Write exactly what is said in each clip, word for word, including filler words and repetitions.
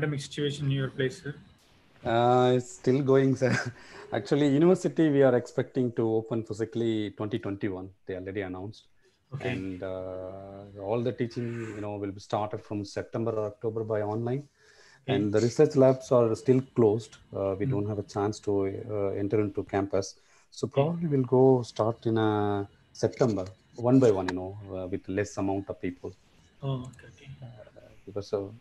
academic situation in your place, sir? Uh, it's still going, sir. Actually, university we are expecting to open physically twenty twenty-one. They already announced. Okay. And uh, all the teaching, you know, will be started from September or October by online. Okay. And the research labs are still closed. Uh, we Mm. don't have a chance to uh, enter into campus. So probably we'll go start in uh, September, one by one, you know, uh, with less amount of people. Oh, okay, okay. Uh, because of,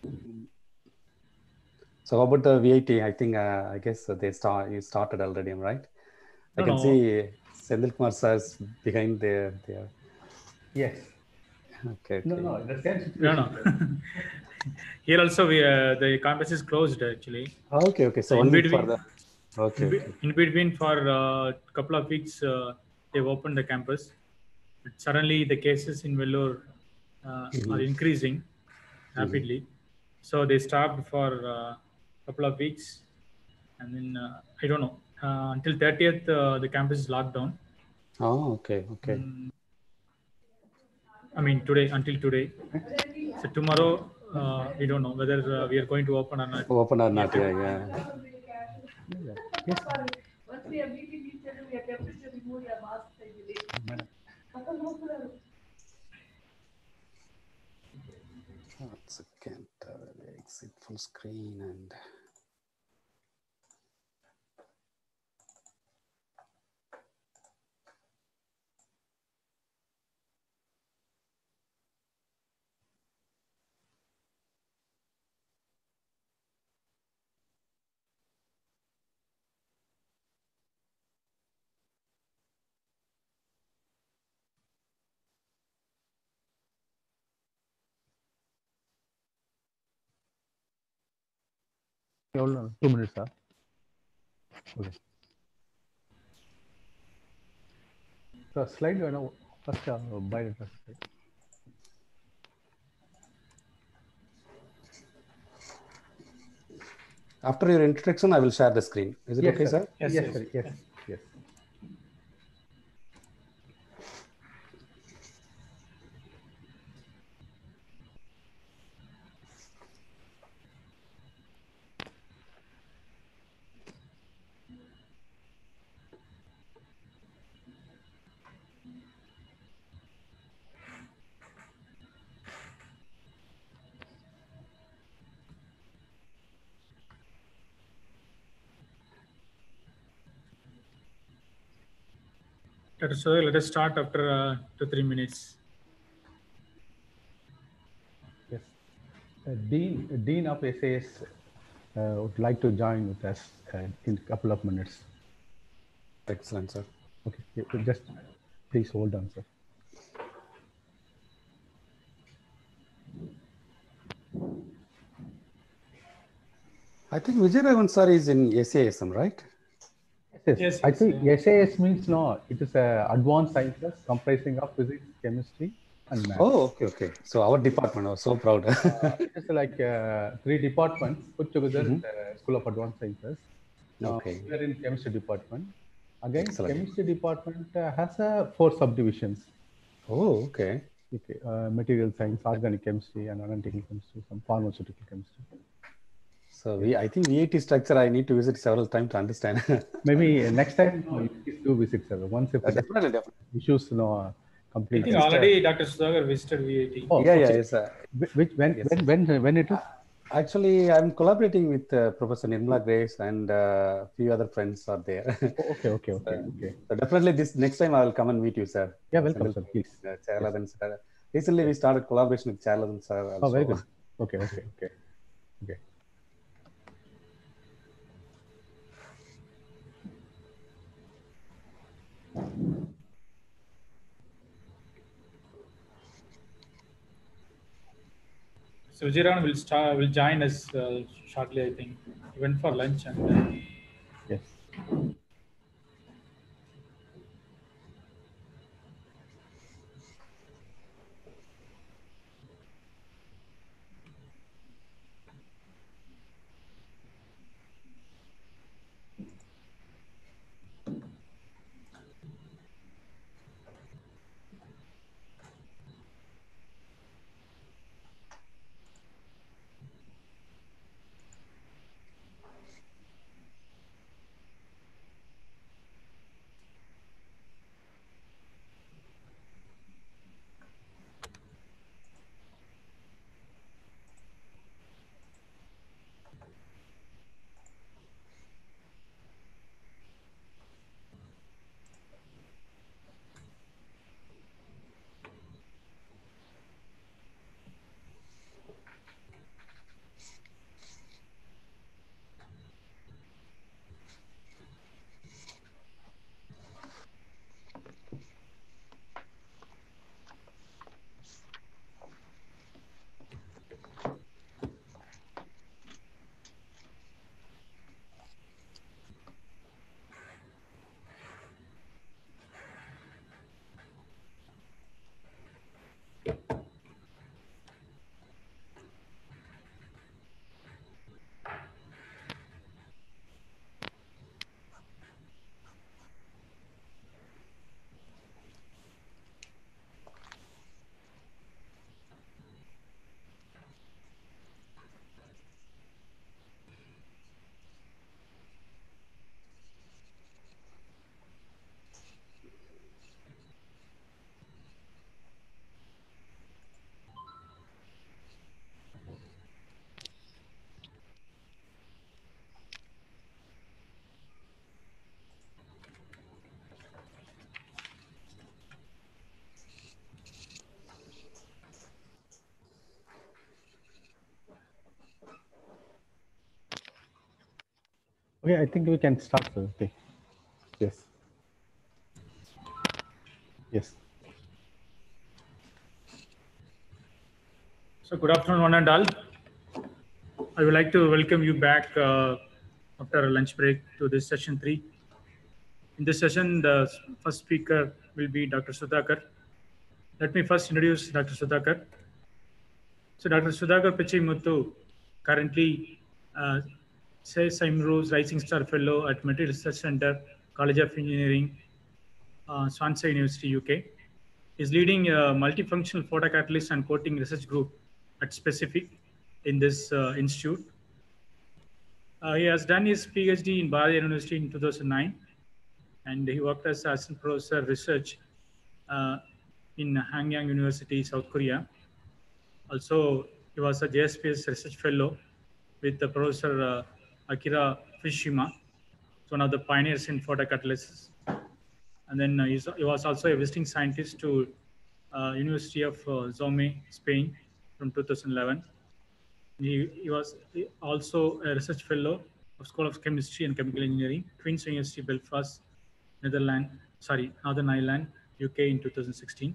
so how about the V I T? I think, uh, I guess they start, you started already, right? I No, can no. see Senthil Kumar sir's behind there. there. Yes. Okay, okay. No, no, the same situation. No, no. Here also, we uh, the campus is closed actually. Okay, okay. So, So in one week between, further. Okay, in, be, okay. in between for a uh, couple of weeks, uh, they've opened the campus. But suddenly, the cases in Vellore uh, Mm-hmm. are increasing rapidly. Mm-hmm. So they stopped for a couple of weeks, and then uh, I don't know uh, until thirtieth uh, the campus is locked down. Oh, okay, okay. Mm, I mean today until today. So tomorrow uh, we don't know whether uh, we are going to open or not. Open or not? Yeah, yeah. Yeah. Yes. Once we are meeting each other, we are tempted to remove your mask. One second. Uh, exit full screen and. Hold on, two minutes, sir. Okay. So slide, you know, first uh, by the slide. After your introduction, I will share the screen. Is it Yes, okay, sir? sir? Yes, Yes, yes, sir. Yes, yes. So let us start after uh, two three minutes. Yes. Uh, Dean, uh, Dean of S A S uh, would like to join with us uh, in a couple of minutes. Excellent, sir. Okay, you could just please hold on, sir. I think Vijayaraghavan sir is in S A S M, right? Yes, Yes, I yes, think yeah. S A S means no, it is a advanced sciences comprising of physics, chemistry, and math. Oh, okay, okay. So our department, I was so proud. uh, it is like uh, three departments put together Mm-hmm. in the School of Advanced Sciences. Uh, Okay. we are in chemistry department. Again, Excellent. chemistry department uh, has uh, four subdivisions. Oh, okay. Okay, uh, material science, organic chemistry, and analytical chemistry, some pharmaceutical chemistry. So we, I think V I T structure I need to visit several times to understand. Maybe uh, next time uh, you please do visit, sir. Once if Uh, definitely, definitely. issues, you know, uh, I complete. think Just, uh, already Doctor Sudhakar visited V I T. Oh, yeah, yeah, okay. yes. Uh, Wh- Which when yes. when when when it is? Actually, I'm collaborating with uh, Professor Nirmala Grace and a uh, few other friends are there. Oh, okay, okay, okay, so, okay. so definitely this next time I will come and meet you, sir. Yeah, Uh, welcome, Senthil, sir. Please. uh, Cheralathan, sir. Recently, we started collaboration with Cheralathan, sir. Also. Oh, very good. Okay, okay, okay, okay. So Vijayaraghavan will start will join us uh, shortly. I think he went for lunch and. Uh, Yes. Okay, I think we can start. Sir. Okay. Yes. Yes. So good afternoon, one and all. I would like to welcome you back uh, after a lunch break to this session three. In this session, the first speaker will be Doctor Sudhakar. Let me first introduce Doctor Sudhakar. So Doctor Sudhakar Pichai currently uh, says Simrose Rising Star Fellow at Material Research Center, College of Engineering, uh, Swansea University, U K. Is leading a multifunctional photocatalyst and coating research group at Specific in this uh, institute. Uh, he has done his PhD in Bharat University in two thousand nine, and he worked as assistant professor research uh, in Hanyang University, South Korea. Also, he was a J S P S research fellow with the Professor uh, Akira Fukushima, one of the pioneers in photocatalysis. And then uh, he's, he was also a visiting scientist to uh, University of uh, Zome, Spain, from two thousand eleven. He, he was also a research fellow of School of Chemistry and Chemical Engineering, Queen's University, Belfast, Netherlands, sorry, Northern Ireland, U K in two thousand sixteen.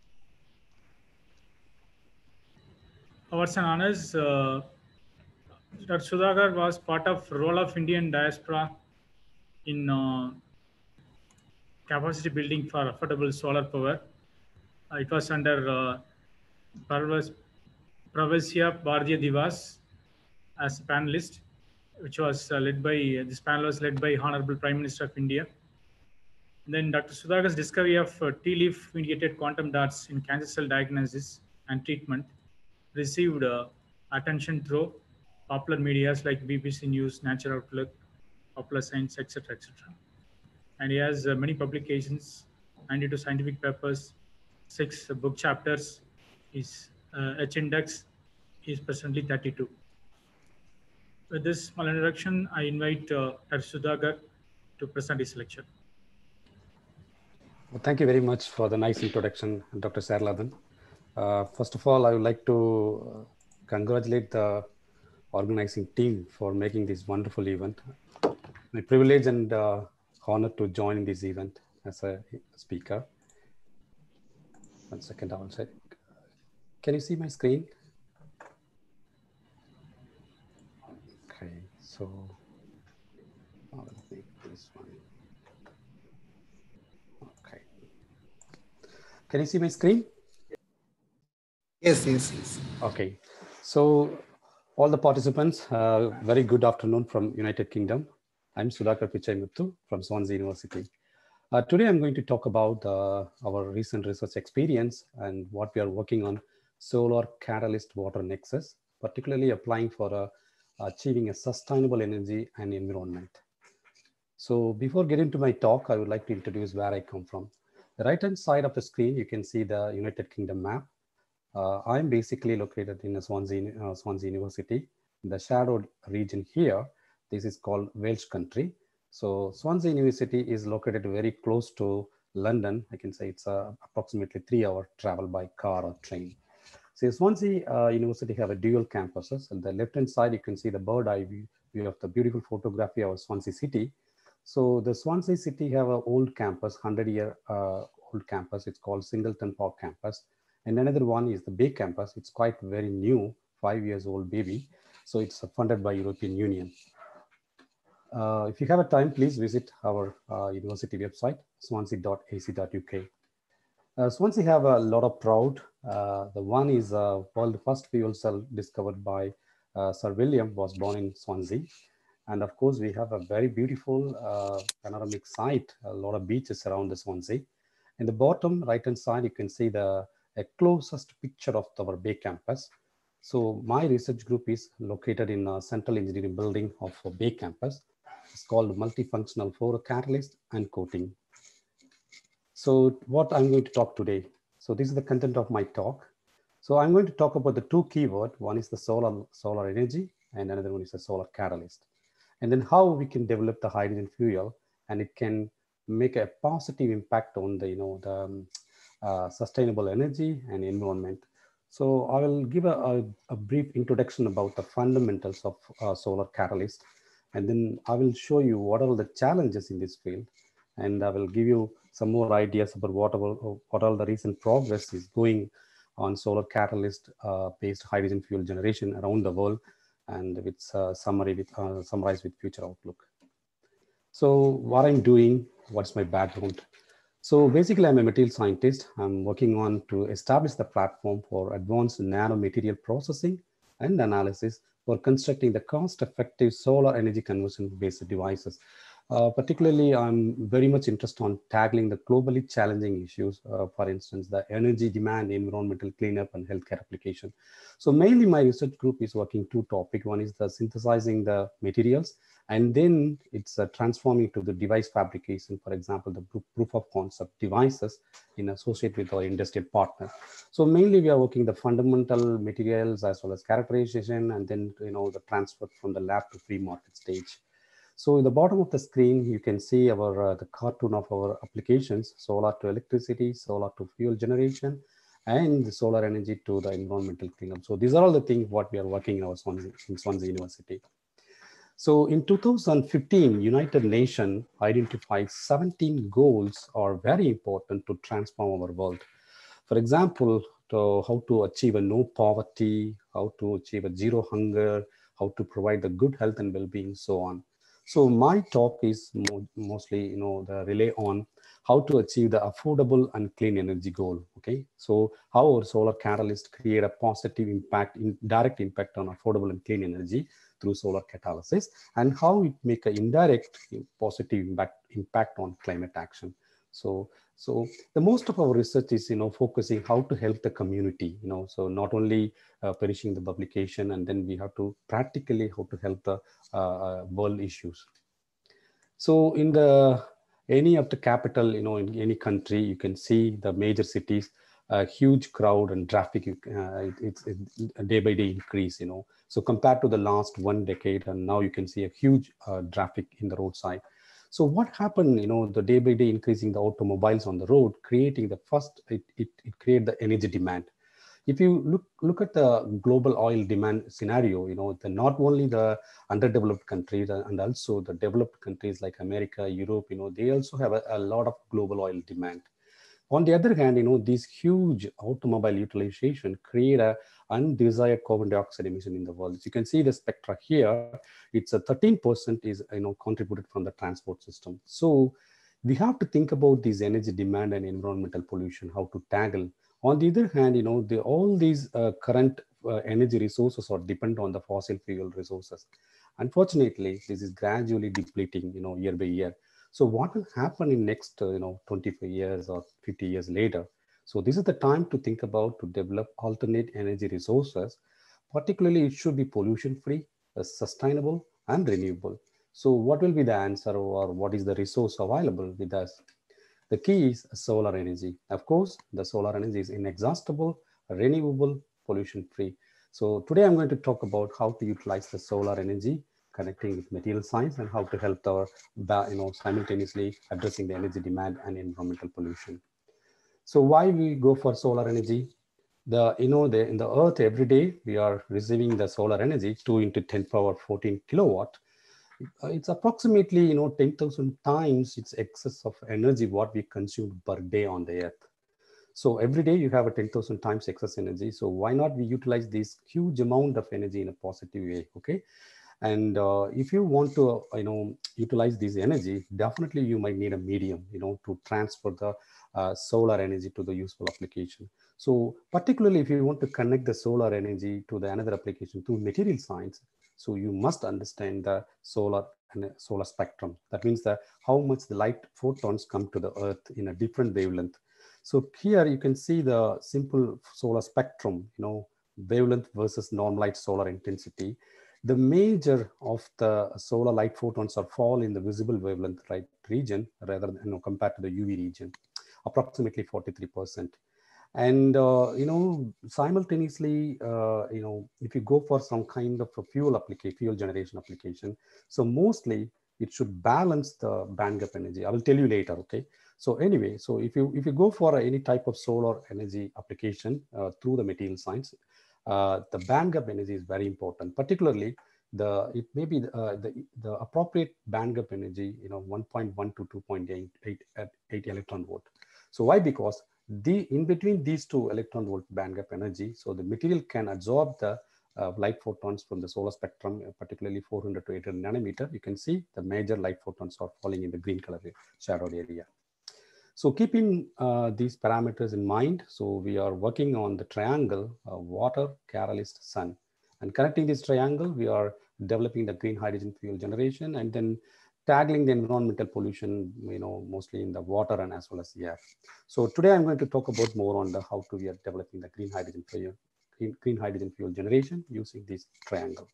Awards and honors. Uh, Doctor Sudhakar was part of role of Indian diaspora in uh, capacity building for affordable solar power. Uh, it was under uh, Pravas- Pravasya Bharatiya Divas as a panelist, which was uh, led by, uh, this panel was led by Honorable Prime Minister of India. And then Doctor Sudhakar's discovery of uh, T-leaf mediated quantum dots in cancer cell diagnosis and treatment received uh, attention through popular media like B B C News, Nature Outlook, Popular Science, et cetera, et cetera. And he has uh, many publications, ninety-two scientific papers, six uh, book chapters. His uh, H index is presently thirty-two. With this small introduction, I invite uh, Doctor Sudhakar to present his lecture. Well, thank you very much for the nice introduction, Doctor Cheralathan. Uh, first of all, I would like to congratulate the organizing team for making this wonderful event. My privilege and uh, honor to join this event as a speaker. One second, I will check. Can you see my screen? Okay, so I will make this one. Okay. Can you see my screen? Yes, yes, yes. Okay. So all the participants, uh, very good afternoon from United Kingdom. I'm Sudhakar Pichai from Swansea University. Uh, today I'm going to talk about uh, our recent research experience and what we are working on solar catalyst water nexus, particularly applying for uh, achieving a sustainable energy and environment. So before getting to my talk, I would like to introduce where I come from. The right-hand side of the screen, you can see the United Kingdom map. Uh, I'm basically located in Swansea, uh, Swansea University. In the shadowed region here, this is called Welsh country. So Swansea University is located very close to London. I can say it's uh, approximately three hour travel by car or train. So Swansea uh, University have a dual campuses. On the left-hand side, you can see the bird eye view, view of the beautiful photography of Swansea city. So the Swansea city have an old campus, hundred year uh, old campus. It's called Singleton Park campus. And another one is the Bay campus. It's quite very new, five years old baby. So it's funded by European Union. Uh, if you have a time, please visit our uh, university website, swansea dot a c dot u k. Uh, Swansea have a lot of proud. Uh, the one is uh, world first fuel cell discovered by uh, Sir William was born in Swansea. And of course, we have a very beautiful uh, panoramic site, a lot of beaches around the Swansea. In the bottom right-hand side, you can see the a closest picture of our Bay campus. So my research group is located in a central engineering building of a Bay campus. It's called multifunctional photocatalyst and coating. So what I'm going to talk today. So this is the content of my talk. So I'm going to talk about the two keywords. One is the solar, solar energy and another one is the solar catalyst. And then how we can develop the hydrogen fuel and it can make a positive impact on the, you know, the um, uh, sustainable energy and environment. So I will give a, a, a brief introduction about the fundamentals of uh, solar catalyst. And then I will show you what are the challenges in this field. And I will give you some more ideas about what, about, what all the recent progress is going on solar catalyst uh, based hydrogen fuel generation around the world, and with uh, summary with uh, summarized with future outlook. So what I'm doing, what's my background? So basically I'm a material scientist. I'm working on to establish the platform for advanced nanomaterial processing and analysis for constructing the cost-effective solar energy conversion-based devices. Uh, particularly, I'm very much interested on tackling the globally challenging issues, uh, for instance, the energy demand, environmental cleanup, and healthcare application. So mainly my research group is working two topics. One is the synthesizing the materials, and then it's uh, transforming to the device fabrication, for example, the proof of concept devices in associate with our industrial partner. So mainly we are working the fundamental materials as well as characterization, and then, you know, the transfer from the lab to pre-market stage. So in the bottom of the screen, you can see our uh, the cartoon of our applications: solar to electricity, solar to fuel generation, and the solar energy to the environmental cleanup. So these are all the things what we are working in our Swansea, in Swansea University. So in two thousand fifteen, United Nations identified seventeen goals are very important to transform our world. For example, to how to achieve a no poverty, how to achieve a zero hunger, how to provide the good health and well-being, so on. So my talk is mo mostly, you know, the relay on how to achieve the affordable and clean energy goal. Okay, so how our solar catalyst create a positive impact, in direct impact on affordable and clean energy through solar catalysis, and how it make an indirect positive impact impact on climate action. So, so the most of our research is, you know, focusing how to help the community, you know, so not only uh, perishing the publication, and then we have to practically how to help the uh, world issues. So in the any of the capital, you know, in any country, you can see the major cities, a huge crowd and traffic, uh, it, it's a day by day increase, you know. So compared to the last one decade, and now you can see a huge uh, traffic in the roadside. So what happened, you know, the day by day increasing the automobiles on the road, creating the first, it, it, it created the energy demand. If you look look at the global oil demand scenario, you know, the not only the underdeveloped countries and also the developed countries like America, Europe, you know, they also have a, a lot of global oil demand. On the other hand, you know, these huge automobile utilization create a undesired carbon dioxide emission in the world. As you can see the spectra here, it's a thirteen percent is, you know, contributed from the transport system. So we have to think about these energy demand and environmental pollution, how to tackle. On the other hand, you know, the, all these uh, current uh, energy resources are dependent on the fossil fuel resources. Unfortunately, this is gradually depleting, you know, year by year. So what will happen in next, uh, you know, twenty-five years or fifty years later? So this is the time to think about to develop alternate energy resources. Particularly, it should be pollution-free, uh, sustainable, and renewable. So what will be the answer, or what is the resource available with us? The key is solar energy. Of course, the solar energy is inexhaustible, renewable, pollution-free. So today I'm going to talk about how to utilize the solar energy, connecting with material science, and how to help our, you know, simultaneously addressing the energy demand and environmental pollution. So why we go for solar energy? The, you know, the, in the earth every day, we are receiving the solar energy, two into ten power fourteen kilowatt. It's approximately, you know, ten thousand times its excess of energy what we consume per day on the earth. So every day you have a ten thousand times excess energy. So why not we utilize this huge amount of energy in a positive way, okay? And uh, if you want to, uh, you know, utilize this energy, definitely you might need a medium, you know, to transfer the uh, solar energy to the useful application. So particularly if you want to connect the solar energy to the another application through material science, so you must understand the solar and solar spectrum. That means that how much the light photons come to the earth in a different wavelength. So here you can see the simple solar spectrum, you know, wavelength versus normalized solar intensity. The major of the solar light photons are fall in the visible wavelength right region rather than, you know, compared to the U V region, approximately forty-three percent. And, uh, you know, simultaneously, uh, you know, if you go for some kind of a fuel application, fuel generation application, so mostly it should balance the band gap energy. I will tell you later, okay? So anyway, so if you, if you go for any type of solar energy application uh, through the material science, uh, the band gap energy is very important. Particularly, the it may be uh, the the appropriate band gap energy, you know, one point one to two point eight at eight electron volt. So why? Because the in between these two electron volt band gap energy, so the material can absorb the uh, light photons from the solar spectrum, uh, particularly four hundred to eight hundred nanometer. You can see the major light photons are falling in the green color shadowed area. So keeping uh, these parameters in mind, so we are working on the triangle uh, water, catalyst, sun. And connecting this triangle, we are developing the green hydrogen fuel generation and then tackling the environmental pollution, you know, mostly in the water and as well as the air. So today I'm going to talk about more on the how to we are developing the green hydrogen fuel, green, green hydrogen fuel generation using this triangle.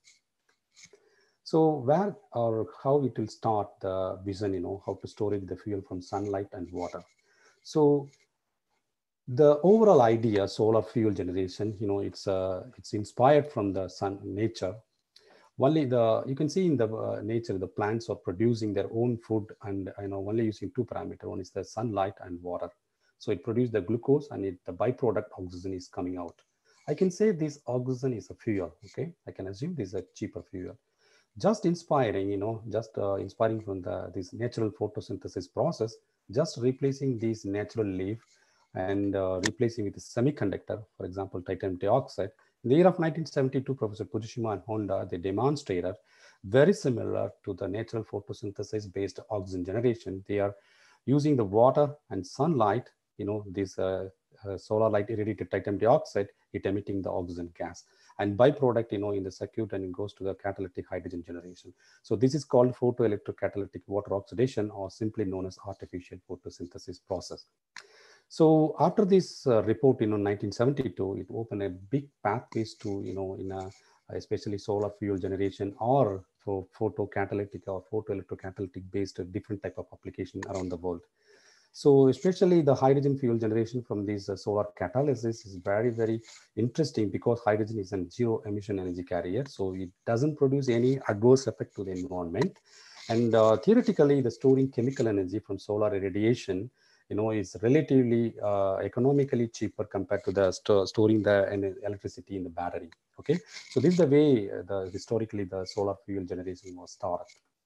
So where or how it will start the vision, you know, how to store the fuel from sunlight and water. So the overall idea, solar fuel generation, you know, it's uh, it's inspired from the sun nature. Only the you can see in the uh, nature the plants are producing their own food, and you know only using two parameters. One is the sunlight and water. So it produces the glucose, and it, the byproduct oxygen is coming out. I can say this oxygen is a fuel. Okay, I can assume this is a cheaper fuel. Just inspiring, you know, just uh, inspiring from the this natural photosynthesis process, just replacing these natural leaf and uh, replacing with a semiconductor, for example, titanium dioxide. In the year of nineteen seventy-two, Professor Fujishima and Honda, they demonstrated very similar to the natural photosynthesis based oxygen generation. They are using the water and sunlight, you know, this uh, uh, solar light irradiated titanium dioxide, it emitting the oxygen gas. And byproduct, you know, in the circuit, and it goes to the catalytic hydrogen generation. So this is called photoelectrocatalytic water oxidation, or simply known as artificial photosynthesis process. So after this uh, report, you know, nineteen seventy-two, it opened a big pathways to, you know, in a, especially solar fuel generation or for photocatalytic or photoelectrocatalytic based different type of application around the world. So especially the hydrogen fuel generation from these uh, solar catalysis is very, very interesting because hydrogen is a zero emission energy carrier. So it doesn't produce any adverse effect to the environment. And uh, theoretically, the storing chemical energy from solar irradiation, you know, is relatively uh, economically cheaper compared to the st storing the electricity in the battery. Okay, so this is the way uh, the historically the solar fuel generation was started.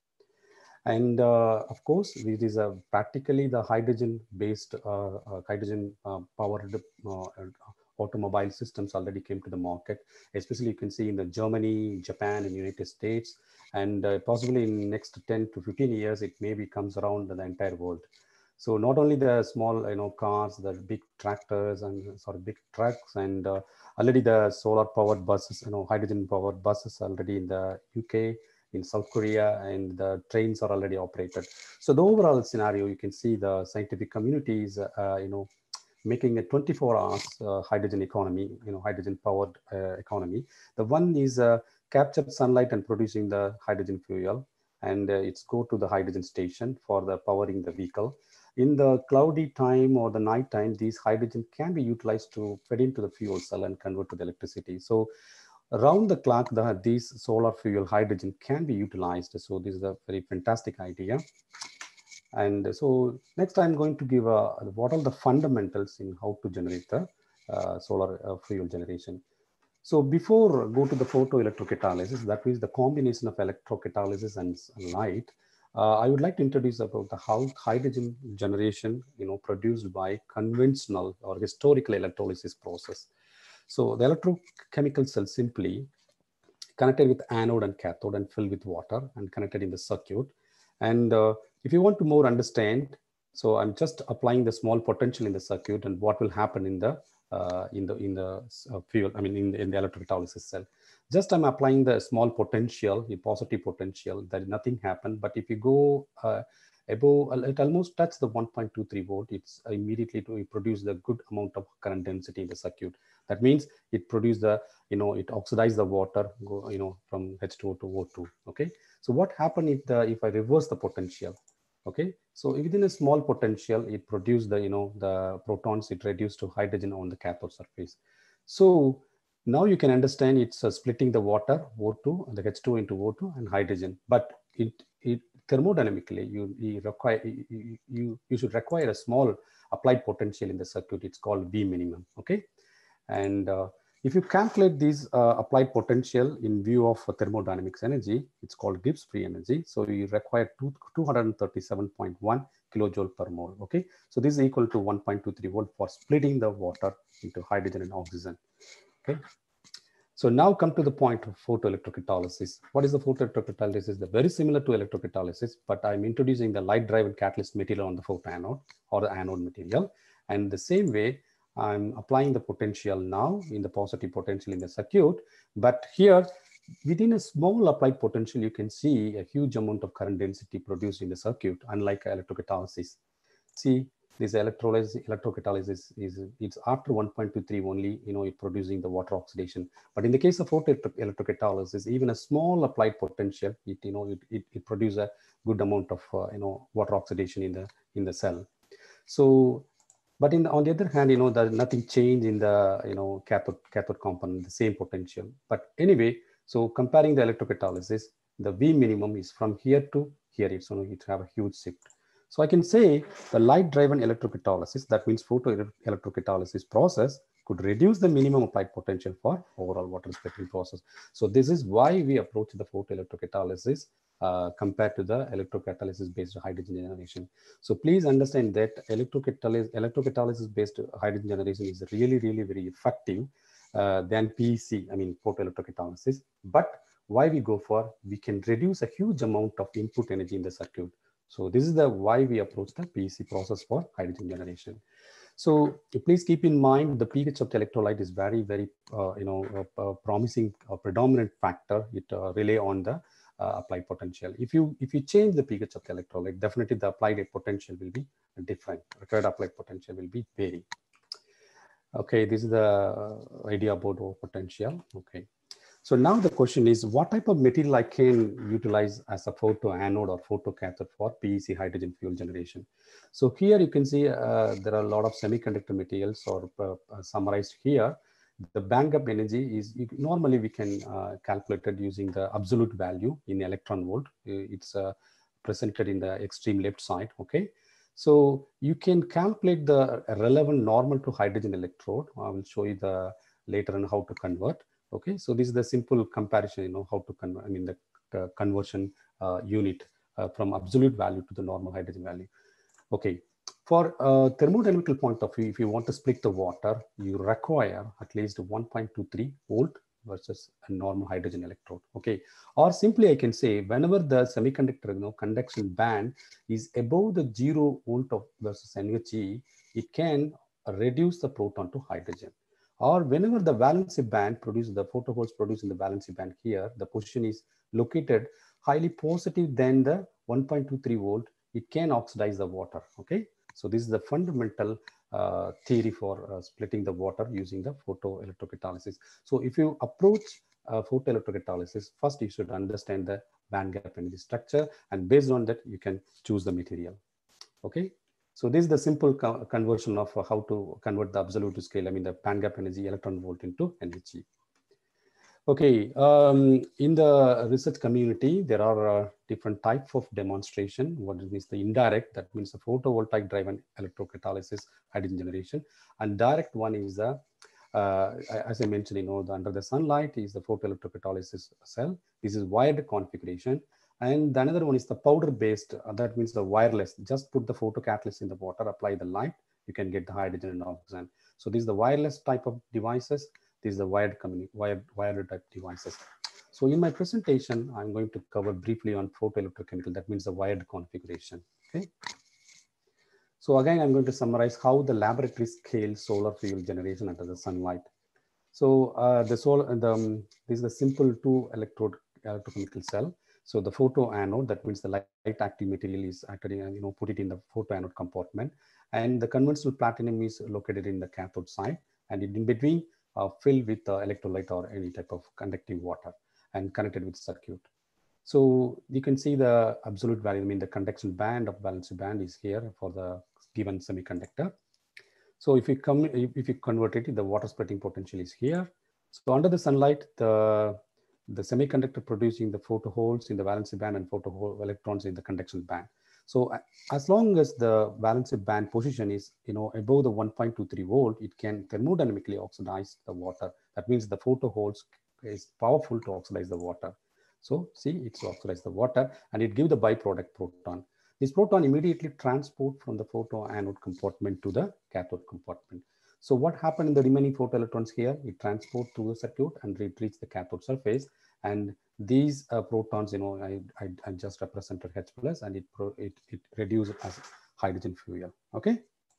And uh, of course, it is a practically the hydrogen-based, uh, uh, hydrogen-powered uh, automobile systems already came to the market. Especially, you can see in the Germany, Japan, and United States, and uh, possibly in next ten to fifteen years, it maybe comes around the entire world. So not only the small, you know, cars, the big tractors and sort of big trucks, and uh, already the solar-powered buses, you know, hydrogen-powered buses already in the U K. In South Korea, and the trains are already operated. So the overall scenario, you can see the scientific community is, uh, you know, making a twenty-four hours uh, hydrogen economy, you know, hydrogen powered uh, economy. The one is uh, captured sunlight and producing the hydrogen fuel, and uh, it's go to the hydrogen station for the powering the vehicle. In the cloudy time or the night time, these hydrogen can be utilized to fed into the fuel cell and convert to the electricity. So around the clock, the, these solar fuel hydrogen can be utilized. So this is a very fantastic idea. And so next I'm going to give a, what are the fundamentals in how to generate the uh, solar uh, fuel generation. So before go to the photoelectrocatalysis, that means the combination of electrocatalysis and light, uh, I would like to introduce about the how hydrogen generation, you know, produced by conventional or historical electrolysis process. So the electrochemical cell simply connected with anode and cathode and filled with water and connected in the circuit. And uh, if you want to more understand, so I'm just applying the small potential in the circuit and what will happen in the uh, in the in the uh, fuel, I mean in the, in the electrocatalysis cell. Just I'm applying the small potential, the positive potential, that nothing happened. But if you go uh, above, it almost touch the one point two three volt, it's immediately to produce the good amount of current density in the circuit. That means it produces the, you know, it oxidizes the water, go, you know, from H two O to O two. Okay. So what happened if the, if I reverse the potential? Okay. So within a small potential, it produces the, you know, the protons, it reduced to hydrogen on the cathode surface. So now you can understand it's uh, splitting the water, O two, the H two into O two and hydrogen, but it, it thermodynamically, you, you require, you, you, you should require a small applied potential in the circuit. It's called V minimum. Okay. And uh, If you calculate these uh, applied potential in view of thermodynamics energy, it's called Gibbs free energy. So you require two hundred thirty-seven point one kilojoule per mole. Okay, so this is equal to one point two three volt for splitting the water into hydrogen and oxygen. Okay. So now come to the point of photoelectrocatalysis. What is the photoelectrocatalysis? They're very similar to electrocatalysis, but I'm introducing the light-driven catalyst material on the photoanode or the anode material. And the same way, I'm applying the potential now in the positive potential in the circuit. But here, within a small applied potential, you can see a huge amount of current density produced in the circuit, unlike electrocatalysis. See, this electrolysis, electrocatalysis is it's after one point two three only, you know, it producing the water oxidation. But in the case of photoelectrocatalysis, even a small applied potential, it you know it it, it produces a good amount of uh, you know water oxidation in the in the cell. So, but in the, on the other hand, you know, there's nothing changed in the you know cathode cathode component, the same potential. But anyway, so comparing the electrocatalysis, the V minimum is from here to here. It's only it have a huge shift. So I can say the light-driven electrocatalysis, that means photoelectrocatalysis process, could reduce the minimum applied potential for overall water splitting process. So this is why we approach the photoelectrocatalysis uh, compared to the electrocatalysis-based hydrogen generation. So please understand that electrocatalysis, electrocatalysis-based hydrogen generation is really, really very effective uh, than P E C, I mean photoelectrocatalysis. But why we go for, we can reduce a huge amount of input energy in the circuit. So this is the why we approach the P E C process for hydrogen generation. So please keep in mind the pH of the electrolyte is very, very, uh, you know, uh, uh, promising, uh, predominant factor. It uh, rely on the uh, applied potential. If you if you change the pH of the electrolyte, definitely the applied potential will be different. Required applied potential will be vary. Okay, this is the idea about our potential. Okay. So now the question is, what type of material I can utilize as a photoanode or photocathode for P E C hydrogen fuel generation? So here you can see uh, there are a lot of semiconductor materials or uh, uh, summarized here. The band gap energy is, normally we can uh, calculate it using the absolute value in electron volt. It's uh, presented in the extreme left side, okay? So you can calculate the relevant normal to hydrogen electrode. I will show you the later on how to convert. Okay, so this is the simple comparison, you know, how to convert, I mean, the uh, conversion uh, unit uh, from absolute value to the normal hydrogen value. Okay, for a thermodynamical point of view, if you want to split the water, you require at least one point two three volt versus a normal hydrogen electrode. Okay, or simply I can say whenever the semiconductor, you know, conduction band is above the zero volt of versus N H E, it can reduce the proton to hydrogen. Or whenever the valency band produces, the photoholes produced in the valency band here, the position is located highly positive than the one point two three volt, it can oxidize the water, okay? So this is the fundamental uh, theory for uh, splitting the water using the photoelectrocatalysis. So if you approach uh, photoelectrocatalysis, first you should understand the band gap energy structure, and based on that, you can choose the material, okay? So this is the simple co conversion of uh, how to convert the absolute scale, I mean the band gap energy electron volt into N H E. Okay, um, in the research community, there are uh, different types of demonstration. What is the indirect, that means the photovoltaic driven electrocatalysis hydrogen generation. And direct one is the, uh, as I mentioned, you know, the under the sunlight is the photoelectrocatalysis cell. This is wired configuration. And the another one is the powder based, uh, that means the wireless, just put the photocatalyst in the water, apply the light, you can get the hydrogen and oxygen. So this is the wireless type of devices. This is the wired, wired, wired type devices. So in my presentation, I'm going to cover briefly on photoelectrochemical, that means the wired configuration, okay? So again, I'm going to summarize how the laboratory scale solar fuel generation under the sunlight. So uh, the solar, the, um, this is a simple two electrode electrochemical cell. So the photoanode, that means the light active material is actually, you know, put it in the photoanode compartment, and the conventional platinum is located in the cathode side, and in between uh, filled with uh, electrolyte or any type of conductive water and connected with circuit. So you can see the absolute value, I mean the conduction band of valency band is here for the given semiconductor. So if you come, if you convert it, the water splitting potential is here. So under the sunlight, the the semiconductor producing the photoholes in the valency band and photo electrons in the conduction band. So as long as the valency band position is, you know, above the one point two three volt, it can thermodynamically oxidize the water That means the photo holds is powerful to oxidize the water. So see, it's oxidize the water and it gives the byproduct proton. This proton immediately transport from the photo anode compartment to the cathode compartment. So what happened in the remaining photoelectrons here? It transport through the circuit and it reach the cathode surface. And these uh, protons, you know, I, I, I just represented H plus, and it, pro, it, it reduces as hydrogen fuel. Okay.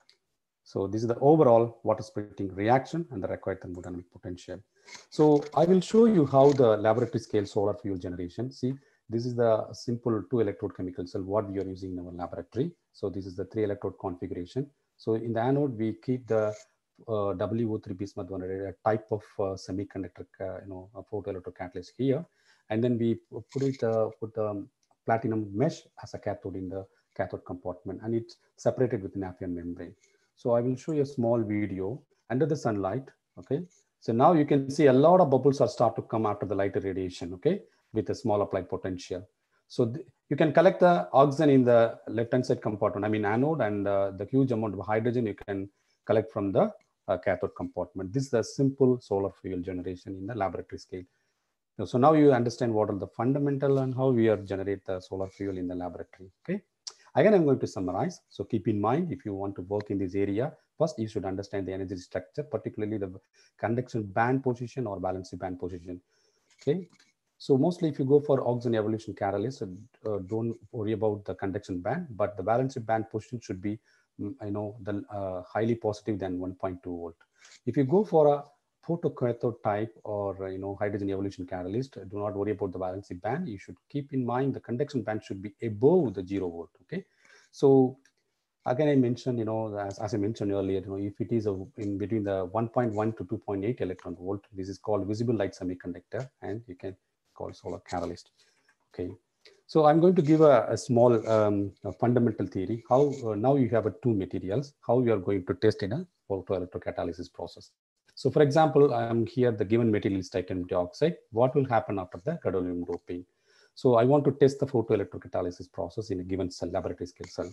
So this is the overall water splitting reaction and the required thermodynamic potential. So I will show you how the laboratory scale solar fuel generation. See, this is the simple two electrode chemical cell what we are using in our laboratory. So this is the three electrode configuration. So in the anode, we keep the uh, W O three bismuth one hundred, a type of uh, semiconductor, uh, you know, a photoelectrode catalyst here. And then we put it, uh, put the platinum mesh as a cathode in the cathode compartment, and it's separated with Nafion membrane. So I will show you a small video under the sunlight. Okay. So now you can see a lot of bubbles are start to come after the light radiation. Okay. With a small applied potential. So you can collect the oxygen in the left-hand side compartment, I mean anode, and uh, the huge amount of hydrogen you can collect from the uh, cathode compartment. This is a simple solar fuel generation in the laboratory scale. So now you understand what are the fundamental and how we are generate the solar fuel in the laboratory. Okay. Again, I'm going to summarize. So keep in mind, if you want to work in this area, first you should understand the energy structure, particularly the conduction band position or valency band position. Okay. So mostly if you go for oxygen evolution catalyst, uh, don't worry about the conduction band, but the valency band position should be, I know, the uh, highly positive than one point two volt. If you go for a photocathode type or, you know, hydrogen evolution catalyst, do not worry about the valency band. You should keep in mind the conduction band should be above the zero volt. Okay. So again, I mentioned, you know, as, as I mentioned earlier, you know, if it is a, in between the one point one to two point eight electron volt, this is called visible light semiconductor, and you can call solar catalyst. Okay. So I'm going to give a, a small um, a fundamental theory, how uh, now you have a two materials, how you are going to test in a photoelectrocatalysis process. So for example, I'm here, the given material is titanium dioxide. What will happen after the gadolinium doping? So I want to test the photoelectrocatalysis process in a given cell, laboratory scale cell.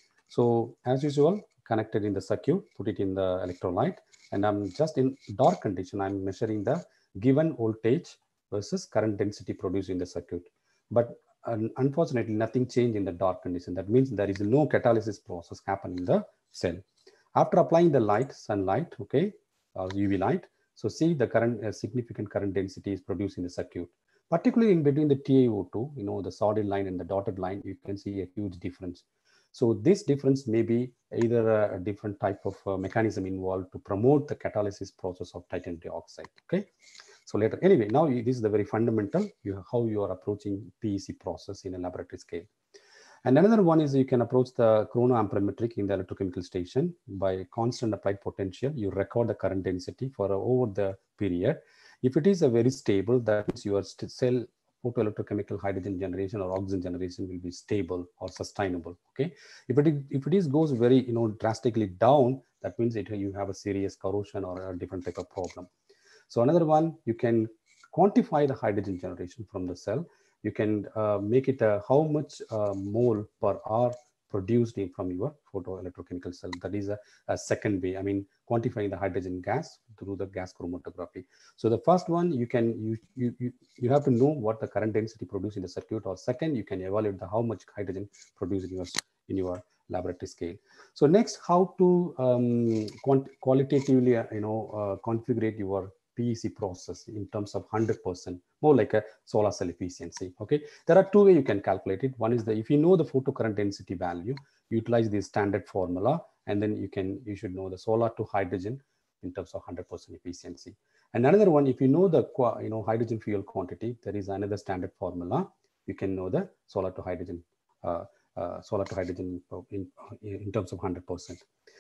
So as usual, connected in the circuit, put it in the electrolyte, and I'm just in dark condition, I'm measuring the given voltage versus current density produced in the circuit. But um, unfortunately, nothing changed in the dark condition. That means there is no catalysis process happening in the cell. After applying the light, sunlight, okay, or U V light, so see the current, uh, significant current density is produced in the circuit. Particularly in between the T i O two, you know, the solid line and the dotted line, you can see a huge difference. So this difference may be either a, a different type of uh, mechanism involved to promote the catalysis process of titanium dioxide. Okay. So later, anyway, now this is the very fundamental, you, how you are approaching P E C process in a laboratory scale. And another one is you can approach the chronoamperometric in the electrochemical station by constant applied potential. You record the current density for uh, over the period. If it is a very stable, that means your cell photoelectrochemical hydrogen generation or oxygen generation will be stable or sustainable. Okay. If it is, if it is goes very, you know, drastically down, that means it, you have a serious corrosion or a different type of problem. So another one, you can quantify the hydrogen generation from the cell. You can uh, make it uh, how much uh, mole per hour produced in from your photoelectrochemical cell. That is a, a second way. I mean, quantifying the hydrogen gas through the gas chromatography. So the first one, you can you you you, you have to know what the current density produced in the circuit, or second, you can evaluate the how much hydrogen produced in your in your laboratory scale. So next, how to um, quant qualitatively, you know, uh, configure your P E C process in terms of one hundred percent, more like a solar cell efficiency. Okay, there are two ways you can calculate it. One is the, if you know the photocurrent density value, utilize the standard formula, and then you can you should know the solar to hydrogen in terms of one hundred percent efficiency. And another one, if you know the you know hydrogen fuel quantity, there is another standard formula. You can know the solar to hydrogen uh, uh, solar to hydrogen in in terms of one hundred percent.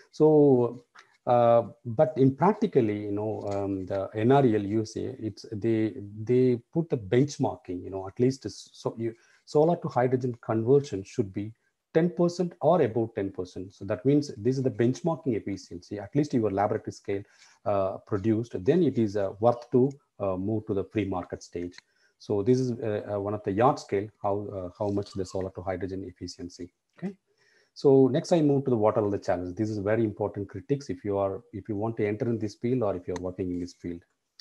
So. Uh, but in practically, you know, um, the N R E L U S A, it's they they put the benchmarking, you know, at least so you, solar to hydrogen conversion should be ten percent or above ten percent. So that means this is the benchmarking efficiency, at least your laboratory scale uh, produced, then it is uh, worth to uh, move to the free market stage. So this is uh, uh, one of the yard scale, how, uh, how much the solar to hydrogen efficiency, okay? So next I move to the what are the challenges. This is very important critics if you are if you want to enter in this field or if you're working in this field.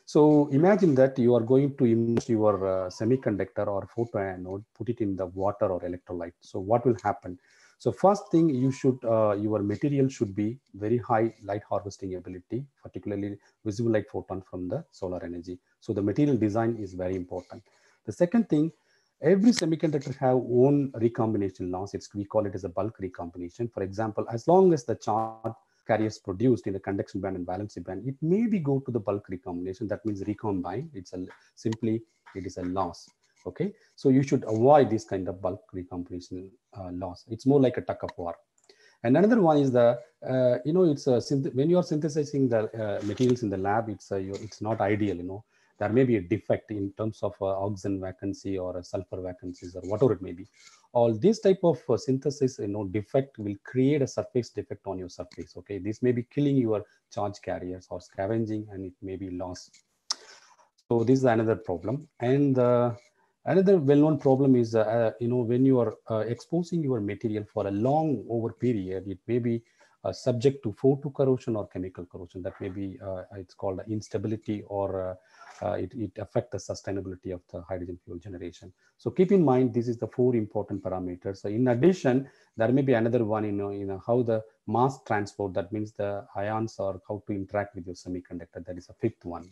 So imagine that you are going to immerse your uh, semiconductor or photoanode, put it in the water or electrolyte. So what will happen? So first thing, you should, uh, your material should be very high light harvesting ability, particularly visible light photon from the solar energy. So the material design is very important. The second thing, every semiconductor have own recombination loss. It's, we call it as a bulk recombination. For example, as long as the charge carriers produced in the conduction band and valency band, it may be go to the bulk recombination. That means recombine. It's a simply, it is a loss. Okay, so you should avoid this kind of bulk recombination uh, loss. It's more like a tug of war. And another one is the, uh, you know, it's a, when you are synthesizing the uh, materials in the lab, it's a, it's not ideal, you know. There may be a defect in terms of uh, oxygen vacancy or a sulfur vacancies or whatever it may be. All this type of uh, synthesis, you know, defect will create a surface defect on your surface. Okay, this may be killing your charge carriers or scavenging, and it may be lost. So this is another problem. And uh, another well-known problem is, uh, you know, when you are uh, exposing your material for a long over period, it may be uh, subject to photo corrosion or chemical corrosion. That may be, uh, it's called instability, or uh, uh, it, it affects the sustainability of the hydrogen fuel generation. So keep in mind, this is the four important parameters. So in addition, there may be another one, you know, you know, how the mass transport, that means the ions, or how to interact with your semiconductor. That is a fifth one.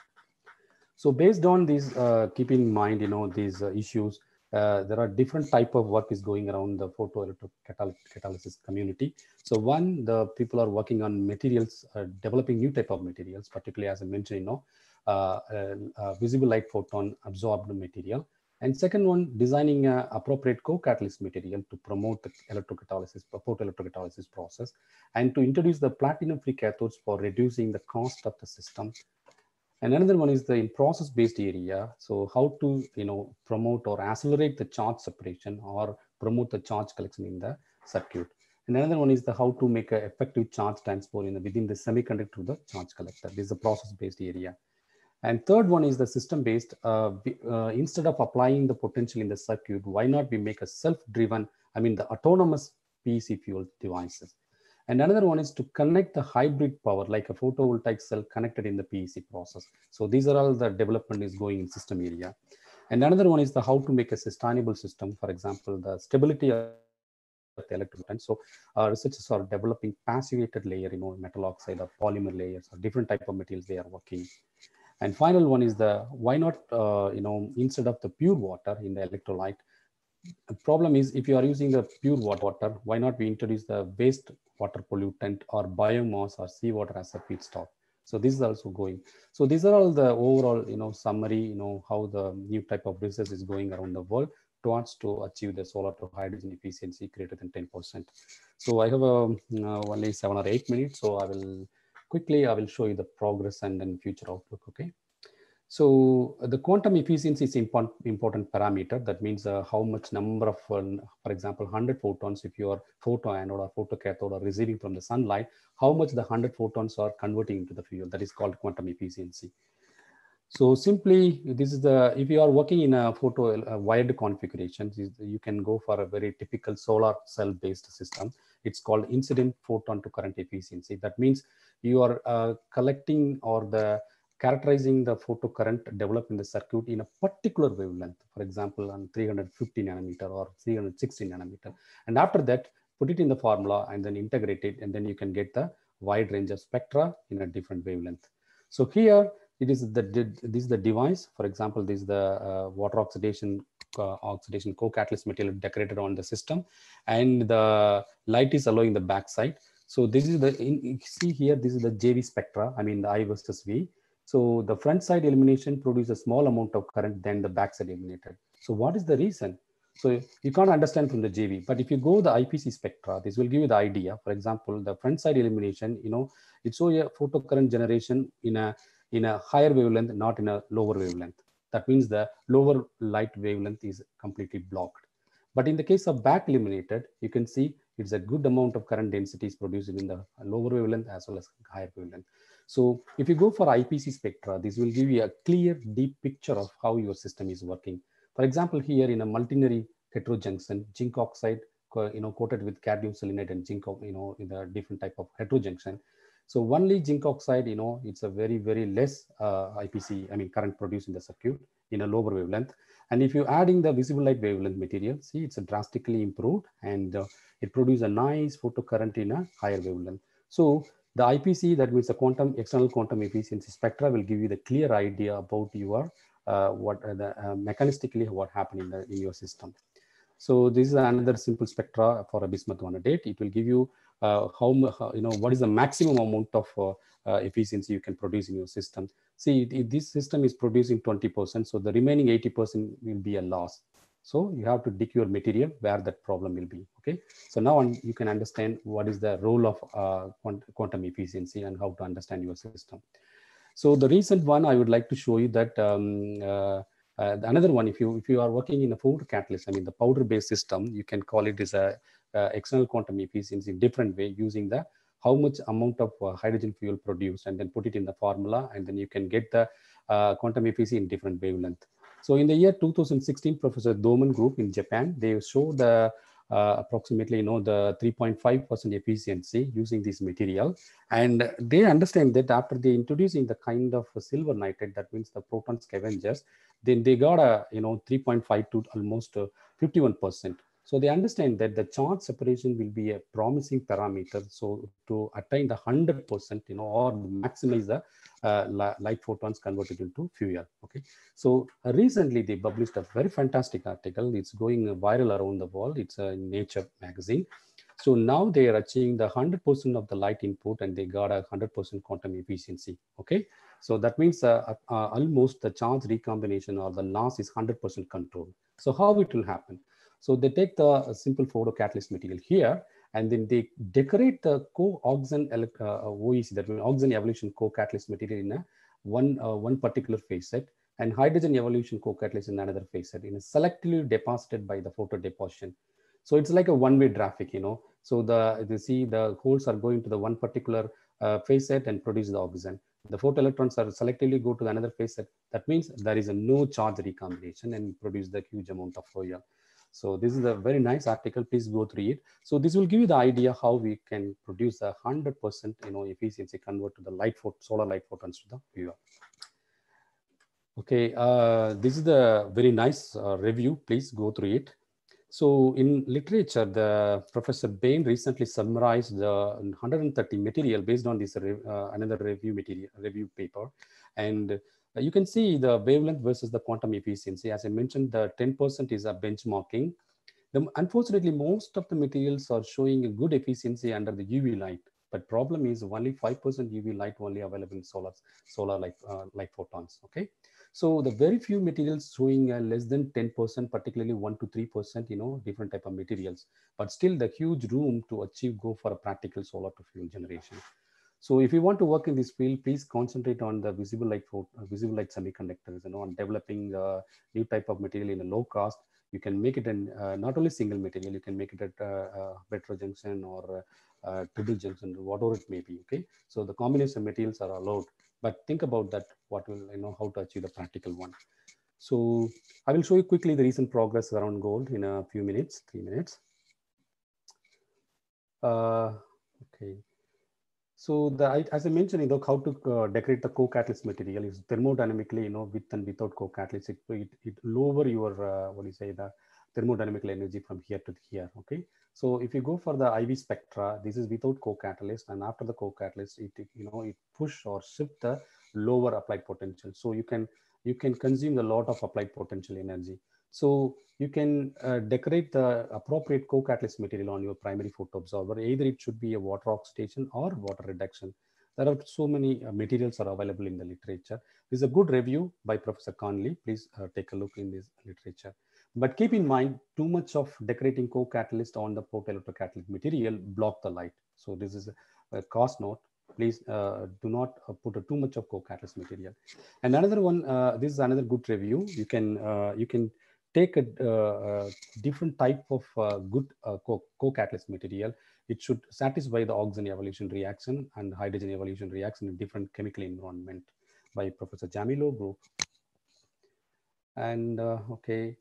So based on these, uh, keep in mind, you know, these uh, issues, uh, there are different type of work is going around the photoelectrocatalysis community. So one, the people are working on materials, uh, developing new type of materials, particularly as I mentioned, you know, uh, uh, uh, visible light photon absorbed material. And second one, designing a appropriate co-catalyst material to promote the electrocatalysis, photoelectrocatalysis process, and to introduce the platinum-free cathodes for reducing the cost of the system. And another one is the in process-based area. So how to, you know, promote or accelerate the charge separation or promote the charge collection in the circuit. And another one is the how to make an effective charge transport in the, within the semiconductor to the charge collector. This is a process-based area. And third one is the system-based. Uh, uh, instead of applying the potential in the circuit, why not we make a self-driven, I mean the autonomous P E C fuel devices. And another one is to connect the hybrid power, like a photovoltaic cell connected in the P E C process. So these are all the development is going in system area. And another one is the how to make a sustainable system. For example, the stability of the electrolyte. So uh, researchers are developing passivated layer, you know, metal oxide or polymer layers or different type of materials they are working. And final one is the why not, uh, you know, instead of the pure water in the electrolyte. The problem is if you are using the pure water, why not we introduce the waste water pollutant or biomass or seawater as a feedstock? So this is also going. So these are all the overall, you know, summary, you know, how the new type of research is going around the world towards to achieve the solar to hydrogen efficiency greater than ten percent. So I have a, uh, only seven or eight minutes. So I will quickly, I will show you the progress and then future outlook. Okay. So uh, the quantum efficiency is important important parameter. That means uh, how much number of, uh, for example, one hundred photons, if your photoanode or photocathode are receiving from the sunlight, how much the one hundred photons are converting into the fuel. That is called quantum efficiency. So simply, this is the, if you are working in a photo uh, wired configuration, you can go for a very typical solar cell based system. It's called incident photon to current efficiency. That means you are uh, collecting or the characterizing the photocurrent developed in the circuit in a particular wavelength, for example, on three hundred fifty nanometer or three hundred sixty nanometer. And after that, put it in the formula and then integrate it, and then you can get the wide range of spectra in a different wavelength. So here, it is the, this is the device. For example, this is the uh, water oxidation uh, oxidation co-catalyst material decorated on the system, and the light is allowing the backside. So this is the, in, you see here, this is the J V spectra, I mean the I versus V. So the front side illumination produces a small amount of current than the backside illuminated. So what is the reason? So you can't understand from the J V, but if you go the I P C spectra, this will give you the idea. For example, the front side illumination, you know, it shows a photocurrent generation in a in a higher wavelength, not in a lower wavelength. That means the lower light wavelength is completely blocked. But in the case of back illuminated, you can see it's a good amount of current density is produced in the lower wavelength as well as higher wavelength. So if you go for I P C spectra, this will give you a clear, deep picture of how your system is working. For example, here in a multinary heterojunction, zinc oxide, you know, coated with cadmium selenide and zinc, you know, in a different type of heterojunction, So only zinc oxide, you know, it's a very, very less uh, I P C, I mean, current produced in the circuit in a lower wavelength. And if you adding the visible light wavelength material, see, it's a drastically improved, and uh, it produces a nice photocurrent in a higher wavelength. So the I P C, that means the quantum external quantum efficiency spectra, will give you the clear idea about your uh, what uh, the uh, mechanistically what happened in, the, in your system. So this is another simple spectra for a bismuth vanadate. It will give you uh, how, how you know what is the maximum amount of uh, uh, efficiency you can produce in your system. See, if this system is producing twenty percent, so the remaining eighty percent will be a loss. So you have to dig your material where that problem will be. Okay. So now you can understand what is the role of uh, quantum efficiency and how to understand your system. So the recent one I would like to show you that um, uh, uh, another one, if you if you are working in a powder catalyst, I mean the powder-based system, you can call it as a uh, external quantum efficiency in different way, using the how much amount of uh, hydrogen fuel produced, and then put it in the formula, and then you can get the uh, quantum efficiency in different wavelength. So in the year two thousand sixteen, Professor Doman group in Japan, they showed the uh, approximately, you know, the three point five percent efficiency using this material. And they understand that after they introducing the kind of silver nitrate, that means the proton scavengers, then they got a, you know, three point five to almost uh, fifty-one percent. So they understand that the charge separation will be a promising parameter. So to attain the one hundred percent, you know, or maximize the uh, light photons converted into fuel. Okay. So uh, recently they published a very fantastic article. It's going viral around the world. It's a Nature magazine. So now they are achieving the one hundred percent of the light input, and they got a one hundred percent quantum efficiency. Okay. So that means uh, uh, almost the charge recombination or the loss is one hundred percent control. So how it will happen? So they take the simple photocatalyst material here, and then they decorate the co-oxen uh, O E C, that means oxen evolution co-catalyst material in a one, uh, one particular phase set, and hydrogen evolution co-catalyst in another phase set, in a selectively deposited by the photo deposition. So it's like a one-way traffic, you know. So the you see the holes are going to the one particular uh, phase set and produce the oxygen. The photoelectrons are selectively go to the another phase set. That means there is a no charge recombination and produce the huge amount of fuel. So this is a very nice article. Please go through it. So this will give you the idea how we can produce a hundred percent, you know, efficiency, convert to the light photo, solar light photons to the fuel. Okay, uh, this is the very nice uh, review. Please go through it. So in literature, the Professor Bain recently summarized the one hundred thirty material based on this uh, another review material review paper, and uh, you can see the wavelength versus the quantum efficiency. As I mentioned, the ten percent is a benchmarking. The, unfortunately, most of the materials are showing a good efficiency under the U V light, but problem is only five percent U V light only available in solar solar light uh, light photons. Okay. So the very few materials showing uh, less than ten percent, particularly one to three percent, you know, different type of materials, but still the huge room to achieve go for a practical solar to fuel generation. So if you want to work in this field, please concentrate on the visible light, uh, visible light semiconductors, you know, on developing a new type of material in a low cost. You can make it in uh, not only single material, you can make it at uh, uh, heterojunction or uh, triple junction, whatever it may be. Okay. So the combination of materials are allowed. But think about that, what will, you know, how to achieve the practical one. So I will show you quickly the recent progress around gold in a few minutes, three minutes. Uh, okay. So the, as I mentioned, you know, how to uh, decorate the co-catalyst material is thermodynamically, you know, with and without co-catalyst, it, it, it lower your, uh, what do you say, the thermodynamical energy from here to here, okay? So if you go for the I V spectra, this is without co-catalyst, and after the co-catalyst, it, it, you know, it push or shift the lower applied potential. So you can, you can consume a lot of applied potential energy. So you can uh, decorate the appropriate co-catalyst material on your primary photoabsorber. Either it should be a water oxidation or water reduction. There are so many uh, materials are available in the literature. This is a good review by Professor Conley. Please uh, take a look in this literature. But keep in mind, too much of decorating co-catalyst on the photoelectrocatalytic material block the light. So this is a, a cost note. Please uh, do not uh, put a too much of co-catalyst material. And another one, uh, this is another good review. You can uh, you can take a, uh, a different type of uh, good uh, co-catalyst material. It should satisfy the oxygen evolution reaction and hydrogen evolution reaction in different chemical environment by Professor Jamilo group. And uh, okay,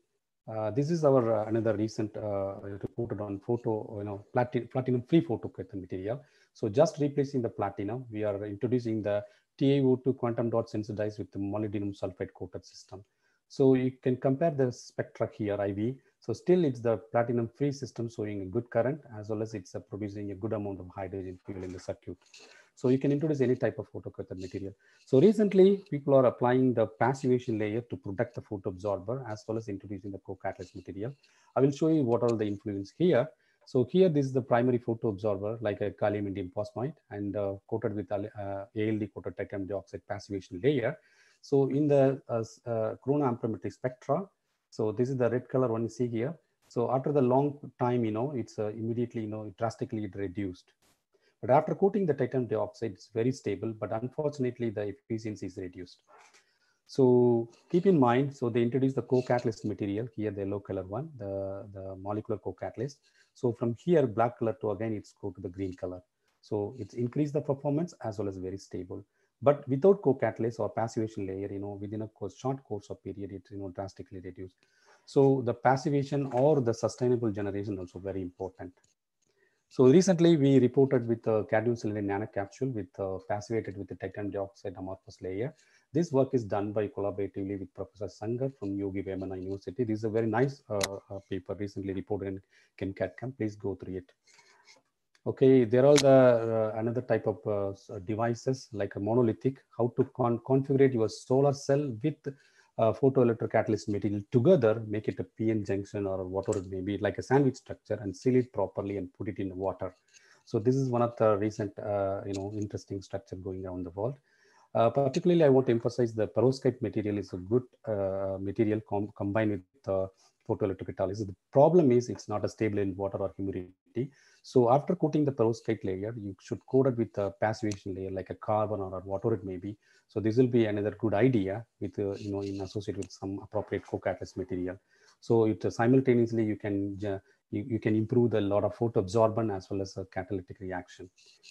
Uh, this is our uh, another recent uh, reported on photo, you know, platinum platinum free photocathode material. So just replacing the platinum, we are introducing the T i O two quantum dot sensitized with the molybdenum sulfide coated system. So you can compare the spectra here, I V. So still it's the platinum free system showing a good current, as well as it's uh, producing a good amount of hydrogen fuel in the circuit. So you can introduce any type of photocathode material. So recently people are applying the passivation layer to protect the photoabsorber, as well as introducing the co-catalyst material. I will show you what are the influence here. So here, this is the primary photoabsorber, like a gallium indium phosphide, and uh, coated with uh, A L D coated titanium dioxide passivation layer. So in the uh, uh, chronoamperometric spectra, so this is the red color one you see here. So after the long time, you know, it's uh, immediately, you know, drastically reduced. But after coating the titanium dioxide, it's very stable, but unfortunately the efficiency is reduced. So keep in mind, so they introduced the co-catalyst material here, the yellow color one, the, the molecular co-catalyst. So from here, black color to again, it's go to the green color. So it's increased the performance as well as very stable. But without co-catalyst or passivation layer, you know, within a course, short course of period, it's, you know, drastically reduced. So the passivation or the sustainable generation also very important. So recently we reported with the cadmium selenium nanocapsule with uh, passivated with the titanium dioxide amorphous layer. This work is done by collaboratively with Professor Sankar from Yogi Vemana University. This is a very nice uh, uh, paper recently reported in CADCAM. Please go through it. Okay, there are the uh, another type of uh, devices like a monolithic, how to con configure your solar cell with uh, photoelectrocatalyst material together, make it a P N junction or whatever it may be, like a sandwich structure, and seal it properly and put it in water. So this is one of the recent, uh, you know, interesting structure going around the world. Uh, particularly, I want to emphasize the perovskite material is a good uh, material com combined with uh, photoelectrocatalysis. The problem is it's not a stable in water or humidity. So after coating the perovskite layer, you should coat it with a passivation layer like a carbon or whatever it may be. So this will be another good idea with, uh, you know, in associated with some appropriate co-catalyst material. So it uh, simultaneously you can uh, you, you can improve the lot of photoabsorbance as well as a catalytic reaction.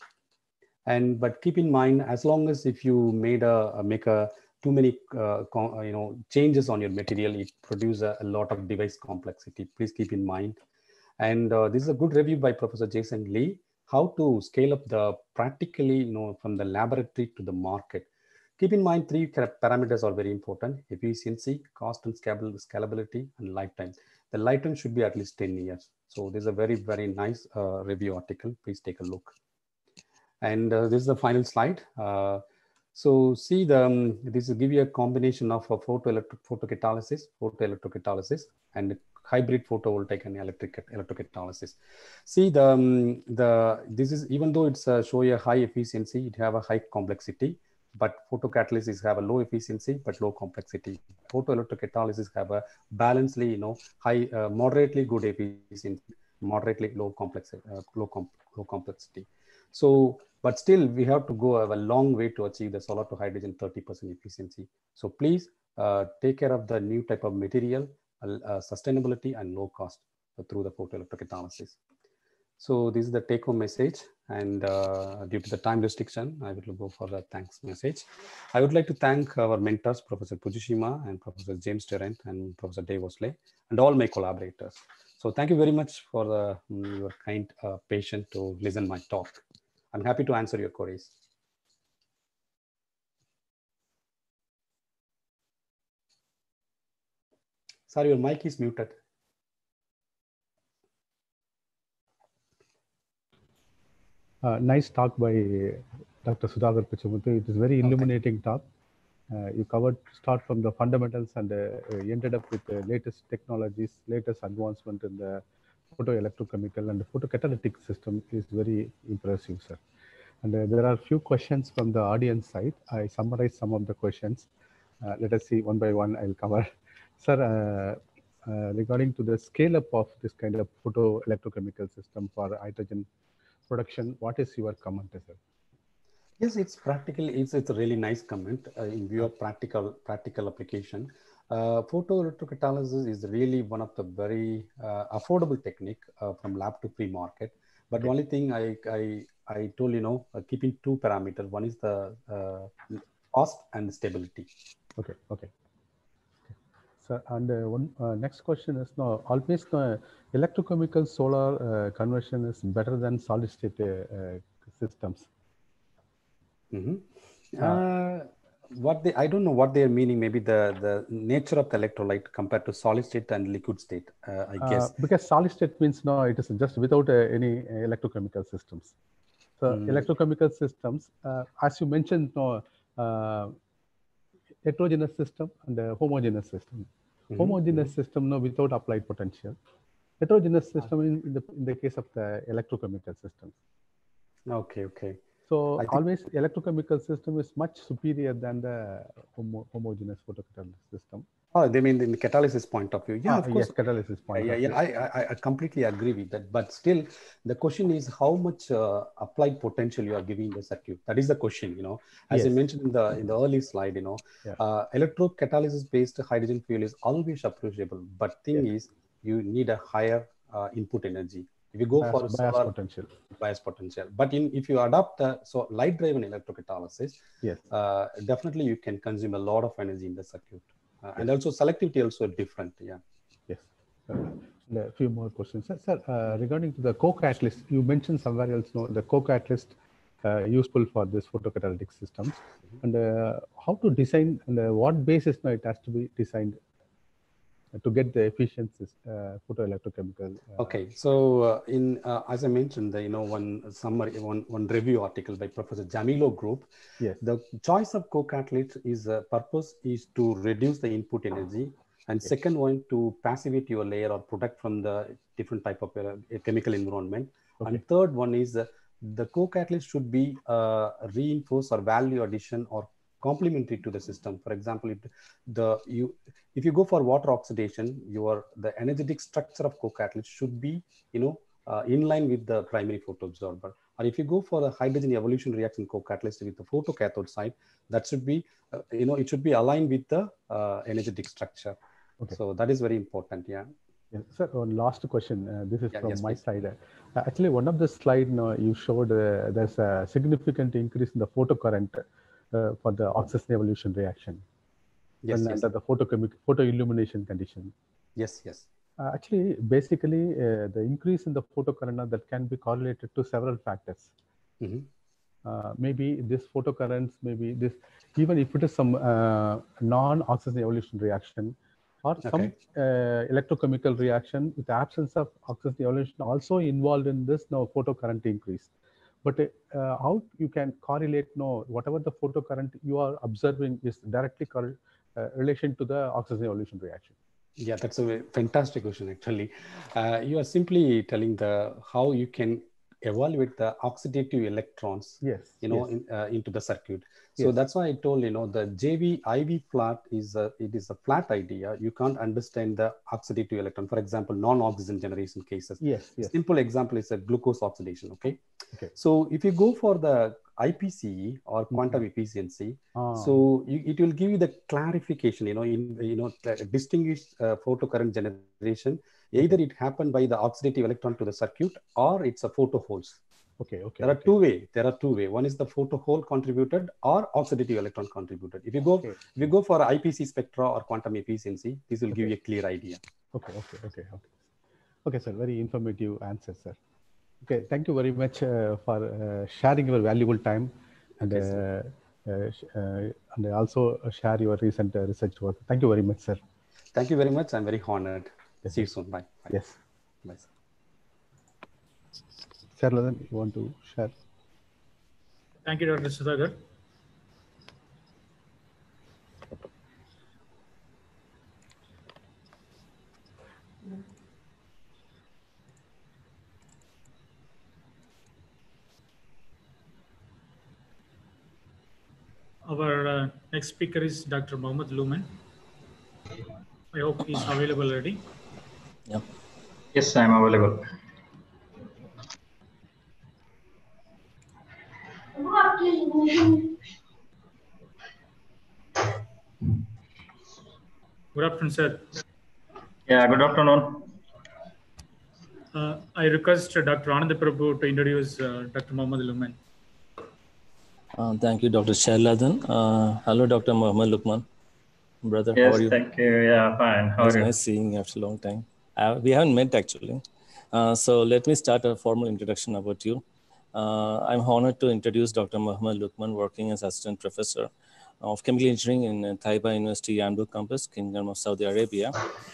And but keep in mind, as long as if you made a, a make a too many uh, you know changes on your material, it produces a, a lot of device complexity. Please keep in mind. And uh, this is a good review by Professor Jason Lee, how to scale up the practically, you know, from the laboratory to the market. Keep in mind, three parameters are very important: efficiency, cost and scalability, and lifetime. The lifetime should be at least ten years. So this is a very, very nice uh, review article. Please take a look. And uh, this is the final slide. Uh, so see, the um, this will give you a combination of uh, photoelectric photocatalysis, photoelectrocatalysis, and hybrid photovoltaic and electric electrocatalysis. See, the um, the this is, even though it's uh, show a high efficiency, it have a high complexity. But photocatalysis have a low efficiency but low complexity. Photoelectrocatalysis have a balancedly, you know, high, uh, moderately good efficiency, moderately low complex, uh, low, com low complexity. So, but still we have to go a long way to achieve the solar to hydrogen thirty percent efficiency. So please uh, take care of the new type of material, uh, sustainability and low cost through the photoelectrocatalysis. So this is the take home message, and uh, due to the time restriction, I will go for the thanks message. I would like to thank our mentors, Professor Fujishima and Professor James Tarrant and Professor Dave Osley, and all my collaborators. So thank you very much for the, um, your kind uh, patience to listen my talk. I'm happy to answer your queries. Sorry, your mic is muted. Uh, nice talk by Doctor Sudhakar Pichamuthu. It is very illuminating okay. talk. Uh, you covered start from the fundamentals and uh, ended up with the latest technologies, latest advancement in the photoelectrochemical and the photocatalytic system is very impressive, sir. And uh, there are a few questions from the audience side. I summarized some of the questions. Uh, let us see one by one. I'll cover. Sir, uh, uh, regarding to the scale up of this kind of photoelectrochemical system for hydrogen production, what is your comment, sir? Yes, it's practically, it's, it's a really nice comment uh, in view of practical, practical application. Uh, photoelectrocatalysis is really one of the very uh, affordable technique uh, from lab to free market. But okay. only thing I, I, I told you know, uh, keeping two parameters. One is the uh, cost and stability. Okay, okay. So, and uh, one uh, next question is, no, always no, electrochemical solar uh, conversion is better than solid state uh, uh, systems. Mm-hmm. uh, what they, I don't know what they are meaning. Maybe the, the nature of the electrolyte compared to solid state and liquid state, uh, I guess. Uh, because solid state means, no, it is just without uh, any uh, electrochemical systems. So mm. electrochemical systems, uh, as you mentioned, no, uh, heterogeneous system and a homogeneous system. Mm-hmm. Homogeneous mm-hmm. system, no, without applied potential. Heterogeneous system in, in the in the case of the electrochemical systems. Okay, okay. So think... always electrochemical system is much superior than the homo homogeneous photocatalysis system. Oh, they mean in the catalysis point of view. Yeah, ah, of course. Yes, catalysis point yeah, of yeah, view. Yeah, I, I, I completely agree with that. But still, the question is how much uh, applied potential you are giving the circuit. That is the question, you know. As yes. I mentioned in the in the early slide, you know, yeah. uh, electrocatalysis based hydrogen fuel is always appreciable. But thing yes. is, you need a higher uh, input energy. If you go bias, for bias solar potential, bias potential, but in if you adopt the so light driven electrocatalysis, yes, uh, definitely you can consume a lot of energy in the circuit, uh, yes. and also selectivity also different. Yeah. Yes. Uh, a few more questions, sir. sir uh, regarding to the co-catalyst, you mentioned somewhere else, no, the co-catalyst uh, useful for this photocatalytic systems, mm-hmm. and uh, how to design and uh, what basis no, it has to be designed to get the efficiencies, uh, photoelectrochemical. Uh, okay, so uh, in uh, as I mentioned, the, you know, one summary, one one review article by Professor Jamilo Group. Yes. The choice of co-catalyst is uh, purpose is to reduce the input energy, and yes. second one to passivate your layer or protect from the different type of uh, chemical environment, okay. and third one is uh, the co-catalyst should be uh, reinforce or value addition or complementary to the system. For example, if the you if you go for water oxidation, your the energetic structure of co-catalyst should be, you know, uh, in line with the primary photoabsorber. Or if you go for the hydrogen evolution reaction co-catalyst with the photocathode side, that should be, uh, you know, it should be aligned with the uh, energetic structure. Okay. So that is very important. Yeah. Yes, sir, one last question. Uh, this is yeah, from yes, my please. side. Uh, actually, one of the slide no, you showed uh, there's a significant increase in the photocurrent uh, for the oxidation evolution reaction. Yes, when yes. under the photochemical photoillumination condition. Yes, yes. Uh, actually, basically, uh, the increase in the photocurrent that can be correlated to several factors. Mm-hmm. uh, maybe this photocurrents, maybe this, even if it is some uh, non-oxidation evolution reaction, or some okay. uh, electrochemical reaction with the absence of oxidation evolution also involved in this no photocurrent increase. But uh, how you can correlate no whatever the photocurrent you are observing is directly correlate uh, relation to the oxidation evolution reaction? Yeah, that's a fantastic question. Actually, uh, you are simply telling the how you can evaluate the oxidative electrons, yes, you know, yes. in, uh, into the circuit. So yes. that's why I told, you know, the J V I V flat is a, it is a flat idea. You can't understand the oxidative electron. For example, non-oxygen generation cases. Yes, yes. Simple example is a glucose oxidation. Okay. Okay. So if you go for the I P C E or quantum mm-hmm. efficiency, oh. so you, it will give you the clarification, you know, in, you know, distinguish uh, photocurrent generation. Either okay. it happened by the oxidative electron to the circuit or it's a photo holes. Okay, okay. There are okay. two way. There are two way. One is the photo hole contributed or oxidative electron contributed. If you go, okay. if you go for I P C spectra or quantum efficiency, this will okay. give you a clear idea. Okay, okay, okay, okay. Okay, sir. Very informative answer, sir. Okay, thank you very much uh, for uh, sharing your valuable time, and okay, uh, uh, uh, and also share your recent uh, research work. Thank you very much, sir. Thank you very much. I'm very honored. Yes, See you sir. soon. Bye. Bye. Yes. Bye, sir. Cheralathan, you want to share? Thank you, Doctor Sudhakar. Our uh, next speaker is Doctor Mohammed Luman. I hope he's available already. Yeah. Yes, I am available. Good afternoon, sir. Yeah, good afternoon. Uh, I request Doctor Anand Prabu to introduce uh, Doctor Mohammed Luman. Uh, thank you, Doctor Cheralathan. Uh, hello, Doctor Mohammed Luqman. brother. Yes, How are you? thank you. Yeah, fine. How It's are you? nice seeing you after a long time. Uh, we haven't met actually. Uh, so let me start a formal introduction about you. Uh, I'm honored to introduce Doctor Muhammad Lukman, working as Assistant Professor of Chemical Engineering in Taiba University, Yanbu campus, Kingdom of Saudi Arabia.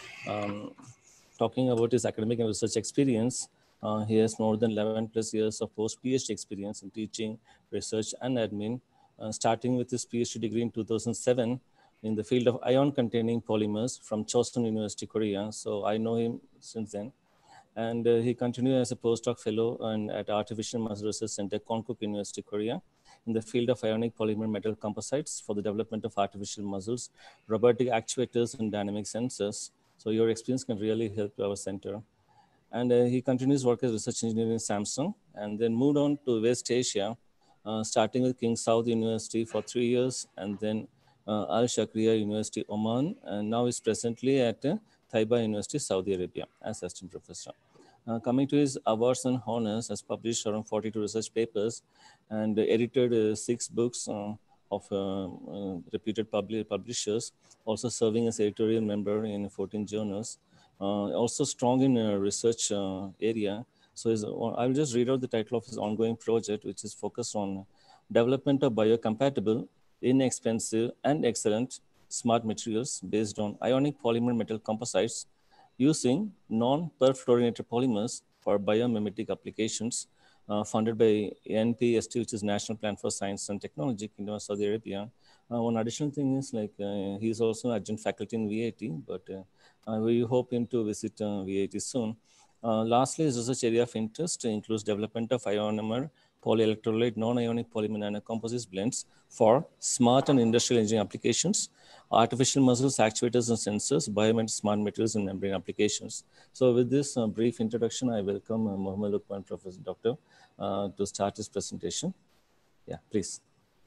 Um, talking about his academic and research experience, uh, he has more than eleven plus years of post-PhD experience in teaching, research, and admin, uh, starting with his PhD degree in two thousand seven in the field of ion-containing polymers from Chosun University, Korea. So I know him since then. And uh, he continued as a postdoc fellow and at Artificial Muscle Research Center, Konkuk University, Korea, in the field of ionic polymer metal composites for the development of artificial muscles, robotic actuators, and dynamic sensors. So your experience can really help our center. And uh, he continues work as research engineer in Samsung, and then moved on to West Asia, uh, starting with King Saud University for three years, and then uh, Al Shakriya University, Oman, and now is presently at uh, Taiba University, Saudi Arabia, as assistant professor. Uh, coming to his awards and honors, has published around forty-two research papers and edited uh, six books uh, of uh, uh, reputed publi publishers, also serving as editorial member in fourteen journals. Uh, also strong in uh, research uh, area. So his, I will just read out the title of his ongoing project, which is focused on development of biocompatible, inexpensive, and excellent smart materials based on ionic polymer metal composites using non-perfluorinated polymers for biomimetic applications, uh, funded by N P S T, which is National Plan for Science and Technology, Kingdom of Saudi Arabia. Uh, one additional thing is like uh, he's also adjunct faculty in V I T, but uh, uh, we hope him to visit uh, V I T soon. Uh, lastly, his research area of interest includes development of ionomer polyelectrolyte non-ionic polymer nanocomposites blends for smart and industrial engineering applications, artificial muscles, actuators and sensors, biomed smart materials and membrane applications. So with this uh, brief introduction, I welcome uh, Muhammad Lukman, Professor Doctor, uh, to start his presentation. Yeah, please.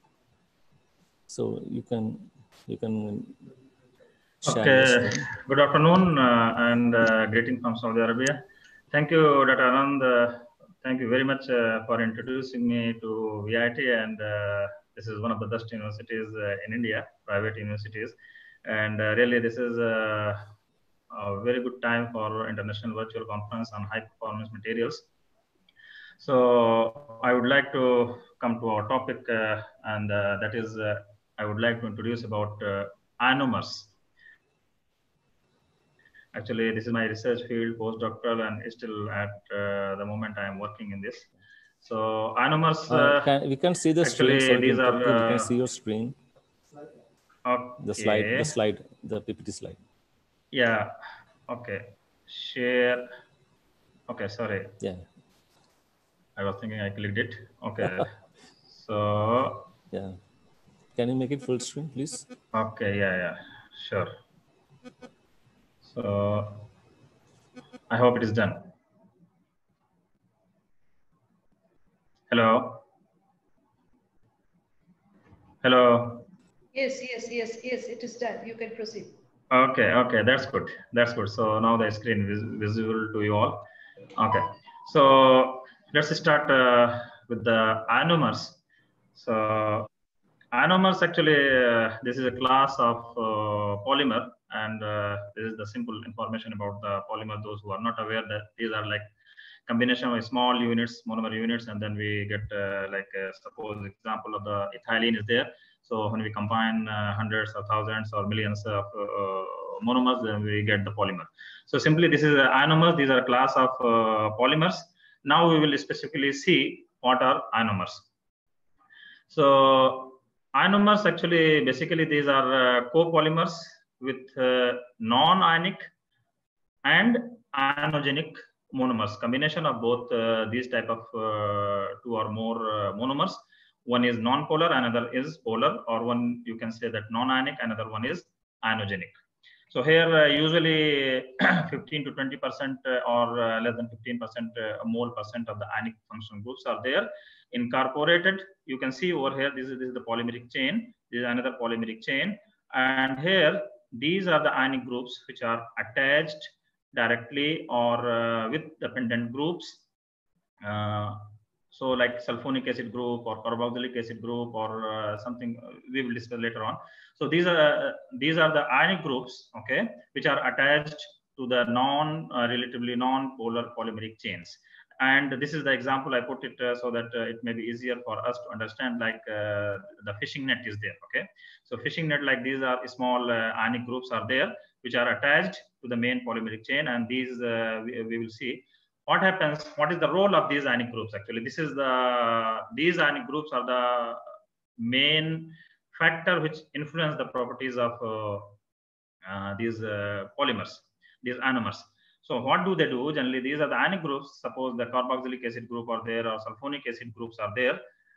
So you can, you can share your Okay, screen. good afternoon uh, and uh, greeting from Saudi Arabia. Thank you, Doctor Anand. Uh, thank you very much uh, for introducing me to V I T, and uh, this is one of the best universities uh, in India, private universities. And uh, really, this is uh, a very good time for international virtual conference on high performance materials. So I would like to come to our topic, uh, and uh, that is, uh, I would like to introduce about uh, ionomers. Actually, this is my research field, postdoctoral, and still at uh, the moment I am working in this. So ionomers, uh, uh, can, we can see the actually, screen. Sorry these to interrupt you. are, We can uh, see your screen. okay. The slide, the slide, the P P T slide. Yeah. Okay. Share. Okay. Sorry. Yeah. I was thinking I clicked it. Okay. So. Yeah. Can you make it full screen, please? Okay. Yeah. Yeah. Sure. So I hope it is done. Hello. Hello. Yes, yes, yes, yes, it is done. You can proceed. Okay, okay, that's good. That's good. So now the screen is visible to you all. Okay, so let's start uh, with the ionomers. So ionomers actually, uh, this is a class of uh, polymer, and uh, this is the simple information about the polymer. Those who are not aware that these are like combination of small units, monomer units, and then we get uh, like uh, suppose example of the ethylene is there. So when we combine uh, hundreds or thousands or millions of uh, monomers, then we get the polymer. So simply this is ionomers. These are a class of uh, polymers. Now we will specifically see what are ionomers. So ionomers actually basically these are uh, copolymers with uh, non-ionic and ionogenic monomers, combination of both uh, these type of uh, two or more uh, monomers. One is non-polar, another is polar, or one you can say that non-ionic, another one is ionogenic. So here uh, usually fifteen to twenty percent uh, or uh, less than fifteen percent uh, mole percent of the ionic functional groups are there incorporated. You can see over here, this is, this is the polymeric chain, this is another polymeric chain, and here these are the ionic groups which are attached directly or uh, with dependent groups. Uh, So like sulfonic acid group or carboxylic acid group or uh, something we will discuss later on. So these are uh, these are the ionic groups, okay, which are attached to the non uh, relatively non-polar polymeric chains. And this is the example I put it uh, so that uh, it may be easier for us to understand. Like uh, the fishing net is there, okay. So fishing net, like these are small uh, ionic groups are there which are attached to the main polymeric chain, and these uh, we, we will see what happens, what is the role of these ionic groups. Actually, this is the, these ionic groups are the main factor which influence the properties of uh, uh, these uh, polymers, these ionomers. So what do they do? Generally, these are the ionic groups. Suppose the carboxylic acid group are there or sulfonic acid groups are there.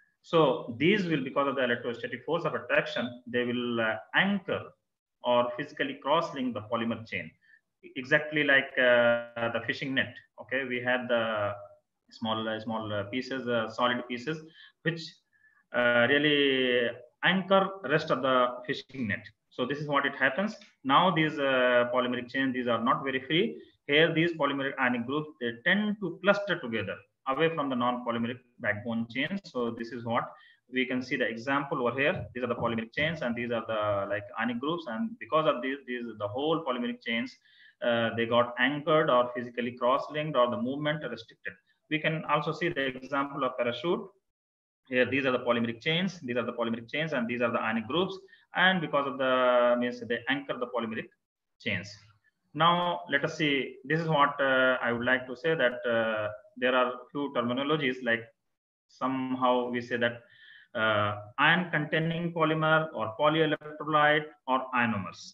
So these will, because of the electrostatic force of attraction, they will uh, anchor or physically cross-link the polymer chain. Exactly like uh, the fishing net. Okay, we had the small uh, small uh, pieces, uh, solid pieces, which uh, really anchor rest of the fishing net. So this is what it happens. Now these uh, polymeric chains, these are not very free. Here these polymeric ionic groups, they tend to cluster together away from the non-polymeric backbone chains. So this is what we can see the example over here. These are the polymeric chains, and these are the like ionic groups. And because of these, these the whole polymeric chains, uh, they got anchored or physically cross-linked, or the movement restricted. We can also see the example of parachute. Here, these are the polymeric chains. These are the polymeric chains, and these are the ionic groups. And because of the means they anchor the polymeric chains. Now let us see. This is what uh, I would like to say, that uh, there are few terminologies, like somehow we say that uh, ion containing polymer or polyelectrolyte or ionomers.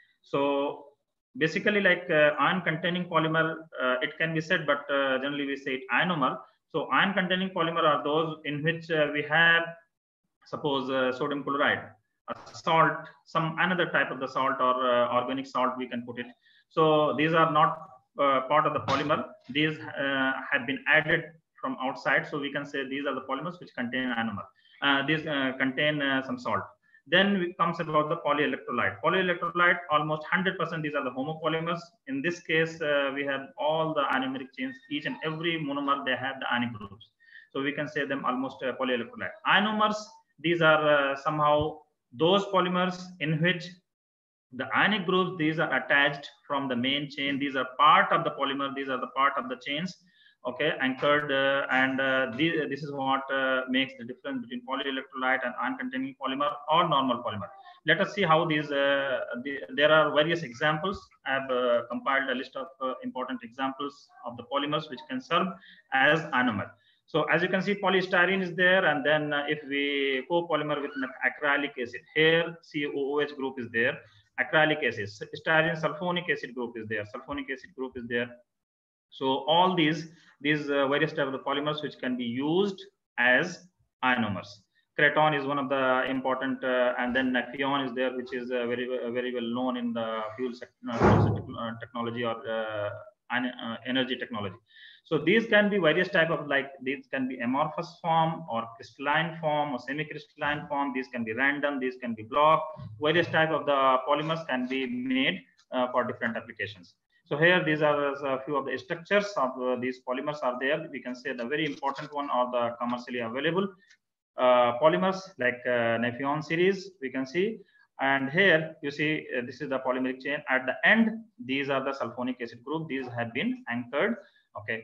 So basically, like uh, ion containing polymer, uh, it can be said, but uh, generally we say it ionomer. So ion containing polymer are those in which uh, we have, suppose uh, sodium chloride, a salt, some another type of the salt, or uh, organic salt we can put it. So these are not uh, part of the polymer. These uh, have been added from outside. So we can say these are the polymers which contain ionomer. Uh, these uh, contain uh, some salt. Then it comes about the polyelectrolyte. Polyelectrolyte, almost one hundred percent these are the homopolymers. In this case, uh, we have all the ionomeric chains. Each and every monomer, they have the ionic groups. So we can say them almost uh, polyelectrolyte. Ionomers, these are uh, somehow those polymers in which the ionic groups, these are attached from the main chain. These are part of the polymer. These are the part of the chains, okay, anchored. Uh, and uh, these, this is what uh, makes the difference between polyelectrolyte and ion-containing polymer or normal polymer. Let us see how these, uh, the, there are various examples. I have uh, compiled a list of uh, important examples of the polymers which can serve as ionomer. So as you can see, polystyrene is there, and then uh, if we copolymer with acrylic acid, here C O O H group is there, acrylic acid, styrene sulfonic acid group is there, sulfonic acid group is there. So all these, these uh, various types of the polymers which can be used as ionomers. Kraton is one of the important, uh, and then Nafion is there, which is uh, very, uh, very well known in the fuel, uh, fuel technology or uh, uh, energy technology. So these can be various type of, like these can be amorphous form or crystalline form or semi-crystalline form. These can be random, these can be block. Various type of the polymers can be made uh, for different applications. So here, these are a few of the structures of uh, these polymers are there. We can say the very important one are the commercially available uh, polymers like uh, Nafion series, we can see. And here you see, uh, this is the polymeric chain. At the end, these are the sulfonic acid group. These have been anchored. Okay.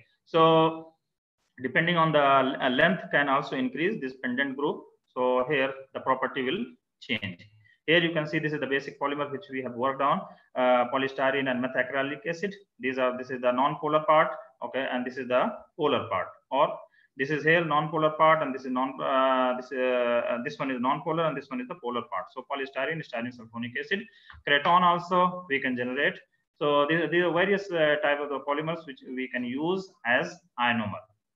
So depending on the length can also increase this pendant group. So here the property will change. Here you can see this is the basic polymer which we have worked on, uh, polystyrene and methacrylic acid. These are, this is the non-polar part, okay, and this is the polar part. Or this is here non-polar part, and this is non. Uh, this uh, this one is non-polar, and this one is the polar part. So polystyrene, styrene sulfonic acid, Kraton also we can generate. So these, these are various uh, type of the polymers which we can use as ionomer.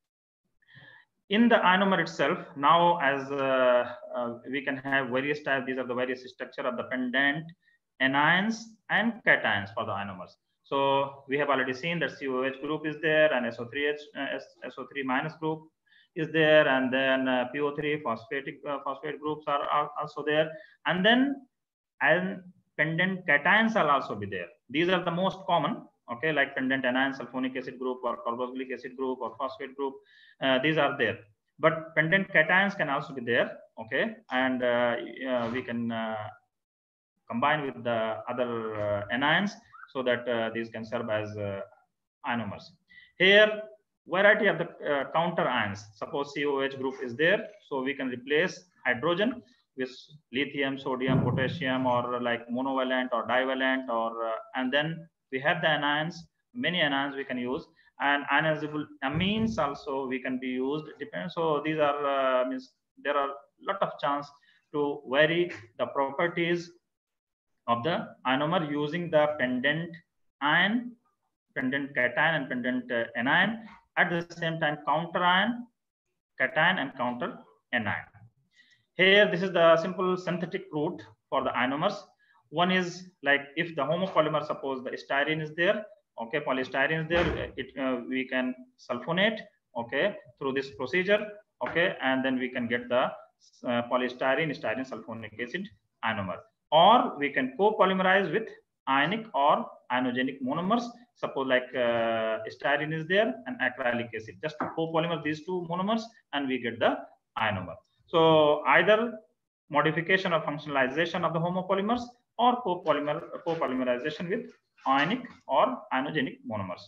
In the ionomer itself, now as uh, uh, we can have various types. These are the various structure of the pendant anions and cations for the ionomers. So we have already seen that C O O H group is there, and S O three H, uh, S O three minus group is there, and then uh, P O three phosphatic uh, phosphate groups are, are also there, and then and pendant cations will also be there. These are the most common, okay, like pendant anion, sulfonic acid group, or carboxylic acid group, or phosphate group. Uh, these are there. but pendant cations can also be there. Okay, and uh, uh, we can uh, combine with the other uh, anions so that uh, these can serve as uh, ionomers. Here, variety of the uh, counter ions. Suppose C O H group is there, so we can replace hydrogen with lithium, sodium, potassium, or like monovalent or divalent, or uh, and then we have the anions. Many anions we can use, and ionizable amines also we can be used. Depends. So these are uh, means there are lot of chance to vary the properties of the ionomer using the pendant ion, pendant cation, and pendant uh, anion. At the same time, counter ion, cation, and counter anion. Here, this is the simple synthetic route for the ionomers. One is like if the homopolymer, suppose the styrene is there, okay, polystyrene is there, it uh, we can sulfonate, okay, through this procedure, okay, and then we can get the uh, polystyrene, styrene, sulfonic acid ionomer. Or we can co-polymerize with ionic or ionogenic monomers. Suppose like uh, styrene is there and acrylic acid. Just co-polymer these two monomers and we get the ionomer. So either modification or functionalization of the homopolymers or co-polymer co-polymerization with ionic or ionogenic monomers.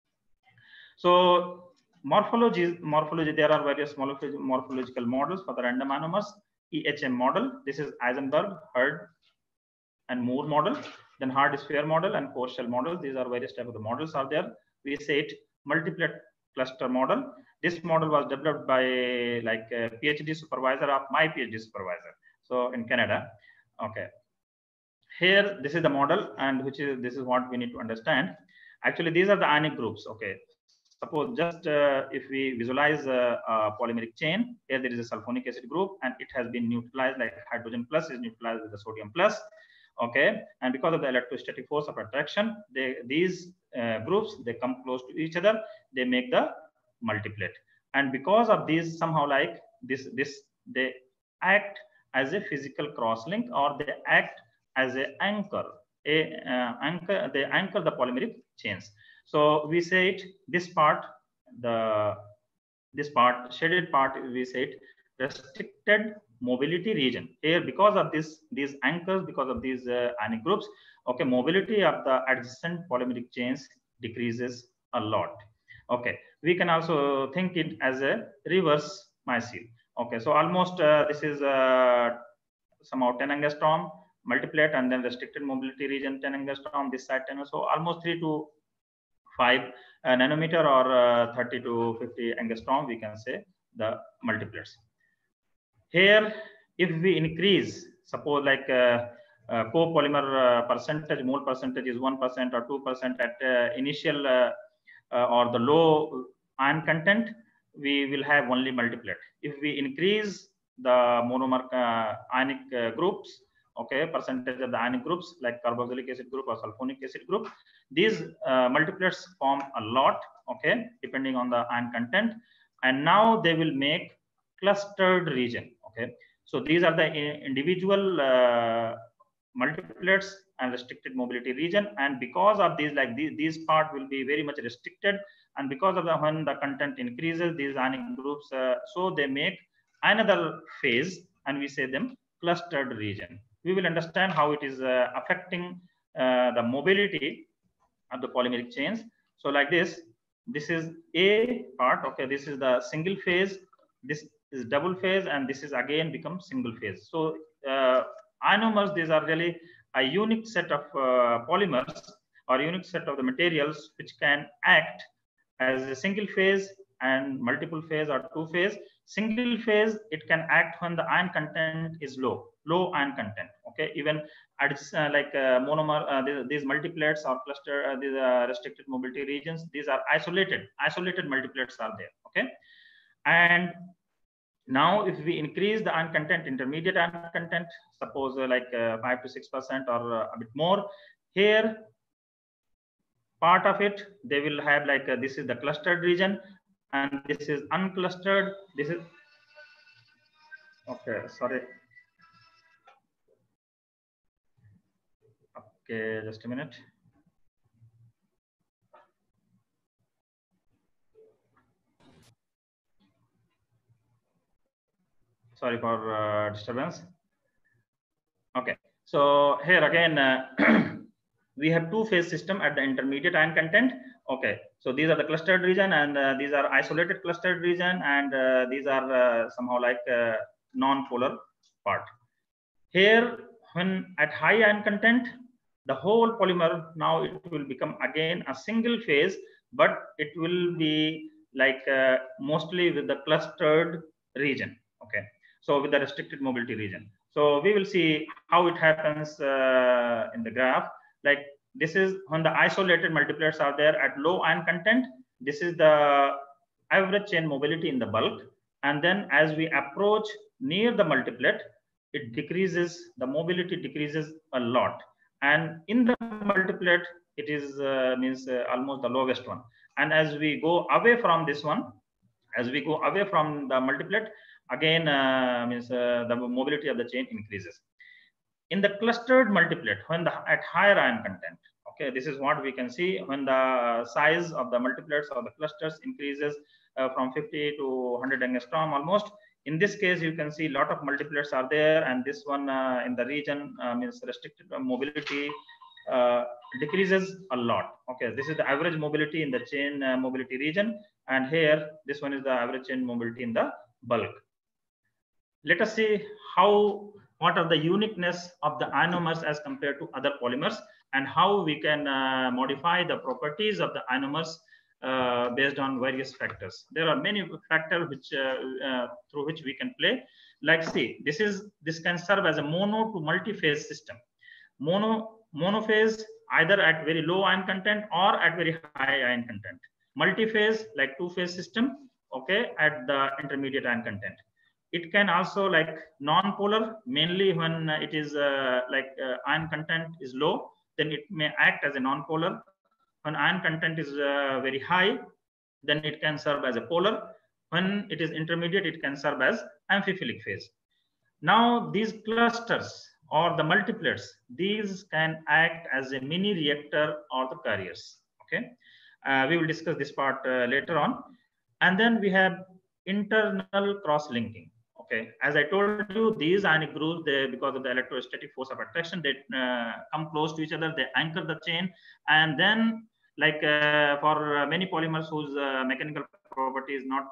So morphology, morphology, there are various morphological models for the random ionomers. E H M model, this is Eisenberg, Hurd, and Moore model. Then hard sphere model and core shell model. These are various types of the models are there. We say it multiplet cluster model. This model was developed by like a PhD supervisor of my PhD supervisor. So in Canada, okay. Here, this is the model, and which is this is what we need to understand. Actually, these are the ionic groups. Okay. Suppose just uh, if we visualize a, a polymeric chain, here there is a sulfonic acid group, and it has been neutralized, like hydrogen plus is neutralized with the sodium plus. Okay, and because of the electrostatic force of attraction, they, these uh, groups, they come close to each other, they make the multiplet. And because of these, somehow like this, this they act as a physical crosslink, or they act as an anchor, a uh, anchor, they anchor the polymeric chains. So we say it, this part, the this part, shaded part, we say it restricted mobility region. Here, because of this, these anchors, because of these uh, ionic groups, okay, mobility of the adjacent polymeric chains decreases a lot. Okay, we can also think it as a reverse micelle. Okay, so almost uh, this is uh, somehow ten angstrom multiplet, and then restricted mobility region ten angstrom, this side ten, so almost three to five uh, nanometer or uh, thirty to fifty angstrom, we can say the multiplets. Here, if we increase, suppose like uh, uh, copolymer uh, percentage, mole percentage is one percent or two percent at uh, initial uh, uh, or the low ion content, we will have only multiplet. If we increase the monomer uh, ionic uh, groups, okay, percentage of the ionic groups like carboxylic acid group or sulfonic acid group, these uh, multiplets form a lot, okay, depending on the ion content, and now they will make clustered region. Okay, so these are the individual uh, multiplets and restricted mobility region, and because of these, like these, these part will be very much restricted, and because of the when the content increases, these ionic groups, uh, so they make another phase, and we say them clustered region. We will understand how it is uh, affecting uh, the mobility of the polymeric chains. So like this, this is A part. Okay, this is the single phase. This is double phase, and this is again become single phase. So uh, ionomers, these are really a unique set of uh, polymers or unique set of the materials which can act as a single phase and multiple phase or two phase. Single phase, it can act when the ion content is low, low ion content. Okay, even uh, like uh, monomer, uh, these, these multiplets or cluster, uh, these uh, restricted mobility regions, these are isolated, isolated multiplets are there. Okay, and now if we increase the ion content, intermediate ion content, suppose uh, like uh, five to six percent or uh, a bit more, here part of it, they will have like uh, this is the clustered region, and this is unclustered. This is okay. Sorry. Okay, just a minute. sorry for uh, disturbance. Okay, so here again, uh, we have two phase system at the intermediate ion content. Okay, so these are the clustered region, and uh, these are isolated clustered region, and uh, these are uh, somehow like uh, non-polar part. Here, when at high ion content, the whole polymer, now it will become again a single phase, but it will be like uh, mostly with the clustered region. Okay, so with the restricted mobility region. So we will see how it happens uh, in the graph. Like this is when the isolated multiplets are there at low ion content. This is the average chain mobility in the bulk. And then as we approach near the multiplet, it decreases, the mobility decreases a lot. And in the multiplet, it is uh, means uh, almost the lowest one. And as we go away from this one, as we go away from the multiplet, again uh, means uh, the mobility of the chain increases. In the clustered multiplet, when the at higher ion content, okay, this is what we can see when the size of the multiplets or the clusters increases uh, from fifty to one hundred angstrom almost. In this case, you can see a lot of multiplets are there, and this one uh, in the region uh, means restricted mobility uh, decreases a lot. Okay, this is the average mobility in the chain uh, mobility region, and here this one is the average chain mobility in the bulk. Let us see how what are the uniqueness of the ionomers as compared to other polymers, and how we can uh, modify the properties of the ionomers uh, based on various factors. There are many factors which uh, uh, through which we can play. Like see, this is this can serve as a mono to multi-phase system. Mono monophase either at very low ion content or at very high ion content. Multi-phase like two-phase system, okay, at the intermediate ion content. It can also like non-polar, mainly when it is uh, like uh, ion content is low, then it may act as a non-polar. When ion content is uh, very high, then it can serve as a polar. When it is intermediate, it can serve as amphiphilic phase. Now these clusters or the multiplets, these can act as a mini reactor or the carriers. Okay, uh, we will discuss this part uh, later on. And then we have internal cross-linking. Okay, as I told you, these ionic groups, they, because of the electrostatic force of attraction, they uh, come close to each other, they anchor the chain, and then like uh, for many polymers whose uh, mechanical property is not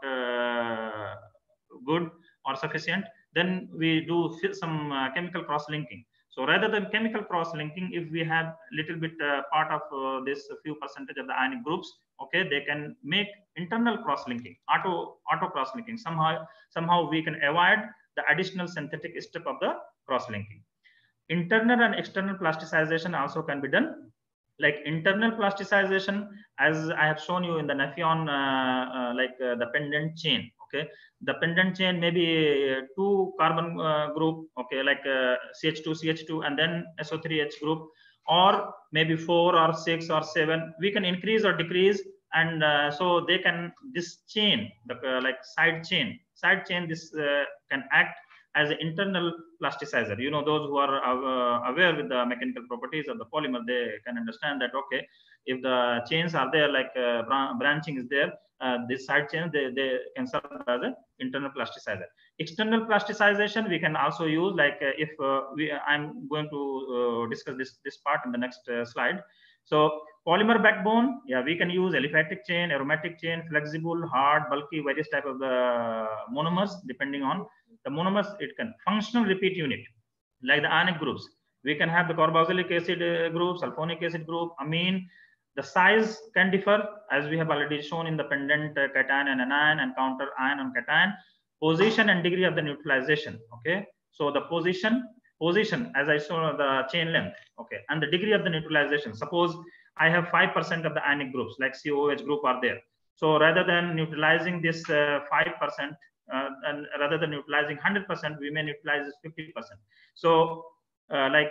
uh, good or sufficient, then we do some uh, chemical cross-linking. So rather than chemical cross-linking, if we have little bit uh, part of uh, this few percentage of the ionic groups, okay, they can make internal cross-linking, auto auto cross-linking. Somehow, somehow we can avoid the additional synthetic step of the cross-linking. Internal and external plasticization also can be done. Like internal plasticization, as I have shown you in the Nafion, uh, uh, like uh, the pendant chain. Okay, the pendant chain may be uh, two carbon uh, group, okay, like uh, C H two C H two and then S O three H group, or maybe four or six or seven. We can increase or decrease, and uh, so they can, this chain, the uh, like side chain, side chain, this uh, can act as an internal plasticizer. You know, those who are uh, aware with the mechanical properties of the polymer, they can understand that, okay, if the chains are there, like uh, branching is there, uh, this side chain, they, they can serve as an internal plasticizer. External plasticization, we can also use, like uh, if uh, we, I'm going to uh, discuss this, this part in the next uh, slide. So polymer backbone, yeah, we can use aliphatic chain, aromatic chain, flexible, hard, bulky, various type of the monomers, depending on the monomers. It can functional repeat unit, like the ionic groups. We can have the carboxylic acid uh, group, sulfonic acid group, amine. The size can differ, as we have already shown in the pendant uh, cation and anion and counter ion and cation. Position and degree of the neutralization. Okay, so the position, position as I saw the chain length. Okay, and the degree of the neutralization. Suppose I have five percent of the ionic groups, like C O H group are there. So rather than neutralizing this uh, five percent, uh, and rather than neutralizing one hundred percent, we may neutralize this fifty percent. So uh, like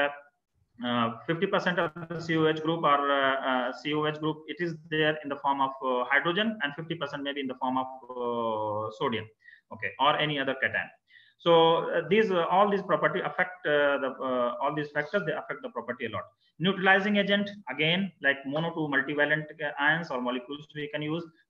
fifty percent uh, of the C O H group or uh, uh, C O H group, it is there in the form of uh, hydrogen, and fifty percent maybe in the form of uh, sodium, okay, or any other cation. So uh, these uh, all these property affect uh, the uh, all these factors, they affect the property a lot. Neutralizing agent, again, like mono to multivalent ions or molecules we can use.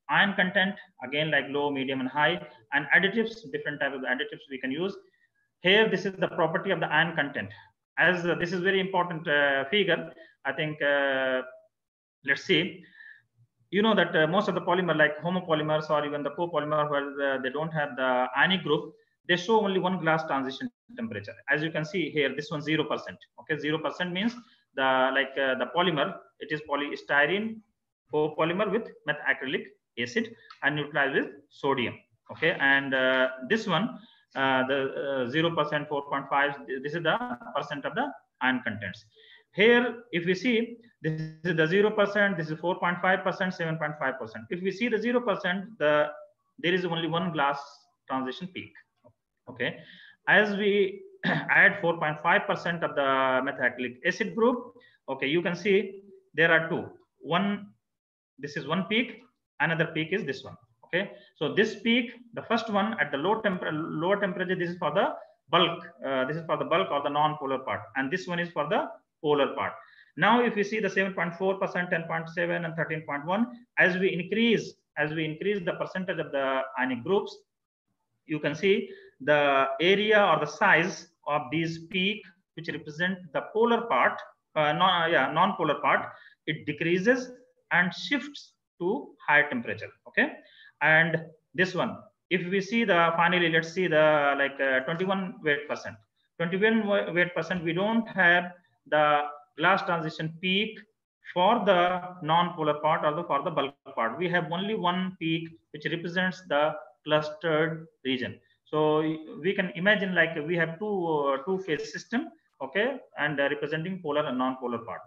ion content, again like low, medium, and high, and additives, different types of additives we can use. Here, this is the property of the ion content. As uh, this is very important uh, figure, I think, uh, let's see. You know that uh, most of the polymer, like homopolymers or even the copolymer, where uh, they don't have the ionic group, they show only one glass transition temperature. As you can see here, this one zero percent. Okay, zero percent means the like uh, the polymer, it is polystyrene copolymer with methacrylic acid and neutralized with sodium. Okay, and uh, this one, uh, the zero percent, four point five, this is the percent of the ion contents. Here, if we see, this is the zero percent, this is four point five percent, seven point five percent. If we see the zero percent, the there is only one glass transition peak. Okay, as we add four point five percent of the methacrylic acid group, okay, you can see there are two. One, this is one peak, another peak is this one. Okay, so this peak, the first one at the low temper lower temperature, this is for the bulk, uh, this is for the bulk or the non-polar part, and this one is for the polar part. Now, if we see the seven point four percent, ten point seven, and thirteen point one, as we increase, as we increase the percentage of the ionic groups, you can see the area or the size of these peak, which represent the polar part, uh, non, yeah, non-polar part, it decreases and shifts to higher temperature. Okay, and this one, if we see the finally, let's see the like uh, twenty-one weight percent, twenty-one weight percent, we don't have the glass transition peak for the non-polar part or the for the bulk part. We have only one peak which represents the clustered region. So we can imagine like we have two uh, two phase system, okay, and uh, representing polar and non-polar part.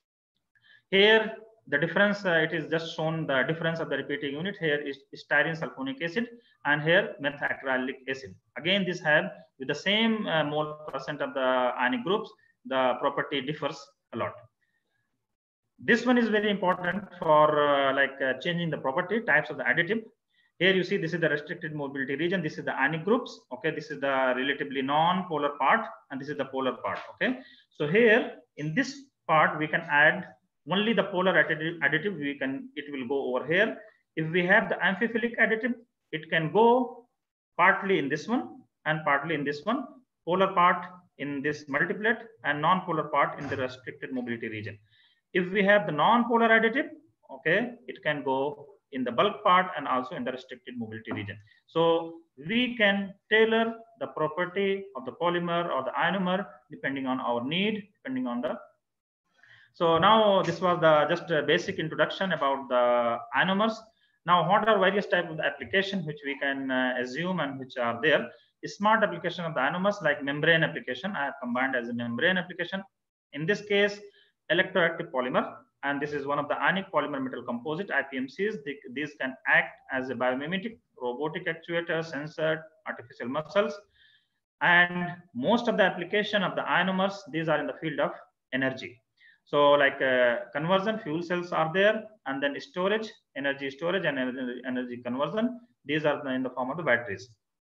Here the difference, uh, it is just shown the difference of the repeating unit. Here is styrene sulfonic acid, and here methacrylic acid. Again, this have with the same uh, mole percent of the ionic groups, the property differs a lot. This one is very important for uh, like uh, changing the property types of the additive. Here you see this is the restricted mobility region. This is the ionic groups. Okay, this is the relatively non-polar part, and this is the polar part. Okay, so here in this part we can add only the polar additive. additive we can it will go over here. If we have the amphiphilic additive, it can go partly in this one and partly in this one. Polar part in this multiplet and non-polar part in the restricted mobility region. If we have the non-polar additive, okay, it can go in the bulk part and also in the restricted mobility region. So we can tailor the property of the polymer or the ionomer depending on our need, depending on the. So now this was the just a basic introduction about the ionomers. Now, what are various types of application which we can uh, assume and which are there? A smart application of the ionomers like membrane application. I have combined as a membrane application. In this case, electroactive polymer, and this is one of the ionic polymer metal composite I P M Cs. These can act as a biomimetic, robotic actuator, sensor, artificial muscles, and most of the application of the ionomers, these are in the field of energy. So like uh, conversion, fuel cells are there, and then storage, energy storage and energy, energy conversion. These are in the form of the batteries.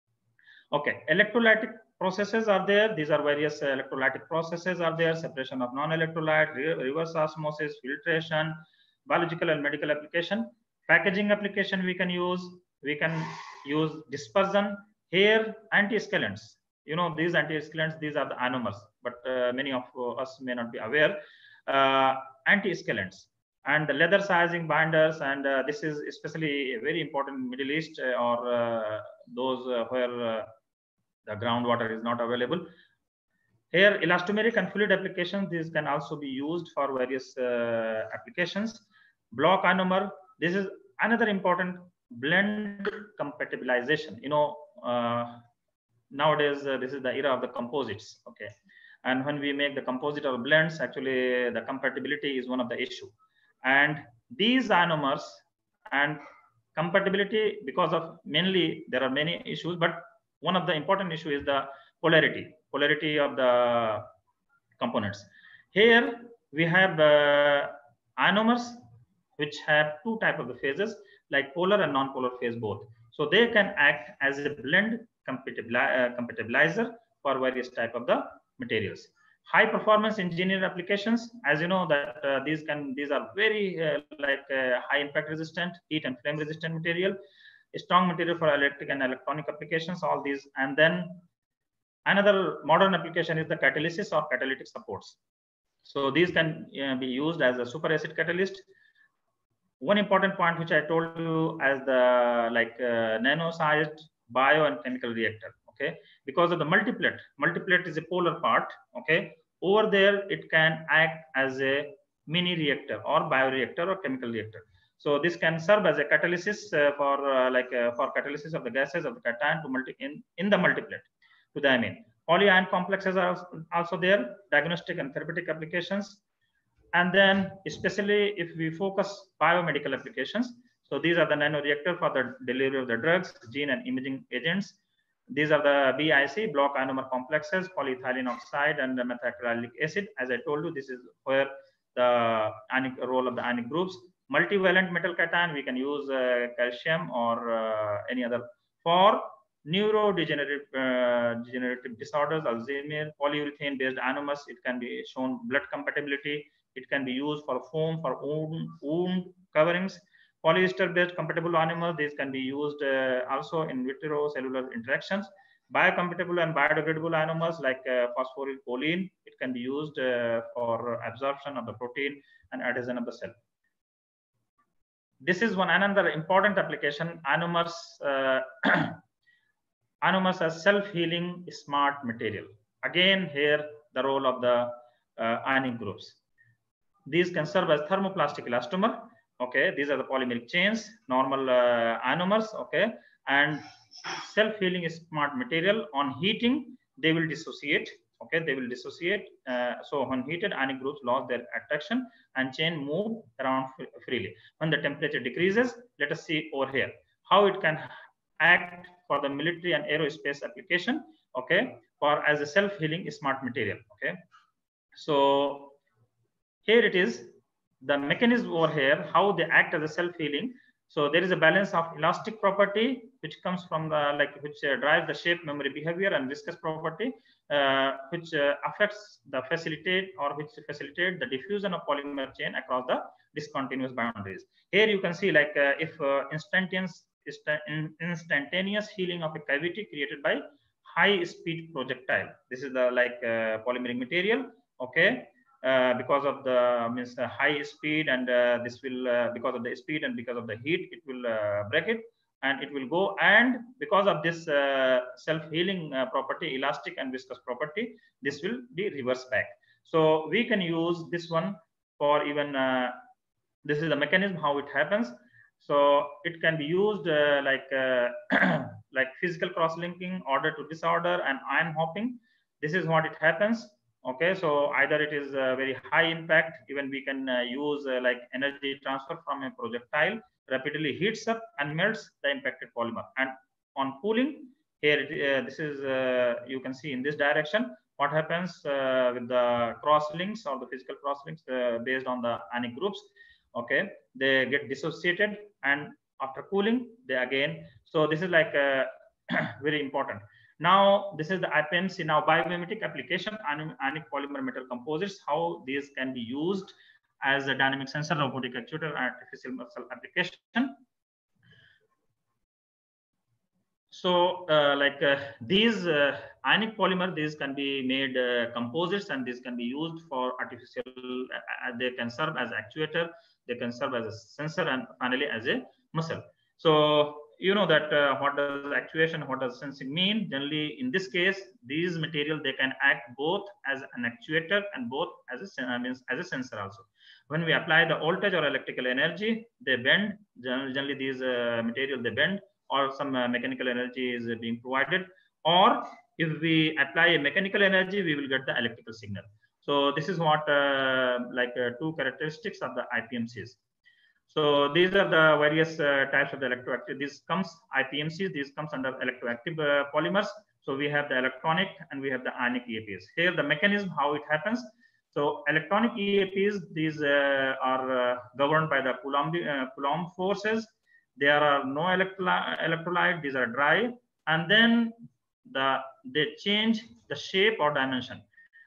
Okay, electrolytic processes are there. These are various uh, electrolytic processes are there. Separation of non-electrolyte, re reverse osmosis, filtration, biological and medical application. Packaging application we can use. We can use dispersion. Here, anti-scalants. You know, these anti-scalants, these are the ionomers, but uh, many of uh, us may not be aware. Uh, anti-scalants and the leather sizing binders, and uh, this is especially very important in Middle East uh, or uh, those uh, where uh, the groundwater is not available. Here, elastomeric and fluid applications, these can also be used for various uh, applications. Block ionomer, this is another important blend compatibilization. You know, uh, nowadays uh, this is the era of the composites. Okay. And when we make the composite or blends, actually the compatibility is one of the issue. And these ionomers and compatibility, because of mainly there are many issues, but one of the important issue is the polarity, polarity of the components. Here we have uh, ionomers which have two type of the phases, like polar and non-polar phase both. So they can act as a blend compatibilizer for various type of the materials. high performance engineered applications. As you know that uh, these can these are very uh, like uh, high impact resistant, heat and flame resistant material, a strong material for electric and electronic applications, all these. And then another modern application is the catalysis or catalytic supports. So these can uh, be used as a superacid catalyst. One important point which I told you as the like uh, nano-sized bio and chemical reactor. Okay, because of the multiplet. Multiplet is a polar part. Okay, over there it can act as a mini reactor or bioreactor or chemical reactor. So this can serve as a catalysis uh, for uh, like uh, for catalysis of the gases of the cation to multi in in the multiplet to the amine. Polyion complexes are also there. Diagnostic and therapeutic applications. And then especially if we focus biomedical applications. So these are the nanoreactor for the delivery of the drugs, gene and imaging agents. These are the B I C, block ionomer complexes, polyethylene oxide and the methacrylic acid. As I told you, this is where the ionic role of the ionic groups. Multivalent metal cation, we can use uh, calcium or uh, any other. For neurodegenerative uh, degenerative disorders, Alzheimer, polyurethane based ionomers, it can be shown blood compatibility. It can be used for foam, for wound, wound coverings. Polyester based compatible ionomers, these can be used uh, also in vitro cellular interactions. Biocompatible and biodegradable ionomers like uh, phosphorylcholine, it can be used uh, for absorption of the protein and adhesion of the cell. This is one another important application, ionomers, uh, ionomers as self-healing smart material. Again, here the role of the uh, ionic groups. These can serve as thermoplastic elastomer. Okay, these are the polymeric chains, normal uh, ionomers. Okay, and self-healing smart material. On heating, they will dissociate. Okay, they will dissociate. Uh, so when heated, ionic groups lost their attraction and chain move around freely. When the temperature decreases, let us see over here how it can act for the military and aerospace application. Okay, for as a self-healing smart material. Okay, so here it is, the mechanism over here, how they act as a self-healing. So there is a balance of elastic property, which comes from the, like, which uh, drives the shape, memory, behavior, and viscous property, uh, which uh, affects the facilitate or which facilitate the diffusion of polymer chain across the discontinuous boundaries. Here you can see like uh, if uh, instantaneous, instantaneous healing of a cavity created by high speed projectile. This is the like uh, polymeric material. Okay. Uh, because of the means the high speed and uh, this will uh, because of the speed and because of the heat, it will uh, break it and it will go, and because of this uh, self-healing uh, property, elastic and viscous property, this will be reversed back. So we can use this one for even uh, this is the mechanism how it happens. So it can be used uh, like uh, like physical cross-linking, order to disorder, and ion hopping. This is what it happens. Okay, so either it is a very high impact, even we can uh, use uh, like energy transfer from a projectile, rapidly heats up and melts the impacted polymer. And on cooling, here it, uh, this is, uh, you can see in this direction, what happens uh, with the cross links or the physical cross links uh, based on the ionic groups. Okay, they get dissociated and after cooling, they again, so this is like uh, very important. Now, this is the I P M C. Now, biomimetic application, ionic polymer metal composites, how these can be used as a dynamic sensor, robotic actuator, artificial muscle application. So, uh, like uh, these uh, ionic polymer, these can be made uh, composites, and these can be used for artificial, uh, they can serve as actuator, they can serve as a sensor, and finally as a muscle. So, you know that uh, what does actuation, what does sensing mean? Generally, in this case, these material, they can act both as an actuator and both as a, uh, means as a sensor also. When we apply the voltage or electrical energy, they bend. Generally, these uh, material, they bend, or some uh, mechanical energy is being provided. Or if we apply a mechanical energy, we will get the electrical signal. So this is what uh, like uh, two characteristics of the I P M Cs. So these are the various uh, types of the electroactive. This comes I P M Cs. This comes under electroactive uh, polymers. So we have the electronic and we have the ionic E A Ps. Here the mechanism how it happens. So electronic E A Ps, these uh, are uh, governed by the Coulomb, uh, Coulomb forces. There are no electrolyte, electrolyte. These are dry, and then the they change the shape or dimension.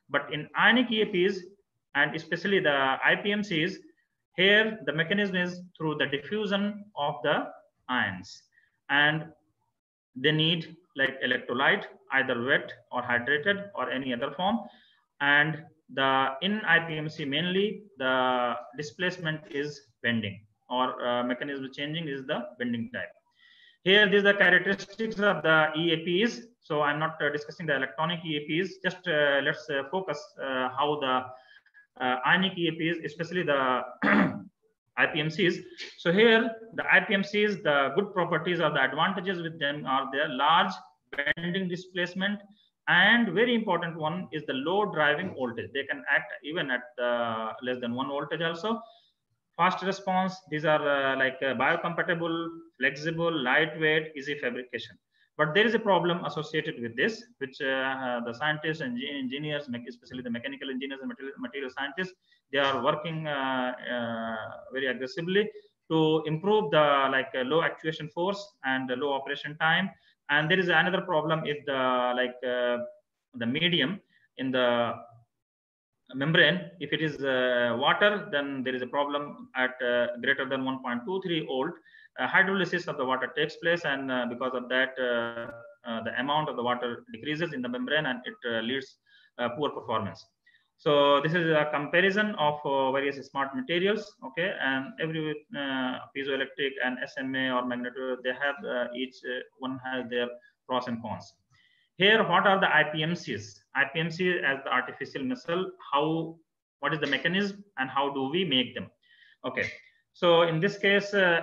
But in ionic E A Ps, and especially the I P M Cs, here the mechanism is through the diffusion of the ions, and they need like electrolyte, either wet or hydrated or any other form. And the in I P M C mainly the displacement is bending, or uh, mechanism changing is the bending type. Here, these are the characteristics of the E A Ps. So I'm not uh, discussing the electronic E A Ps. Just uh, let's uh, focus uh, how the uh, ionic E A Ps, especially the I P M Cs. So here, the I P M Cs, the good properties or the advantages with them are their large bending displacement, and very important one is the low driving voltage. They can act even at uh, less than one voltage also. Fast response, these are uh, like uh, biocompatible, flexible, lightweight, easy fabrication. But there is a problem associated with this, which uh, uh, the scientists and engineers, especially the mechanical engineers and material, material scientists, they are working uh, uh, very aggressively to improve the like uh, low actuation force and the low operation time. And there is another problem if the like uh, the medium in the membrane, if it is uh, water, then there is a problem at uh, greater than one point two three volt. Uh, hydrolysis of the water takes place, and uh, because of that, uh, uh, the amount of the water decreases in the membrane, and it uh, leads uh, poor performance. So this is a comparison of uh, various smart materials, okay, and every uh, piezoelectric and S M A or magneto, they have uh, each uh, one has their pros and cons. Here, what are the I P M Cs? I P M C as the artificial muscle, how, what is the mechanism and how do we make them? Okay, so in this case, uh,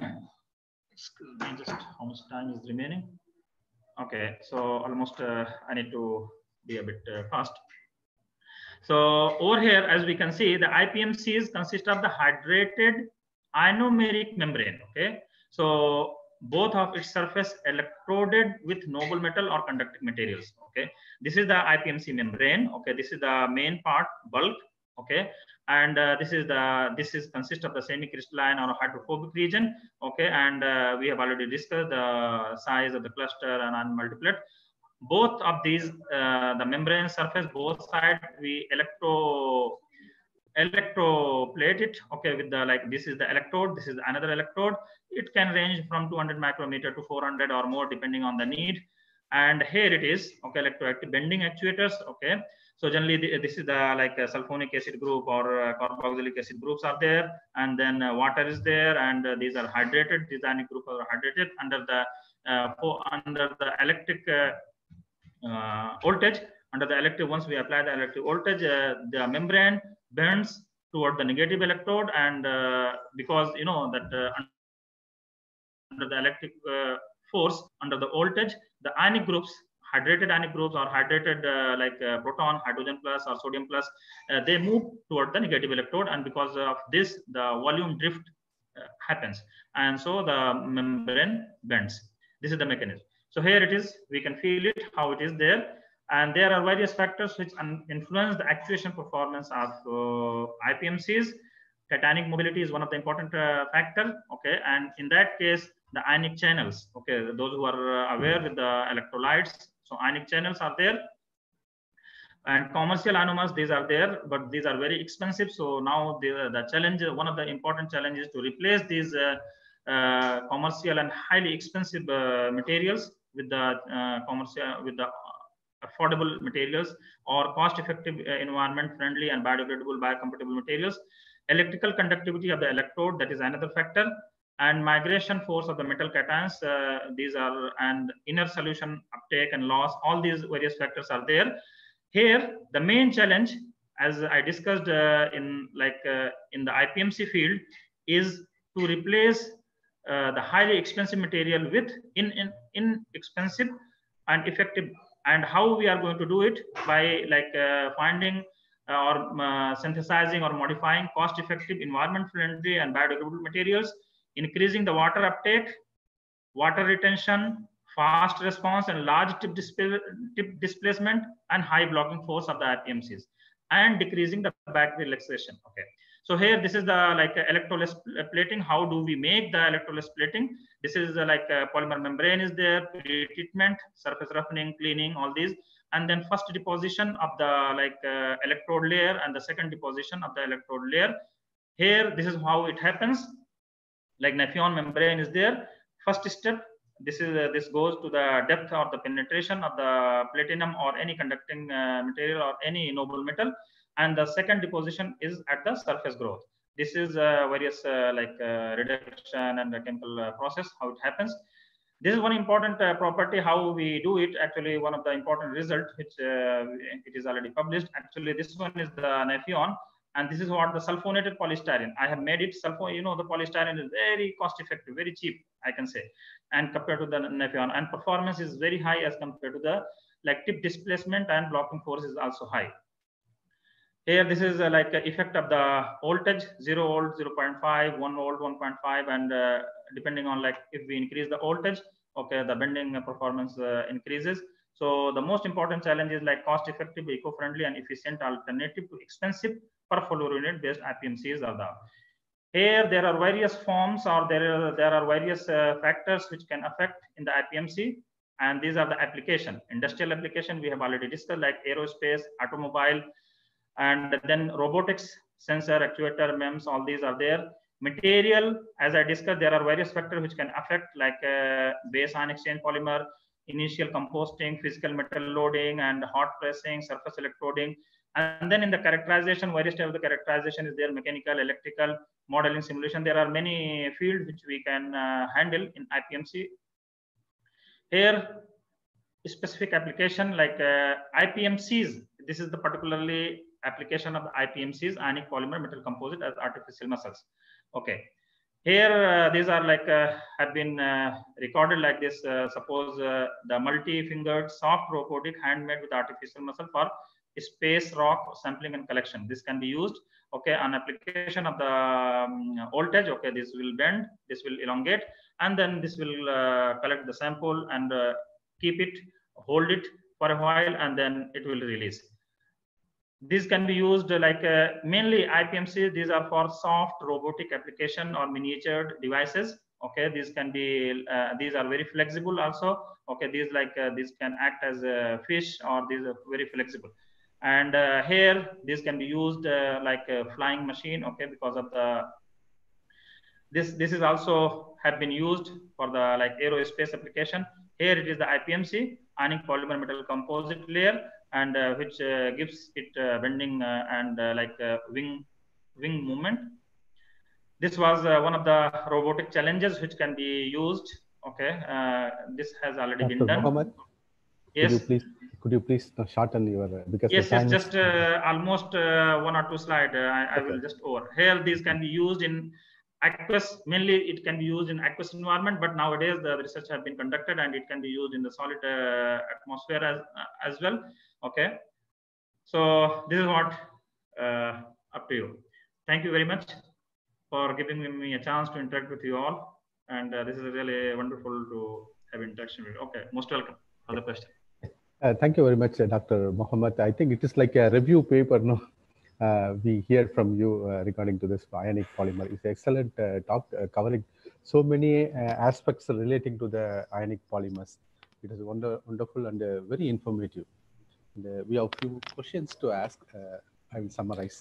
excuse me, just how much time is remaining? Okay, so almost uh, I need to be a bit uh, fast. So over here, as we can see, the I P M Cs consist of the hydrated ionomeric membrane, okay? So both of its surface electroded with noble metal or conductive materials, okay? This is the I P M C membrane, okay? This is the main part, bulk, okay? And uh, this is the, this is consist of the semi-crystalline or hydrophobic region, okay? And uh, we have already discussed the size of the cluster and unmultiplate. Both of these, uh, the membrane surface, both sides, we electro electroplate it, okay, with the like, this is the electrode, this is another electrode. It can range from two hundred micrometer to four hundred or more depending on the need. And here it is, okay, electroactive bending actuators, okay. So generally the, this is the like uh, sulfonic acid group or uh, carboxylic acid groups are there, and then uh, water is there, and uh, these are hydrated, these ionic groups are hydrated under the uh, under the electric uh, uh, voltage. Under the electric, once we apply the electric voltage, uh, the membrane bends toward the negative electrode, and uh, because you know that uh, under the electric uh, force, under the voltage, the ionic groups, hydrated ionic groups or hydrated uh, like uh, proton, hydrogen plus or sodium plus, uh, they move toward the negative electrode, and because of this, the volume drift uh, happens, and so the membrane bends. This is the mechanism. So here it is, we can feel it, how it is there. And there are various factors which influence the actuation performance of uh, I P M Cs. Titanic mobility is one of the important uh, factor, okay. And in that case, the ionic channels, okay, those who are uh, aware with the electrolytes, so ionic channels are there. And commercial ionomers, these are there, but these are very expensive. So now the, the challenge, one of the important challenges to replace these uh, uh, commercial and highly expensive uh, materials with the uh, commercial, with the affordable materials or cost-effective, uh, environment-friendly and biodegradable, biocompatible materials. Electrical conductivity of the electrode, that is another factor, and migration force of the metal cations. Uh, these are, and inner solution uptake and loss. All these various factors are there. Here, the main challenge, as I discussed uh, in like uh, in the I P M C field, is to replace uh, the highly expensive material with in, in inexpensive and effective. And how we are going to do it? By like uh, finding uh, or uh, synthesizing or modifying cost-effective, environment-friendly and biodegradable materials, increasing the water uptake, water retention, fast response, and large tip, display, tip displacement, and high blocking force of the I P M Cs, and decreasing the back relaxation. Okay. So here, this is the like electrolysis How do we make the electrolysis plating? This is uh, like uh, polymer membrane is there, pre-treatment, surface roughening, cleaning, all these, and then first deposition of the like uh, electrode layer and the second deposition of the electrode layer. Here, this is how it happens. Like Nafion membrane is there. First step, this is uh, this goes to the depth or the penetration of the platinum or any conducting uh, material or any noble metal, and the second deposition is at the surface growth. This is uh, various uh, like uh, reduction and the chemical uh, process, how it happens. This is one important uh, property how we do it. Actually, one of the important result which uh, it is already published. Actually, this one is the Nafion. And this is what the sulfonated polystyrene. I have made it sulfo, you know, the polystyrene is very cost effective, very cheap, I can say. And compared to the Nafion, and performance is very high as compared to the like tip displacement and blocking force is also high. Here, this is uh, like uh, effect of the voltage, zero volt, zero point five, one volt, one point five, and uh, depending on like if we increase the voltage, okay, the bending performance uh, increases. So the most important challenge is like cost effective, eco-friendly, and efficient alternative to expensive perfluorinated based I P M Cs are the. Here there are various forms or there are, there are various uh, factors which can affect in the I P M C, and these are the application. Industrial application we have already discussed, like aerospace, automobile, and then robotics, sensor, actuator, M E M S, all these are there. Material, as I discussed, there are various factors which can affect like uh, base ion exchange polymer, initial composting, physical metal loading, and hot pressing, surface electroding. And then in the characterization, various types of the characterization is there, mechanical, electrical, modeling, simulation. There are many fields which we can uh, handle in I P M C. Here, specific application like uh, I P M Cs. This is the particularly application of the I P M Cs, ionic polymer metal composite as artificial muscles. Okay. Here, uh, these are like uh, have been uh, recorded like this. Uh, suppose uh, the multi-fingered soft robotic handmade with artificial muscle for space rock sampling and collection. This can be used, okay, on application of the um, voltage. Okay, this will bend, this will elongate, and then this will uh, collect the sample and uh, keep it, hold it for a while, and then it will release. These can be used like uh, mainly I P M C. These are for soft robotic application or miniatured devices. Okay, these can be uh, these are very flexible also. Okay, these like uh, these can act as a fish, or these are very flexible. And uh, here this can be used uh, like a flying machine. Okay, because of the this this is also have been used for the like aerospace application. Here it is the I P M C, ionic polymer metal composite layer, and uh, which uh, gives it uh, bending uh, and uh, like uh, wing wing movement. This was uh, one of the robotic challenges which can be used. Okay, uh, this has already Doctor been done. Mohammed, yes. Could you please could you please shorten your uh, because yes the time yes just uh, almost uh, one or two slide. Uh, I, okay. I will just over here. These can be used in aqueous, mainly it can be used in aqueous environment, but nowadays the research have been conducted and it can be used in the solid uh, atmosphere as uh, as well. Okay, so this is what uh, up to you. Thank you very much for giving me a chance to interact with you all, and uh, this is really wonderful to have interaction with you. Okay, most welcome for the question. Uh, thank you very much, uh, Doctor Mohammed. I think it is like a review paper, no? Uh, we hear from you uh, regarding to this ionic polymer. It's an excellent uh, talk uh, covering so many uh, aspects relating to the ionic polymers. It is wonder, wonderful and uh, very informative. And, uh, we have a few questions to ask. Uh, I will summarize.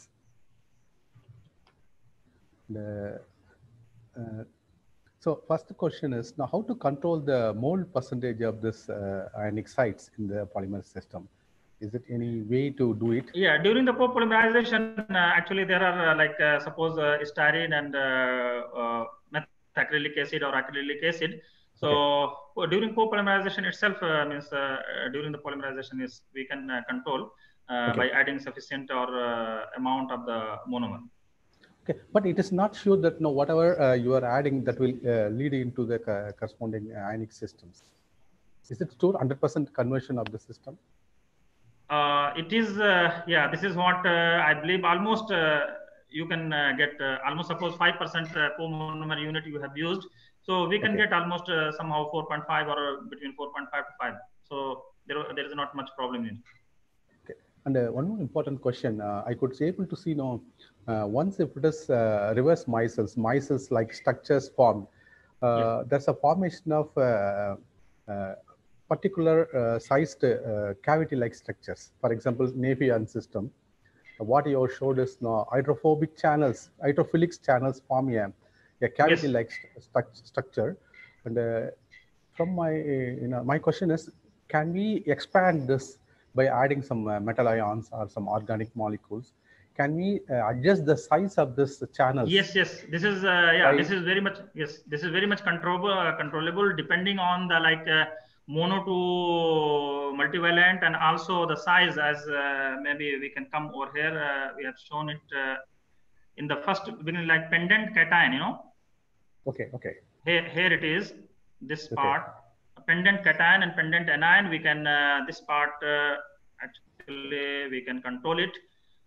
The, uh, so first question is, now how to control the mole percentage of this uh, ionic sites in the polymer system? Is it any way to do it? Yeah, during the copolymerization, uh, actually there are uh, like uh, suppose uh, styrene and uh, uh, methacrylic acid or acrylic acid. So okay. During copolymerization itself uh, means uh, during the polymerization is we can uh, control uh, okay. by adding sufficient or uh, amount of the monomer. Okay, but it is not sure that no whatever uh, you are adding that will uh, lead into the uh, corresponding ionic systems. Is it still one hundred percent conversion of the system? Uh, it is, uh, yeah, this is what uh, I believe almost uh, you can uh, get uh, almost suppose five percent uh, co-monomer unit you have used. So we can okay. get almost uh, somehow four point five or between four point five to five. So there, there is not much problem in it. Okay. And uh, one more important question, uh, I could be able to see, you know, Uh, once if it is uh, reverse micelles, micelles like structures formed, uh, Yeah. there's a formation of uh, uh, particular uh, sized uh, cavity-like structures. For example, Navian system. What you showed is now hydrophobic channels, hydrophilic channels form a, a cavity-like Yes. st structure. And uh, from my, you know, my question is, can we expand this by adding some uh, metal ions or some organic molecules? Can we uh, adjust the size of this channels? Yes, yes. This is uh, yeah. By, this is very much yes. This is very much controllable, uh, controllable depending on the like uh, mono to multivalent and also the size. As uh, maybe we can come over here. Uh, we have shown it uh, in the first beginning, like pendant cation. You know. Okay. Okay. Here, here it is. This okay. part, pendant cation and pendant anion. We can uh, this part uh, actually we can control it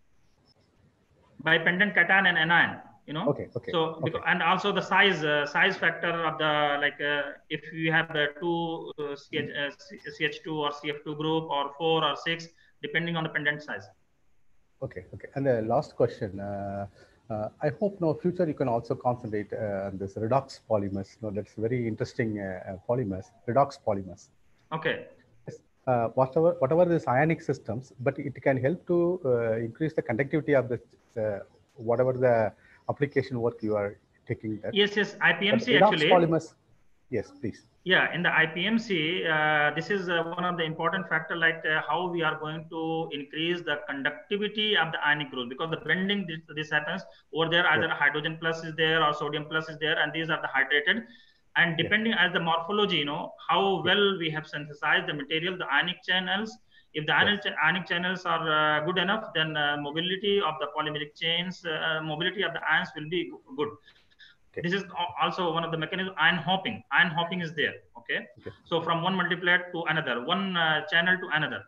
by pendant cation and anion, you know. Okay. Okay. So because, okay. and also the size uh, size factor of the like uh, if we have the two uh, C H, uh, C H two or C F two group or four or six, depending on the pendant size. Okay. Okay. And the last question. Uh, uh, I hope no future you can also concentrate uh, on this redox polymers. No, that's very interesting uh, polymers. Redox polymers. Okay. Uh, whatever whatever this ionic systems, but it can help to uh, increase the conductivity of the uh, whatever the application work you are taking. That. Yes, yes, I P M C but actually. Polymers, yes, please. Yeah, in the I P M C, uh, this is uh, one of the important factor, like uh, how we are going to increase the conductivity of the ionic group, because the bending this, this happens over there. Either yes. hydrogen plus is there or sodium plus is there, and these are the hydrated. And depending yes. as the morphology, you know, how well we have synthesized the material, the ionic channels. If the ionic, yes. ionic channels are uh, good enough, then uh, mobility of the polymeric chains, uh, mobility of the ions will be good. Okay. This is also one of the mechanisms. Ion hopping. Ion hopping is there. Okay. okay. So from one multiplate to another, one uh, channel to another.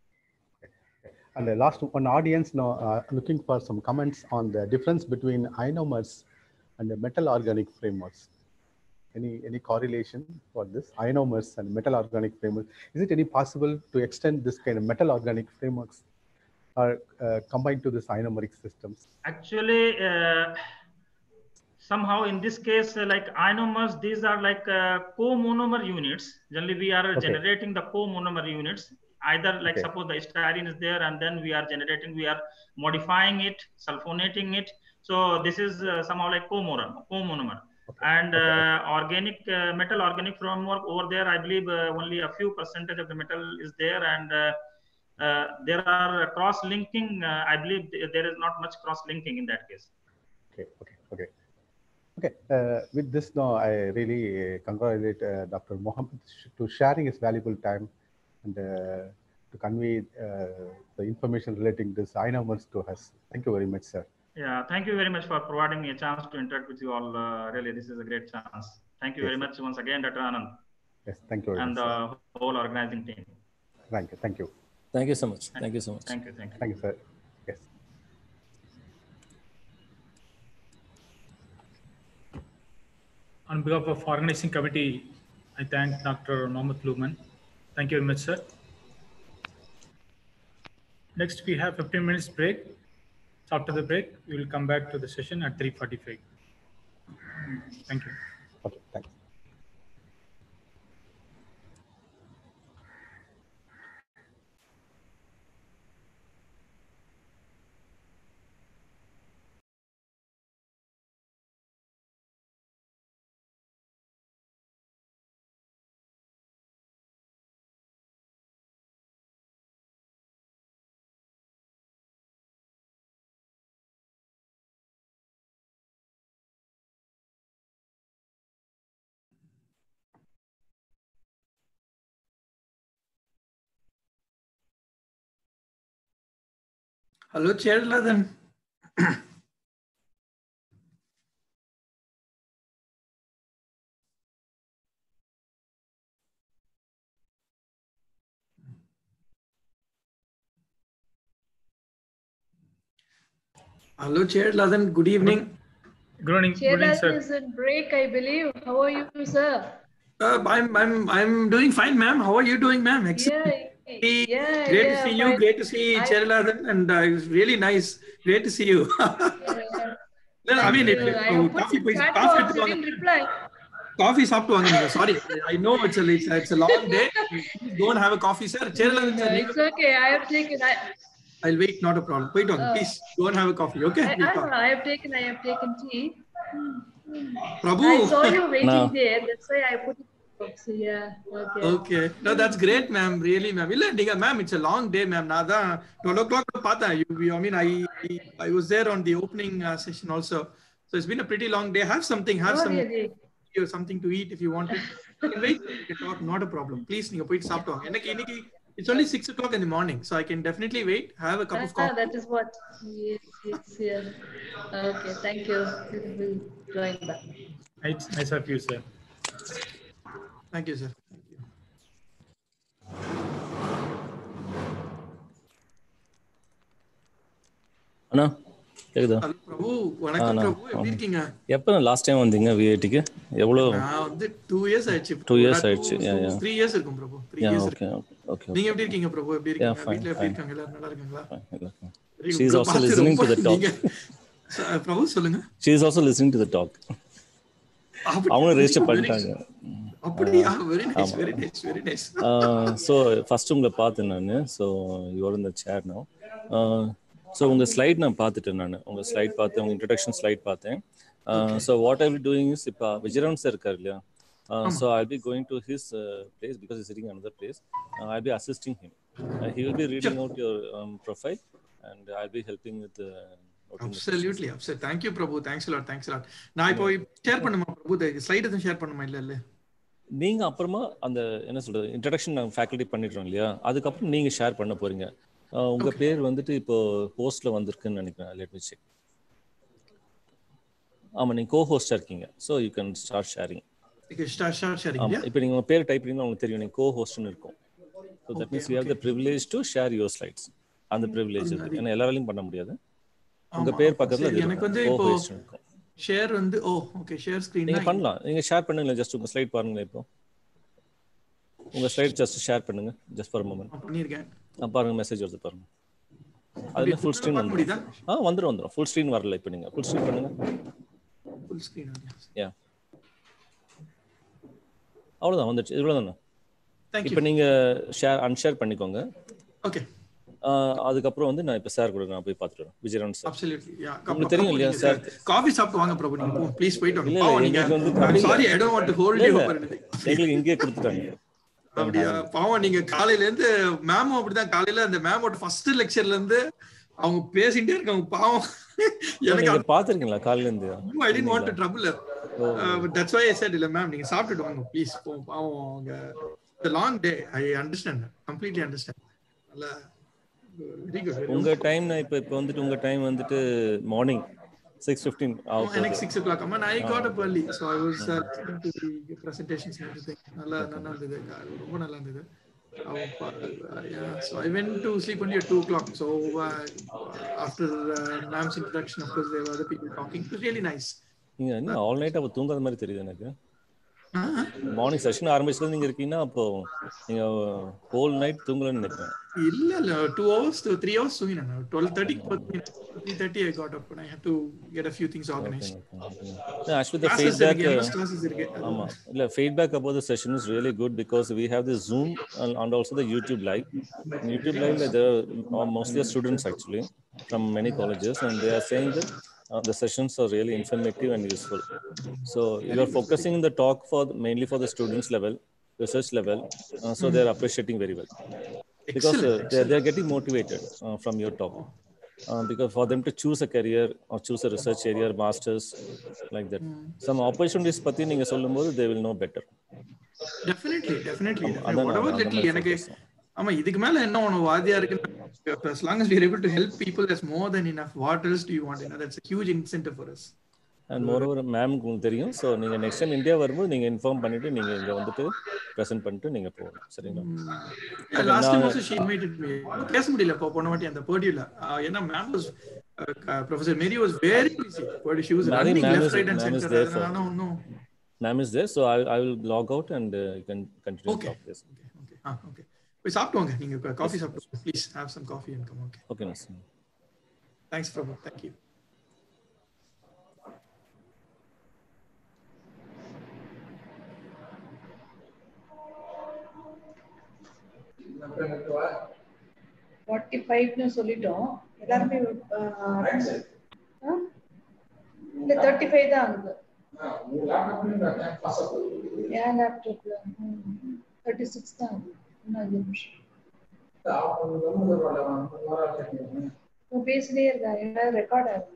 Okay. And the last one, audience now uh, looking for some comments on the difference between ionomers and the metal organic frameworks. Any, any correlation for this ionomers and metal organic frameworks? Is it any possible to extend this kind of metal organic frameworks or uh, combined to this ionomeric systems? Actually, uh, somehow in this case, uh, like ionomers, these are like uh, co-monomer units. Generally, we are okay. generating the co-monomer units. Either like okay. suppose the styrene is there, and then we are generating, we are modifying it, sulfonating it. So this is uh, somehow like co-monomer. co-monomer. Okay. And uh, okay. organic uh, metal organic framework over there, I believe uh, only a few percentage of the metal is there, and uh, uh, there are cross linking. Uh, I believe th there is not much cross linking in that case. Okay, okay, okay, okay. Uh, with this, now I really uh, congratulate uh, Doctor Mohammed to sharing his valuable time and uh, to convey uh, the information relating this ionomers to us. Thank you very much, sir. Yeah, thank you very much for providing me a chance to interact with you all. Uh, really, this is a great chance. Thank you yes. very much once again, Doctor Anand. Yes, thank you very and much. And the sir. whole organizing team. Thank you, thank you. Thank you so much. Thank, thank you so much. Thank you, thank you. Thank you, sir. Yes. On behalf of organizing committee, I thank Doctor Mohammed Lukman. Thank you very much, sir. Next, we have fifteen minutes break. After the break, we will come back to the session at three forty-five. Thank you. Okay, thanks. Hello, Cheralathan. Hello, Cheralathan. Good evening. Good morning, good evening, sir. Cheralathan is in break, I believe. How are you, sir? Uh, I'm I'm I'm doing fine, ma'am. How are you doing, ma'am? Excellent. Yeah, yeah, great yeah, to see you. fine. Great to see Cheralathan, and uh, it's really nice. Great to see you. yeah, No, I mean, Thank it, you. I uh, have put coffee, the chat coffee, box. You didn't reply. coffee சாப்பிட்டு வாங்க நீங்க. Sorry, I know it's a it's a, it's a long day. Please go and have a coffee, sir. Cheralathan sir, It's okay. I have taken. I, I'll wait, not a problem. Wait on, Uh, please go and have a coffee. Okay, I, we'll I, talk. I have taken. I have taken tea. Prabhu. I saw you waiting No. there. That's why I put it. So, yeah. Okay. Okay. No, that's great, ma'am. Really, ma'am. இல்ல நீங்க ma'am, it's a long day, ma'am. நான் தான் twelve o'clock பார்த்தேன். You, you, I mean, I, I, I was there on the opening uh, session also. So it's been a pretty long day. Have something. Have Oh, some. really? You something to eat if you wanted. You can wait. You can talk. Not a problem. Please, நீங்க போயிட்டு சாப்பிட்டு வாங்க. எனக்கு இன்னைக்கு it's only six o'clock in the morning, so I can definitely wait. Have a cup of Ah, coffee. that is what. Yes, yes, yes. Okay, thank you. We'll join back. Nice, nice of you, sir. Thank you, sir. Thank you. அண்ணா கேக்குதா? Hello, பிரபு. வணக்கம் பிரபு. எப்படி இருக்கீங்க? எப்போ last time வந்தீங்க விஐடிக்கு? எவ்வளோ? நான் வந்து two years ஆயிடுச்சு. Two years ஆயிடுச்சு. Two, Yeah, yeah. three years இருக்கும் பிரபு. Three Yeah, years. okay, okay, okay. நீங்க எப்படி இருக்கீங்க பிரபு? எப்படி Yeah, இருக்கீங்க? fine, வீட்ல எப்படி fine. இருக்காங்க? எல்லாரும் நல்லா இருக்காங்களா? Okay. Very good. She is bro, also பார்த்து listening to ரொம்ப the talk. நீங்க- ச- பிரபு சொல்லுங்க. She is also listening to the talk. அப்படி- அவங்களும் ரெஜிஸ்டர் very- பண்ணிட்டாங்க. அப்படியா? Very nice, very nice, very nice. So first உங்களை பார்த்தேன் நான். ஸோ யுவர் இந்த சேர் நோ. ஸோ உங்கள் ஸ்லைட் நான் பார்த்துட்டேன். நான் உங்கள் ஸ்லைட் பார்த்தேன், உங்கள் இன்ட்ரடக்ஷன் ஸ்லைட் பார்த்தேன். So what I will doing is, இப்போ விஜயராகவன் சார் இருக்கார் இல்லையா? So I be going to his place because is sitting another place. I be assisting him. He will be reading out your profile and I be helping with. Absolutely, absolutely. Thank you, Prabhu. Thanks a lot, thanks a lot. நான் இப்போ share பண்ணுமா பிரபு? Slide எதுவும் share பண்ணுமா? இல்ல இல்ல. நீங்க அப்புறமா அந்த என்ன சொல்றது இன்ட்ரடக்ஷன் நாங்கள் ஃபேக்கல்ட்டி பண்ணிடுறோம் இல்லையா? அதுக்கப்புறம் நீங்க ஷேர் பண்ண போறீங்க. உங்க பேர் வந்துட்டு இப்போ போஸ்ட்ல வந்திருக்குன்னு நினைக்கிறேன். Let me check. ஆமா, நீங்க கோ ஹோஸ்டா இருக்கீங்க. So you can start sharing. Okay, start start sharing. ஆமா, இப்போ நீங்க உங்க பேர் டைப் பண்ணீங்கன்னா உங்களுக்கு தெரியும் நீங்க கோ ஹோஸ்ட்னு இருக்கும். So that means we have the privilege to share your slides. அந்த பிரிவிலேஜ் இருக்கு. ஏன்னா எல்லாராலையும் பண்ண முடியாது. உங்க பேர் பக்கத்துல எனக்கு வந்து இப்போ ஷேர் வந்து ஓ ஓகே ஷேர் ஸ்கிரீன் நீங்க பண்ணலாம். நீங்க ஷேர் பண்ணுங்க. ஜஸ்ட் உங்க ஸ்லைட் பாருங்க. இப்போ உங்க ஸ்லைட் ஜஸ்ட் ஷேர் பண்ணுங்க. Just for a moment. பண்ணிருக்கேன். பாருங்க, மெசேஜ் வருது பாருங்க. அதுல ஃபுல் ஸ்க்ரீன் வந்துருதா? ஆ வந்துரும் வந்துரும். ஃபுல் ஸ்க்ரீன் வரல. இப்போ நீங்க ஃபுல் ஸ்க்ரீன் பண்ணுங்க. ஃபுல் ஸ்க்ரீன் யா, அவ்வளவுதான் வந்துச்சு. இவ்வளவுதானே. Thank you. இப்போ நீங்க ஷேர் அன்ஷேர் பண்ணிக்கோங்க. ஓகே. அதுக்கப்புறம் வந்து நான் இப்போ சார் கூட நான் போய் பார்த்துட்டு வரேன். விஜயராகவன் சார். அப்சல்யூட்லி. யா, உங்களுக்கு தெரியும் இல்லையா சார்? காஃபி சாப்பிட்டு வாங்க பிரபு. நீங்க போ ப்ளீஸ் போய்ட்டு வாங்க. இல்ல பாவம் இல்ல, நீங்க எங்களுக்கு வந்து sorry, I don't want to hold you for anything. எங்களுக்கு இங்கே கொடுத்துட்டாங்க. அப்படியே பாவம் நீங்க காலையில இருந்து மேமும் அப்படிதான். காலையில அந்த மேமோட ஃபர்ஸ்ட் லெக்சர்ல இருந்து அவங்க பேசிட்டே இருக்காங்க. பாவம் எனக்கு பாத்துருக்கீங்களா காலையில இருந்து? I didn't want to trouble her. That's why I said இல்ல மேம் நீங்க சாப்பிட்டுட்டு வாங்க ப்ளீஸ். பாவம் அவங்க the long day. I understand, completely understand. நல்ல வெரி குட். உங்க டைம் நான் இப்போ இப்போ வந்துட்டு உங்க டைம் வந்துட்டு மார்னிங் six fifteen ஆகும். எனக்கு six o'clock. அம்மா I got up early, so I was uh, listening to the presentations and everything. நல்லா நல்லா இருந்தது. ரொம்ப நல்லா இருந்தது. Yeah, so I went to sleep only at two o'clock. So uh, after uh, Nam's introduction, of course, there were other people talking. It was really nice. நீங்க என்ன all night அப்ப தூங்காத மாதிரி தெரியுது எனக்கு. மார்னிங் செஷன் ஆரம்பிச்சதுல நீங்க இருக்கீங்கன்னா அப்போ நீங்க ஹோல் நைட் தூங்கலன்னு நினைக்கிறேன். இல்ல இல்ல two hours to three hours தூங்கினேன். twelve thirty three thirty I got up and I had to get a few things organized. Yeah, actually the feedback ஆமா இல்ல feedback about the session is really good because we have the Zoom and also the YouTube live. In YouTube live there are mostly students actually from many colleges and they are saying that Uh, the sessions are really informative and useful. So you are focusing in the talk for mainly for the students level, research level. Uh, so they are appreciating very well because uh, they they are getting motivated uh, from your talk. Uh, because for them to choose a career or choose a research area, masters like that. Mm. Some opportunities pati neenga sollumbodhu they will know better. Definitely, definitely. Whatever little enake ஆமா இதுக்கு மேல என்ன ஒண்ணு வாதியா இருக்கு. As long as we are able to help people, that's more than enough. What else do you want? You know, that's a huge incentive for us. And moreover, ma'am உங்களுக்கு தெரியும். So நீங்க next time India வரும்போது நீங்க inform பண்ணிட்டு நீங்க இங்க வந்துட்டு present பண்ணிட்டு நீங்க போகணும். சரிங்களா? Last time also she invited me. பேச முடியல இப்போ போன வாட்டி அந்த பர்டியூல. ஏன்னா ma'am was uh, Professor Mary was very busy. But she was running left, right and center. No, no. Ma'am is there, so I I will log out and uh, you can continue okay. talk this. Okay, okay. Ah, okay. We சாப்பிடுவாங்க. நீங்க coffee சாப்பிடுங்க. Please have some coffee and come. Okay. Okay, nice. Thanks, Prabhu. Thank you. forty-five னு சொல்லிட்டோம் எல்லாரும் இல்ல thirty-five தான் ஆகுது என் லேப்டாப்ல thirty-six தான் ஆகுது இன்னும் அஞ்சு நிமிஷம் பேசிட்டே இருக்கா என்ன ரெக்கார்ட் ஆகுது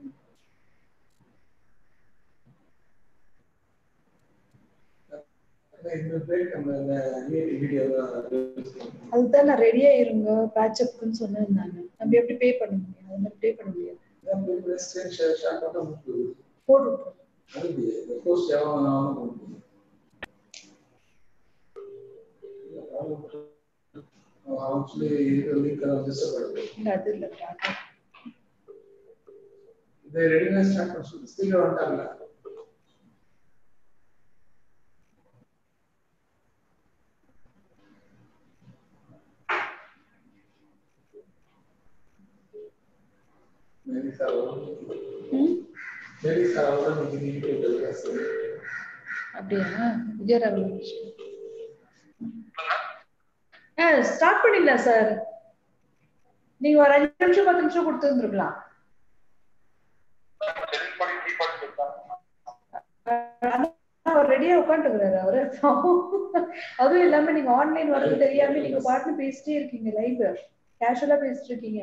அதுதான் நான் ரெடியா இருங்க பேட்ச் அப்னு சொன்னேன் நான் நம்ம எப்படி பே பண்ண முடியும் அது மாதிரி பே பண்ண முடியாது போடு இல்ல அது இல்ல இது ரெடியா ஸ்டார்ட் பண்ணு ஸ்பீக்கர் வந்தால Maybe Saral. Hmm? Maybe Saral will give you the address. அப்படியா விஜயராகவன் ஆ ஸ்டார்ட் பண்ணிடலாம் சார் நீங்க ஒரு அஞ்சு நிமிஷம் பத்து நிமிஷம் கொடுத்துருந்துருக்கலாம் அவர் ரெடியா உட்காந்துக்கிறாரு அவரு அதுவும் இல்லாம நீங்க ஆன்லைன் வரது தெரியாம நீங்க பாட்டு பேசிட்டே இருக்கீங்க லைவ் கேஷுவலா பேசிட்டு இருக்கீங்க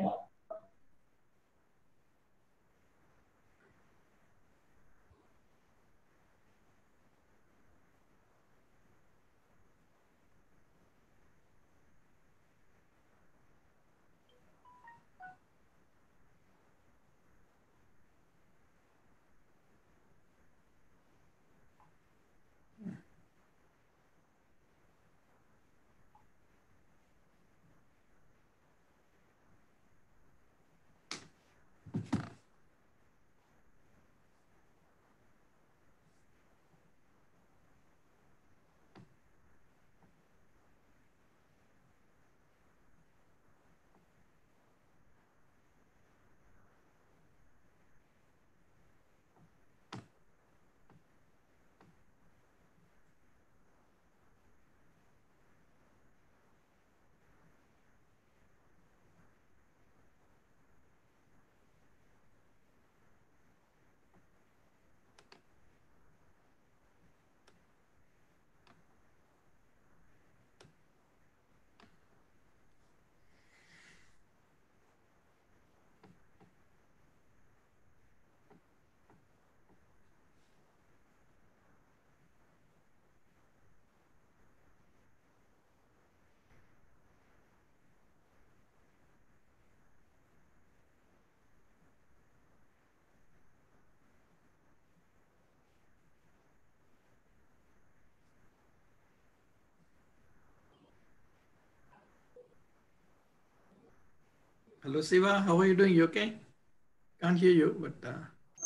Hello, Siva. How are you doing? You okay? Can't hear you, but. Uh...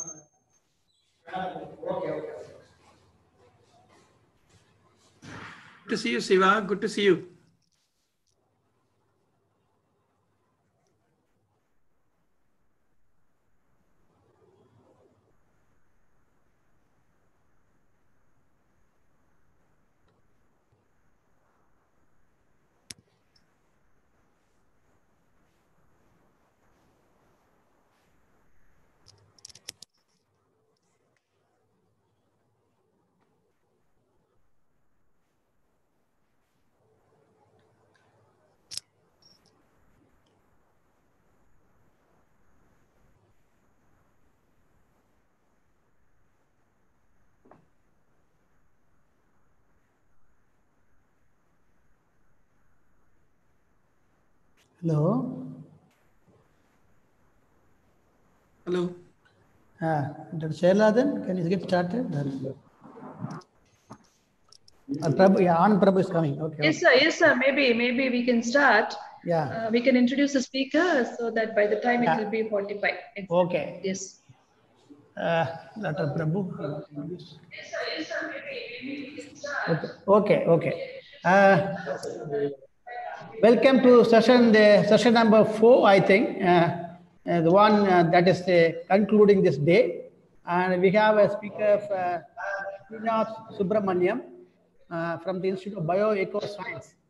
Okay, okay. Good to see you, Siva. Good to see you. Hello. Hello. Uh, Doctor Cheralathan, can you get started? Uh, Prabhu, yeah, Anand Prabu is coming. Okay. Yes, sir. Yes, sir. Maybe, maybe we can start. Yeah. Uh, we can introduce the speaker so that by the time yeah. it will be forty-five. Exactly. Okay. Yes. Uh, Doctor Prabu. Yes, sir. Yes, sir. Maybe, maybe we can start. Okay. Okay. Okay. Uh, welcome to session the session number four, I think. Uh, uh, the one uh, that is uh, concluding this day, and we have a speaker of uh, Subramaniam uh, from the Institute of Bioecoscience.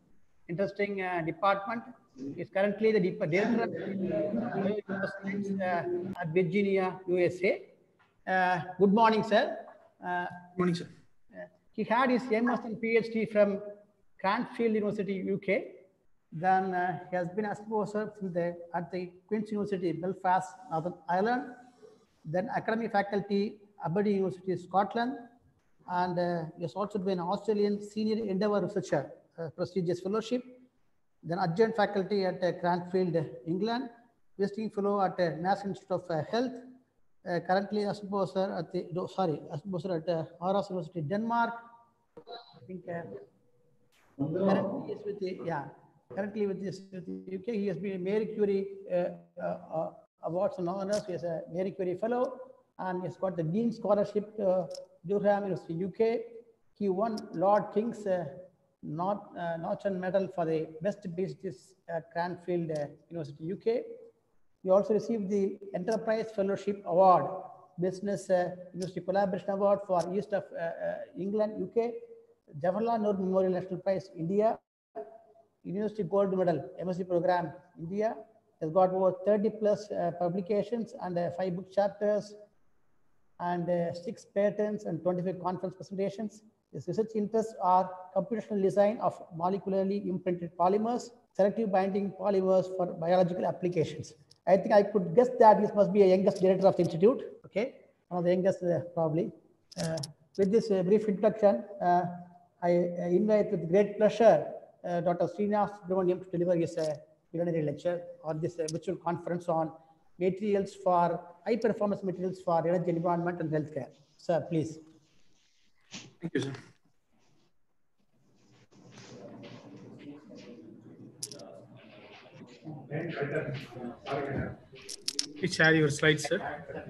interesting uh, department. He's currently the director of Bioscience uh, at Virginia, U S A. Uh, good morning, sir. Uh, Good morning, sir. Uh, he had his M S and PhD from Cranfield University, U K. Then uh, he has been associate from the, at the Queen's University, Belfast, Northern Ireland. Then academic faculty, Aberdeen University, Scotland. And uh, he has also been an Australian Senior Endeavour Researcher, uh, prestigious fellowship. Then adjunct faculty at uh, Cranfield, England. Visiting fellow at uh, National Institute of uh, Health. Uh, currently associate professor at the, no, sorry, associate professor at uh, Aarhus University, Denmark. I think uh, currently is with the, yeah, currently with, this, with the U K. He has been a Marie Curie uh, uh, uh, awards and honors. He is a Marie Curie fellow, and he's got the Dean Scholarship to Durham University, U K. He won Lord King's uh, North, uh, Norton Medal for the best business at Cranfield uh, University, U K. He also received the Enterprise Fellowship Award, Business uh, University Collaboration Award for East of uh, uh, England, U K, Jawaharlal Nehru Memorial National Prize, India, University Gold Medal, M S c Program, India. Has got over thirty plus uh, publications and uh, five book chapters and uh, six patents and twenty-five conference presentations. His research interests are computational design of molecularly imprinted polymers, selective binding polymers for biological applications. I think I could guess that this must be a youngest director of the institute. Okay, one of the youngest uh, probably. Uh, with this uh, brief introduction, uh, I uh, invite with great pleasure uh, Doctor Srinath Subramaniam to deliver his uh, plenary lecture on this uh, virtual conference on materials for high performance materials for energy, environment, and healthcare. Sir, please. Thank you, sir. Please share your slides, sir.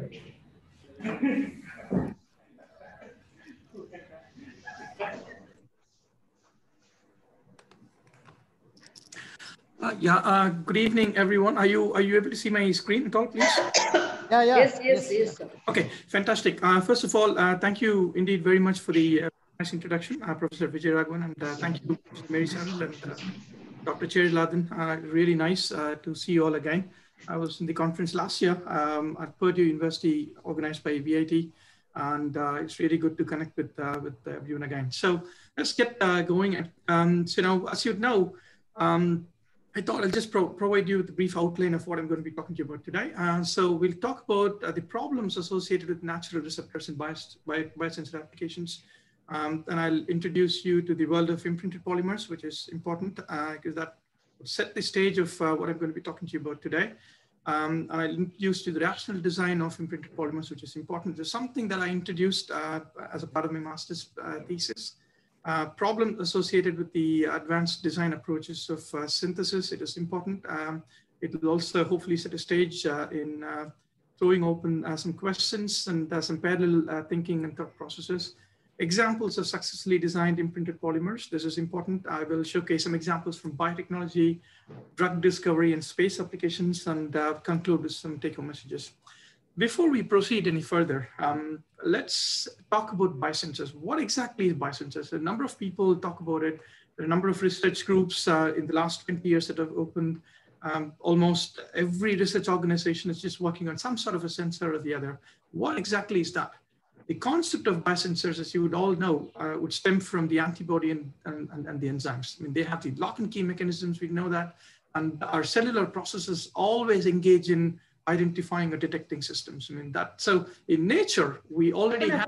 Uh, yeah. Uh, good evening, everyone. Are you are you able to see my screen at all, please? Yeah, yeah. Yes, yes, yes, sir. Okay, fantastic. Uh, first of all, uh, thank you indeed very much for the uh, nice introduction, uh, Professor Vijayaraghavan, and uh, thank you, Mary Saral and uh, Doctor Cheralathan. Uh, really nice uh, to see you all again. I was in the conference last year um, at Purdue University, organized by V I T, and uh, it's really good to connect with uh, with everyone again. So let's get uh, going. Um, so now, as you know, um, I thought I'll just pro provide you with a brief outline of what I'm going to be talking to you about today. Uh, so we'll talk about uh, the problems associated with natural receptors in bias, bio, biosensor applications. Um, and I'll introduce you to the world of imprinted polymers, which is important because uh, that will set the stage of uh, what I'm going to be talking to you about today. Um, and I'll introduce you to the rational design of imprinted polymers, which is important. There's something that I introduced uh, as a part of my master's uh, thesis. Uh, problem associated with the advanced design approaches of uh, synthesis. It is important. Um, it will also hopefully set a stage uh, in uh, throwing open uh, some questions and uh, some parallel uh, thinking and thought processes. Examples of successfully designed imprinted polymers. This is important. I will showcase some examples from biotechnology, drug discovery, and space applications, and uh, conclude with some take-home messages. Before we proceed any further, um, let's talk about biosensors. What exactly is biosensors? A number of people talk about it. There are a number of research groups uh, in the last twenty years that have opened. Um, almost every research organization is just working on some sort of a sensor or the other. What exactly is that? The concept of biosensors, as you would all know, uh, would stem from the antibody and, and, and the enzymes. I mean, they have the lock and key mechanisms, we know that, and our cellular processes always engage in identifying or detecting systems. I mean, that, so in nature, we already have.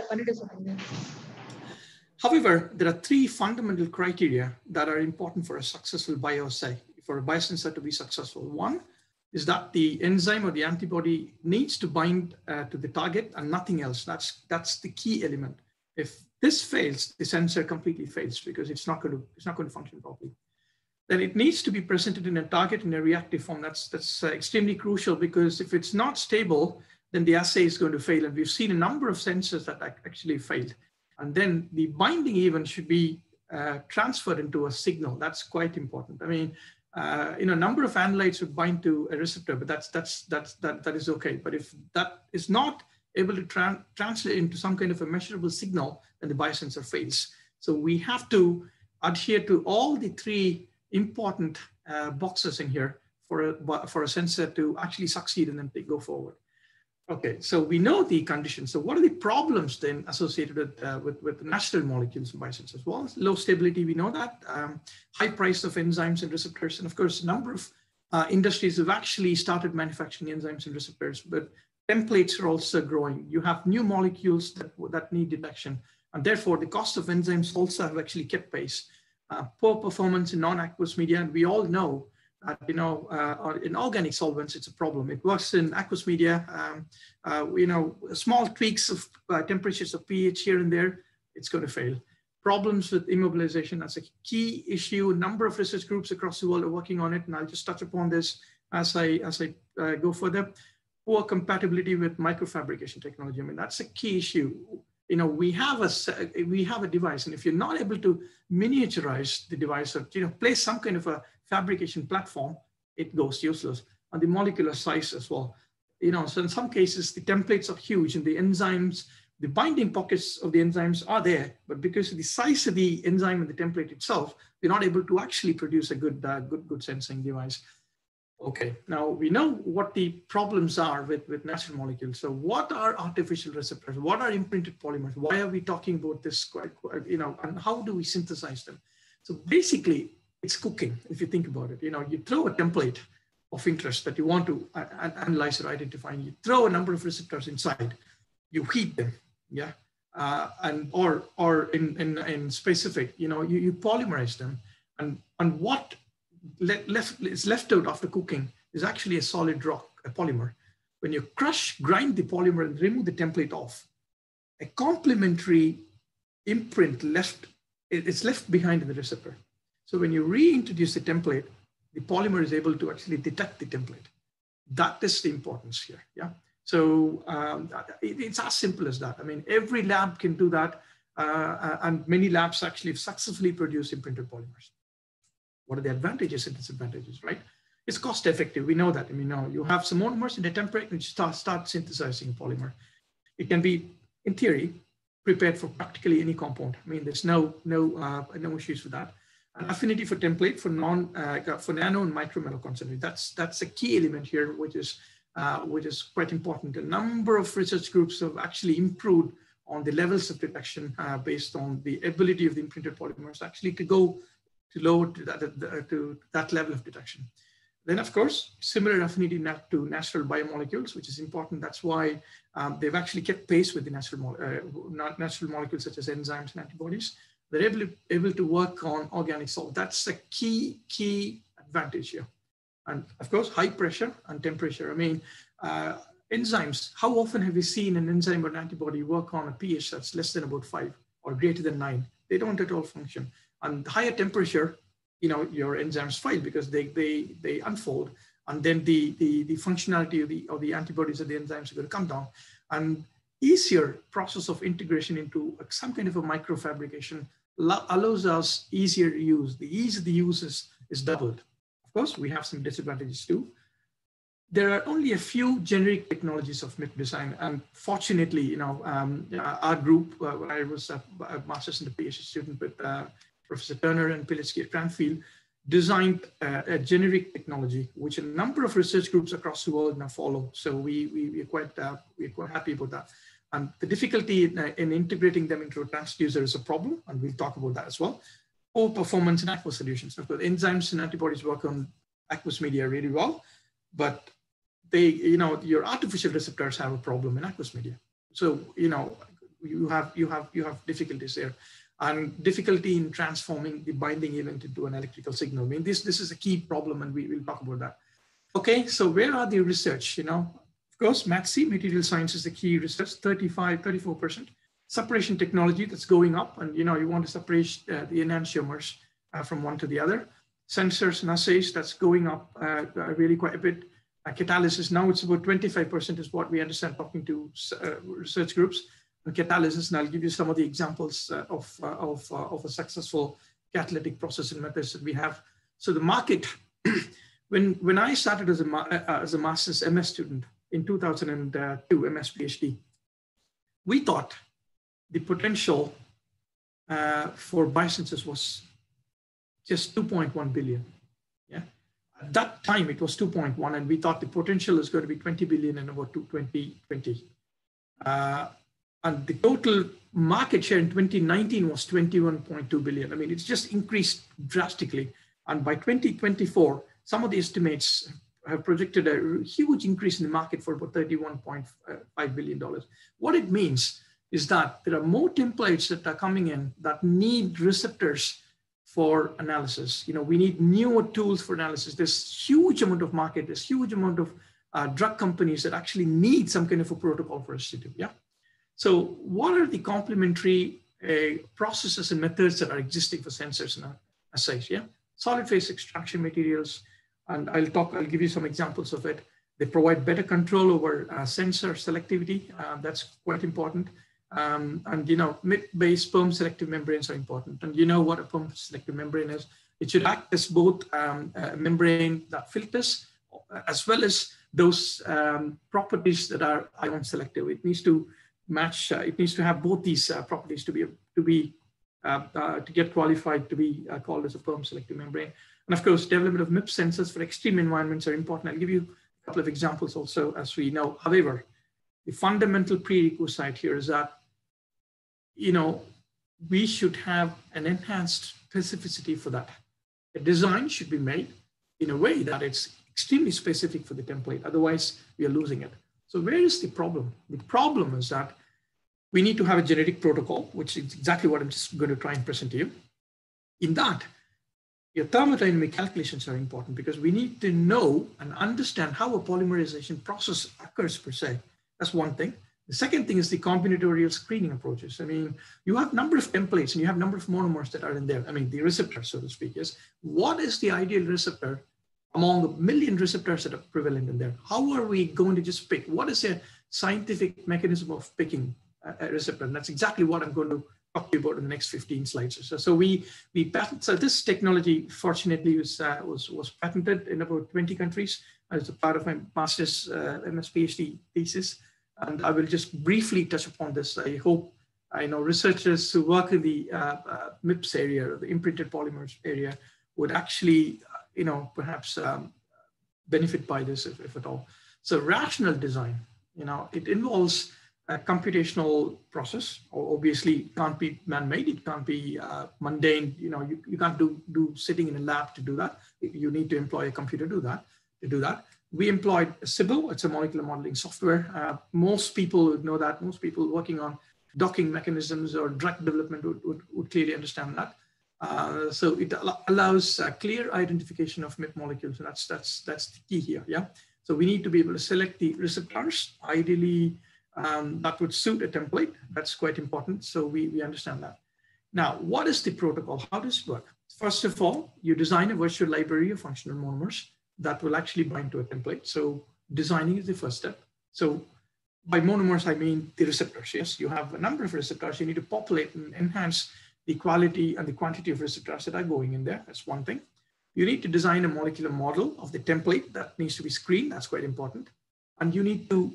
However, there are three fundamental criteria that are important for a successful bioassay, for a biosensor to be successful. One is that the enzyme or the antibody needs to bind uh, to the target and nothing else. That's, that's the key element. If this fails, the sensor completely fails because it's not going to, it's not going to function properly. Then it needs to be presented in a target in a reactive form. That's, that's uh, extremely crucial because if it's not stable, then the assay is going to fail. And we've seen a number of sensors that actually failed. And then the binding even should be uh, transferred into a signal. That's quite important. I mean, uh, you know, a number of analytes would bind to a receptor, but that's, that's, that's, that, that is okay. But if that is not able to tra translate into some kind of a measurable signal, then the biosensor fails. So we have to adhere to all the three important uh, boxes in here for a, for a sensor to actually succeed and then they go forward. Okay, so we know the conditions. So what are the problems then associated with, uh, with, with natural molecules and biosensors? Well, low stability, we know that. Um, high price of enzymes and receptors. And of course, a number of uh, industries have actually started manufacturing enzymes and receptors, but templates are also growing. You have new molecules that, that need detection. And therefore, the cost of enzymes also have actually kept pace. Uh, poor performance in non-aqueous media, and we all know Uh, you know, uh, in organic solvents, it's a problem. It works in aqueous media. Um, uh, you know, small tweaks of uh, temperatures of pH here and there, it's going to fail. Problems with immobilization, that's a key issue. A number of research groups across the world are working on it, and I'll just touch upon this as I, as I uh, go further. Poor compatibility with microfabrication technology. I mean, that's a key issue. You know, we have a we have a device, and if you're not able to miniaturize the device or you know place some kind of a fabrication platform, it goes useless. And the molecular size as well. You know, so in some cases the templates are huge, and the enzymes, the binding pockets of the enzymes are there, but because of the size of the enzyme and the template itself, we're not able to actually produce a good, uh, good, good sensing device. Okay, now we know what the problems are with, with natural molecules. So what are artificial receptors? What are imprinted polymers? Why are we talking about this, quite, quite, you know, and how do we synthesize them? So basically, it's cooking, if you think about it. You know, you throw a template of interest that you want to analyze or identify, and you throw a number of receptors inside, you heat them, yeah? Uh, and or or in, in, in specific, you know, you, you polymerize them. And, and what left is left out after cooking is actually a solid rock, a polymer. When you crush, grind the polymer and remove the template off, a complementary imprint left, it's left behind in the receptor. So when you reintroduce the template, the polymer is able to actually detect the template. That is the importance here, yeah? So um, it, it's as simple as that. I mean, every lab can do that, uh, and many labs actually have successfully produced imprinted polymers. What are the advantages and disadvantages, right? It's cost effective, we know that. I mean, you know, you have some monomers in the template which start, start synthesizing polymer. It can be, in theory, prepared for practically any compound. I mean, there's no, no, uh, no issues with that. An affinity for template for non uh, for nano and micrometal concentration. That's that's a key element here, which is uh, which is quite important. A number of research groups have actually improved on the levels of detection uh, based on the ability of the imprinted polymers actually to go to lower to that uh, to that level of detection. Then, of course, similar affinity to natural biomolecules, which is important. That's why um, they've actually kept pace with the natural uh, natural molecules such as enzymes and antibodies. They're able to, able to work on organic salt. That's a key, key advantage here. And of course, high pressure and temperature. I mean, uh, enzymes, how often have you seen an enzyme or an antibody work on a pH that's less than about five or greater than nine? They don't at all function. And higher temperature, you know, your enzymes fail because they, they, they unfold. And then the, the, the functionality of the, of the antibodies or the enzymes are going to come down. And easier process of integration into some kind of a microfabrication allows us easier use. The ease of the use is, is doubled. Of course, we have some disadvantages too. There are only a few generic technologies of M I P design. And fortunately, you know, um, our group, uh, when I was a, a master's and a PhD student with uh, Professor Turner and Pilitsky at Cranfield, designed uh, a generic technology, which a number of research groups across the world now follow. So we, we, we're, quite, uh, we're quite happy about that. And the difficulty in, uh, in integrating them into a transducer is a problem, and we'll talk about that as well. Poor performance in aqueous solutions. Of course, enzymes and antibodies work on aqueous media really well, but they, you know, your artificial receptors have a problem in aqueous media. So, you know, you have, you have, you have difficulties there, and difficulty in transforming the binding event into an electrical signal. I mean, this, this is a key problem, and we will talk about that. Okay, so where are the research, you know? Of course, MathC, material science, is the key research, thirty-five, thirty-four percent. Separation technology, that's going up, and you know, you want to separate uh, the enantiomers uh, from one to the other. Sensors and assays, that's going up uh, really quite a bit. Uh, catalysis, now it's about twenty-five percent is what we understand talking to uh, research groups. And catalysis, and I'll give you some of the examples uh, of, uh, of, uh, of a successful catalytic processing methods that we have. So the market, when, when I started as a, uh, as a master's M S student, in two thousand two, M S PhD, we thought the potential uh, for biosensors was just two point one billion. Yeah. At that time, it was two point one, and we thought the potential is going to be twenty billion in about twenty twenty. Uh, and the total market share in twenty nineteen was twenty-one point two billion. I mean, it's just increased drastically. And by twenty twenty-four, some of the estimates have projected a huge increase in the market for about thirty-one point five billion dollars. What it means is that there are more templates that are coming in that need receptors for analysis. You know, we need newer tools for analysis. There's huge amount of market, there's huge amount of uh, drug companies that actually need some kind of a protocol for us to do, yeah? So what are the complementary uh, processes and methods that are existing for sensors and assays, yeah? Solid phase extraction materials, and I'll talk, I'll give you some examples of it. They provide better control over uh, sensor selectivity. Uh, that's quite important. Um, and, you know, M I P-based perm selective membranes are important. And you know what a perm selective membrane is. It should act as both um, a membrane that filters, as well as those um, properties that are ion selective. It needs to match, uh, it needs to have both these uh, properties to be, to be, uh, uh, to get qualified to be uh, called as a perm selective membrane. And of course, development of M I P sensors for extreme environments are important. I'll give you a couple of examples also, as we know. However, the fundamental prerequisite here is that, you know, we should have an enhanced specificity for that. A design should be made in a way that it's extremely specific for the template. Otherwise, we are losing it. So where is the problem? The problem is that we need to have a genetic protocol, which is exactly what I'm just going to try and present to you. In that, your thermodynamic calculations are important because we need to know and understand how a polymerization process occurs per se. That's one thing. The second thing is the combinatorial screening approaches. I mean, you have a number of templates and you have a number of monomers that are in there. I mean, the receptor, so to speak, is what is the ideal receptor among the million receptors that are prevalent in there? How are we going to just pick? What is a scientific mechanism of picking a receptor? And that's exactly what I'm going to talk to you about in the next fifteen slides or so. So we, we patent, so this technology, fortunately, was, uh, was, was patented in about twenty countries as a part of my master's uh, M S PhD thesis. And I will just briefly touch upon this. I hope, I know researchers who work in the uh, uh, M I P S area, or the imprinted polymers area, would actually, uh, you know, perhaps um, benefit by this, if, if at all. So rational design, you know, it involves a computational process. Obviously, it can't be man-made. It can't be uh, mundane. You know, you, you can't do, do sitting in a lab to do that. You need to employ a computer to do that. To do that. We employed Sybil. It's a molecular modeling software. Uh, most people would know that. Most people working on docking mechanisms or drug development would, would, would clearly understand that. Uh, so it al allows uh, clear identification of M I P molecules. And that's, that's, that's the key here, yeah? So we need to be able to select the receptors. Ideally, um, that would suit a template. That's quite important. So we, we understand that. Now, what is the protocol? How does it work? First of all, you design a virtual library of functional monomers that will actually bind to a template. So designing is the first step. So by monomers, I mean the receptors. Yes, you have a number of receptors. You need to populate and enhance the quality and the quantity of receptors that are going in there. That's one thing. You need to design a molecular model of the template that needs to be screened. That's quite important. And you need to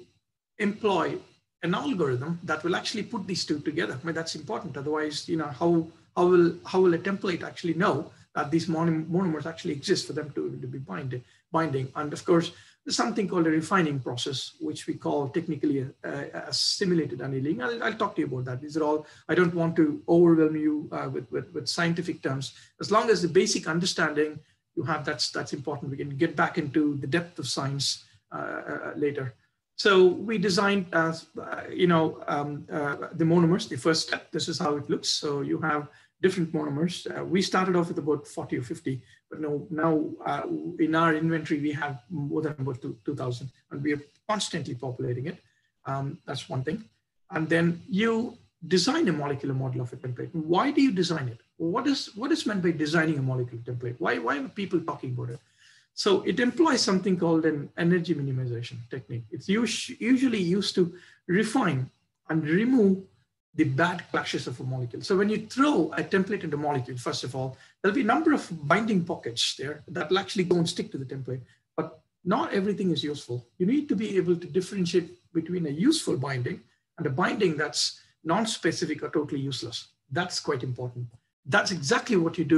employ an algorithm that will actually put these two together. I mean, that's important. Otherwise, you know, how, how, will, how will a template actually know that these monomers actually exist for them to, to be binding, binding. And of course, there's something called a refining process, which we call technically a, a, a simulated annealing. I'll, I'll talk to you about that. These are all, I don't want to overwhelm you uh, with, with, with scientific terms. As long as the basic understanding you have, that's, that's important. We can get back into the depth of science uh, uh, later. So we designed, uh, you know, um, uh, the monomers, the first step. This is how it looks. So you have different monomers. Uh, we started off with about forty or fifty, but no, now uh, in our inventory, we have more than about two thousand, and we are constantly populating it. Um, that's one thing. And then you design a molecular model of a template. Why do you design it? What is, what is meant by designing a molecular template? Why, why are people talking about it? So it employs something called an energy minimization technique. It's us usually used to refine and remove the bad clashes of a molecule. So when you throw a template into a molecule, first of all, there'll be a number of binding pockets there that will actually go and stick to the template, but not everything is useful. You need to be able to differentiate between a useful binding and a binding that's non-specific or totally useless. That's quite important. That's exactly what you do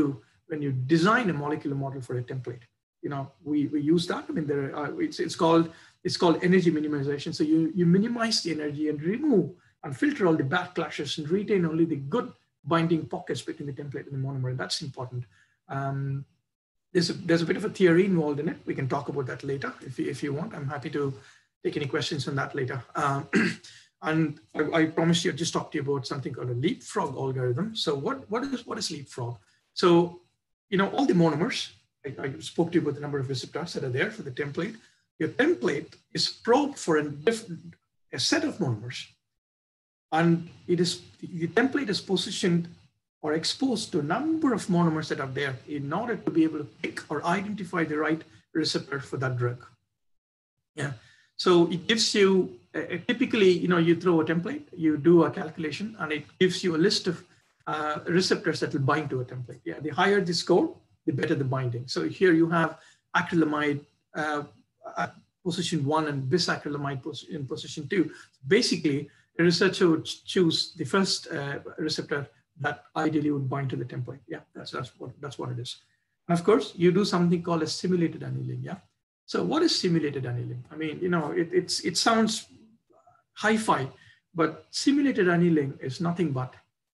when you design a molecular model for a template. You know, we, we use that. I mean, there are, it's, it's called it's called energy minimization. So you, you minimize the energy and remove and filter all the bad clashes and retain only the good binding pockets between the template and the monomer. And that's important. Um, there's, a, there's a bit of a theory involved in it. We can talk about that later if you, if you want. I'm happy to take any questions on that later. Um, and I, I promised you I'd just talk to you about something called a leapfrog algorithm. So what, what, is, what is leapfrog? So, you know, all the monomers, I, I spoke to you about the number of receptors that are there for the template. Your template is probed for a, different, a set of monomers. And it is, the template is positioned or exposed to a number of monomers that are there in order to be able to pick or identify the right receptor for that drug. Yeah. So it gives you, uh, typically, you know, you throw a template, you do a calculation, and it gives you a list of uh, receptors that will bind to a template. Yeah. The higher the score, the better the binding. So here you have acrylamide uh, uh, position one and bisacrylamide pos in position two. Basically, a researcher would choose the first uh, receptor that ideally would bind to the template. Yeah, that's, that's, what, that's what it is. And of course, you do something called a simulated annealing. Yeah. So what is simulated annealing? I mean, you know, it, it's, it sounds hi-fi, but simulated annealing is nothing but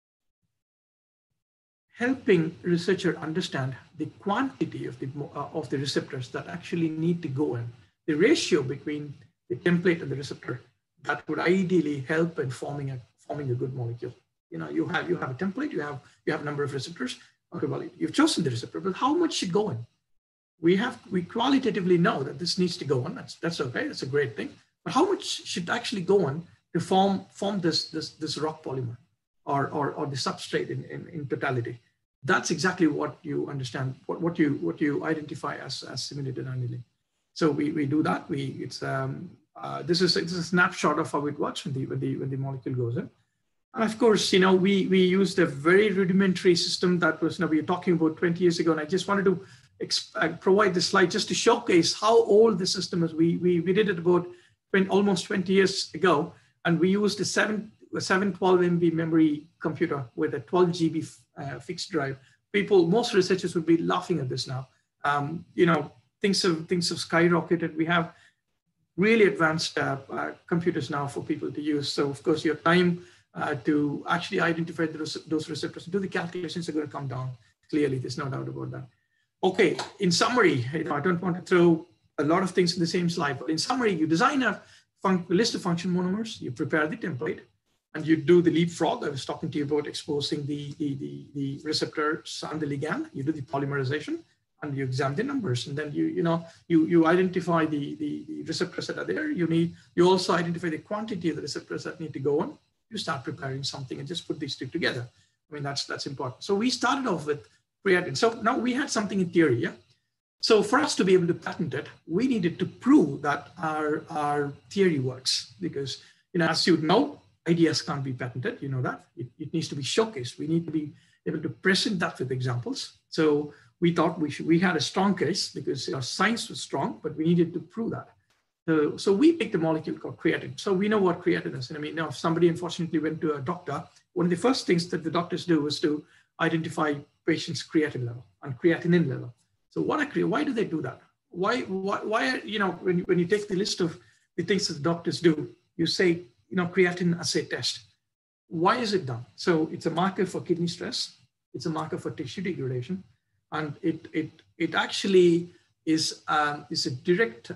helping researcher understand the quantity of the, uh, of the receptors that actually need to go in, the ratio between the template and the receptor that would ideally help in forming a, forming a good molecule. You know, you have, you have a template, you have, you have a number of receptors. Okay, well, you've chosen the receptor, but how much should go in? We have, we qualitatively know that this needs to go on. That's, that's okay, that's a great thing. But how much should actually go on to form, form this, this, this rock polymer or, or, or the substrate in, in, in totality? That's exactly what you understand, what, what you what you identify as, as simulated annealing. So we, we do that. We it's um, uh, this is it's a snapshot of how it works when the when the when the molecule goes in. And of course, you know, we we used a very rudimentary system that was, you know, we were talking about twenty years ago, and I just wanted to uh, provide this slide just to showcase how old the system is. We we we did it about twenty, almost twenty years ago, and we used a seven a seven twelve M B memory computer with a twelve G B uh, fixed drive. People, most researchers would be laughing at this now. Um, you know, things have things have skyrocketed. We have really advanced uh, uh, computers now for people to use. So of course, your time uh, to actually identify those, those receptors, do the calculations are going to come down. Clearly, there's no doubt about that. Okay, in summary, you know, I don't want to throw a lot of things in the same slide, but in summary, you design a, a list of function monomers, you prepare the template, and you do the leapfrog. I was talking to you about exposing the, the, the, the receptors and the ligand. You do the polymerization, and you examine the numbers, and then you, you know, you, you identify the, the, the receptors that are there. You need, you also identify the quantity of the receptors that need to go on. You start preparing something and just put these two together. I mean, that's, that's important. So we started off with creatine. So now we had something in theory, yeah? So for us to be able to patent it, we needed to prove that our, our theory works, because, you know, as you know, ideas can't be patented, you know that. It, it needs to be showcased. We need to be able to present that with examples. So we thought we should, we had a strong case because our science was strong, but we needed to prove that. So, so we picked a molecule called creatine. So we know what creatine is. And I mean, now if somebody unfortunately went to a doctor, one of the first things that the doctors do is to identify patients' creatine level and creatinine level. So what I, why do they do that? Why, why, why, you know, when you, when you take the list of the things that the doctors do, you say, you know, creatine assay test. Why is it done? So it's a marker for kidney stress. It's a marker for tissue degradation. And it, it, it actually is, um, is a direct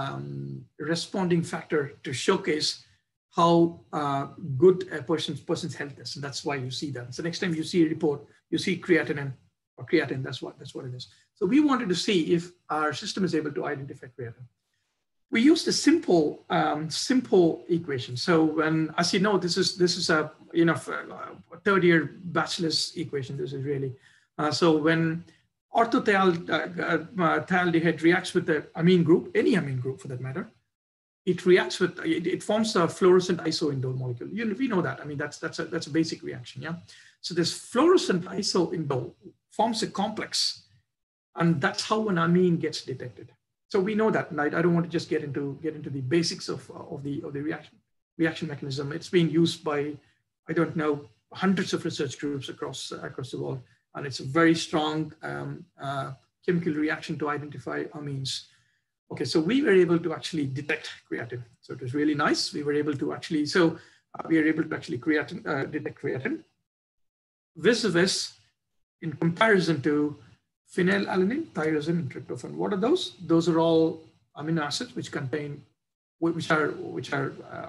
um, responding factor to showcase how uh, good a person's, person's health is. And that's why you see that. So next time you see a report, you see creatinine or creatine, that's what, that's what it is. So we wanted to see if our system is able to identify creatine. We used a simple, um, simple equation. So when, as you know, this is this is a you know a third year bachelor's equation. This is really uh, so when orthothialdehyde reacts with the amine group, any amine group for that matter, it reacts with it, it forms a fluorescent isoindole molecule. You know, we know that. I mean, that's that's a that's a basic reaction. Yeah. So this fluorescent isoindole forms a complex, and that's how an amine gets detected. So we know that, and I, I don't want to just get into get into the basics of of the of the reaction reaction mechanism. It's being used by, I don't know, hundreds of research groups across uh, across the world. and it's a very strong um, uh, chemical reaction to identify amines. Okay, so we were able to actually detect creatine. So it was really nice. We were able to actually, so uh, we were able to actually creatine, uh, detect creatine. Vis-a-vis in comparison to phenylalanine, tyrosine, and tryptophan. What are those? Those are all amino acids which contain, which are, which are uh,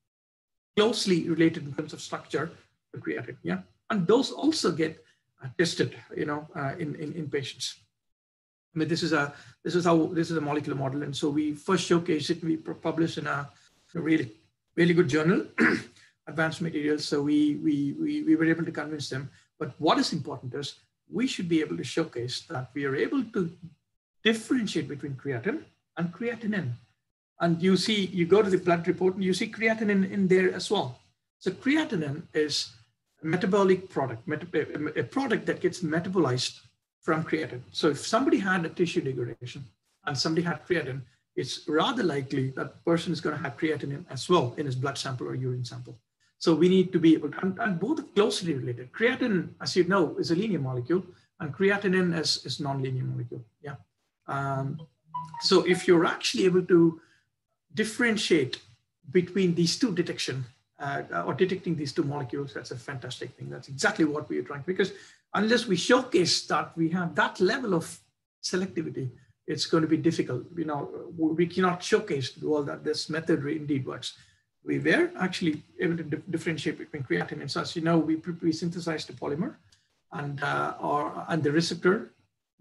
closely related in terms of structure to creatine, yeah? And those also get uh, tested, you know, uh, in, in, in patients. I mean, this is a this is how this is a molecular model, and so we first showcased it. We published in a, a really really good journal, Advanced Materials. So we, we we we were able to convince them. But what is important is we should be able to showcase that we are able to differentiate between creatine and creatinine. And you see, you go to the blood report and you see creatinine in there as well. So creatinine is a metabolic product, meta a product that gets metabolized from creatine. So if somebody had a tissue degradation and somebody had creatine, it's rather likely that the person is going to have creatinine as well in his blood sample or urine sample. So we need to be able to, and, and both are closely related. Creatine, as you know, is a linear molecule, and creatinine is, is non-linear molecule. Yeah. Um, so if you're actually able to differentiate between these two detection uh, or detecting these two molecules, that's a fantastic thing. That's exactly what we are trying to, because unless we showcase that we have that level of selectivity, it's going to be difficult. You know, we cannot showcase to the world that this method indeed works. We were actually able to di differentiate between creatine and such. You know, we, we synthesized the polymer, and uh, our, and the receptor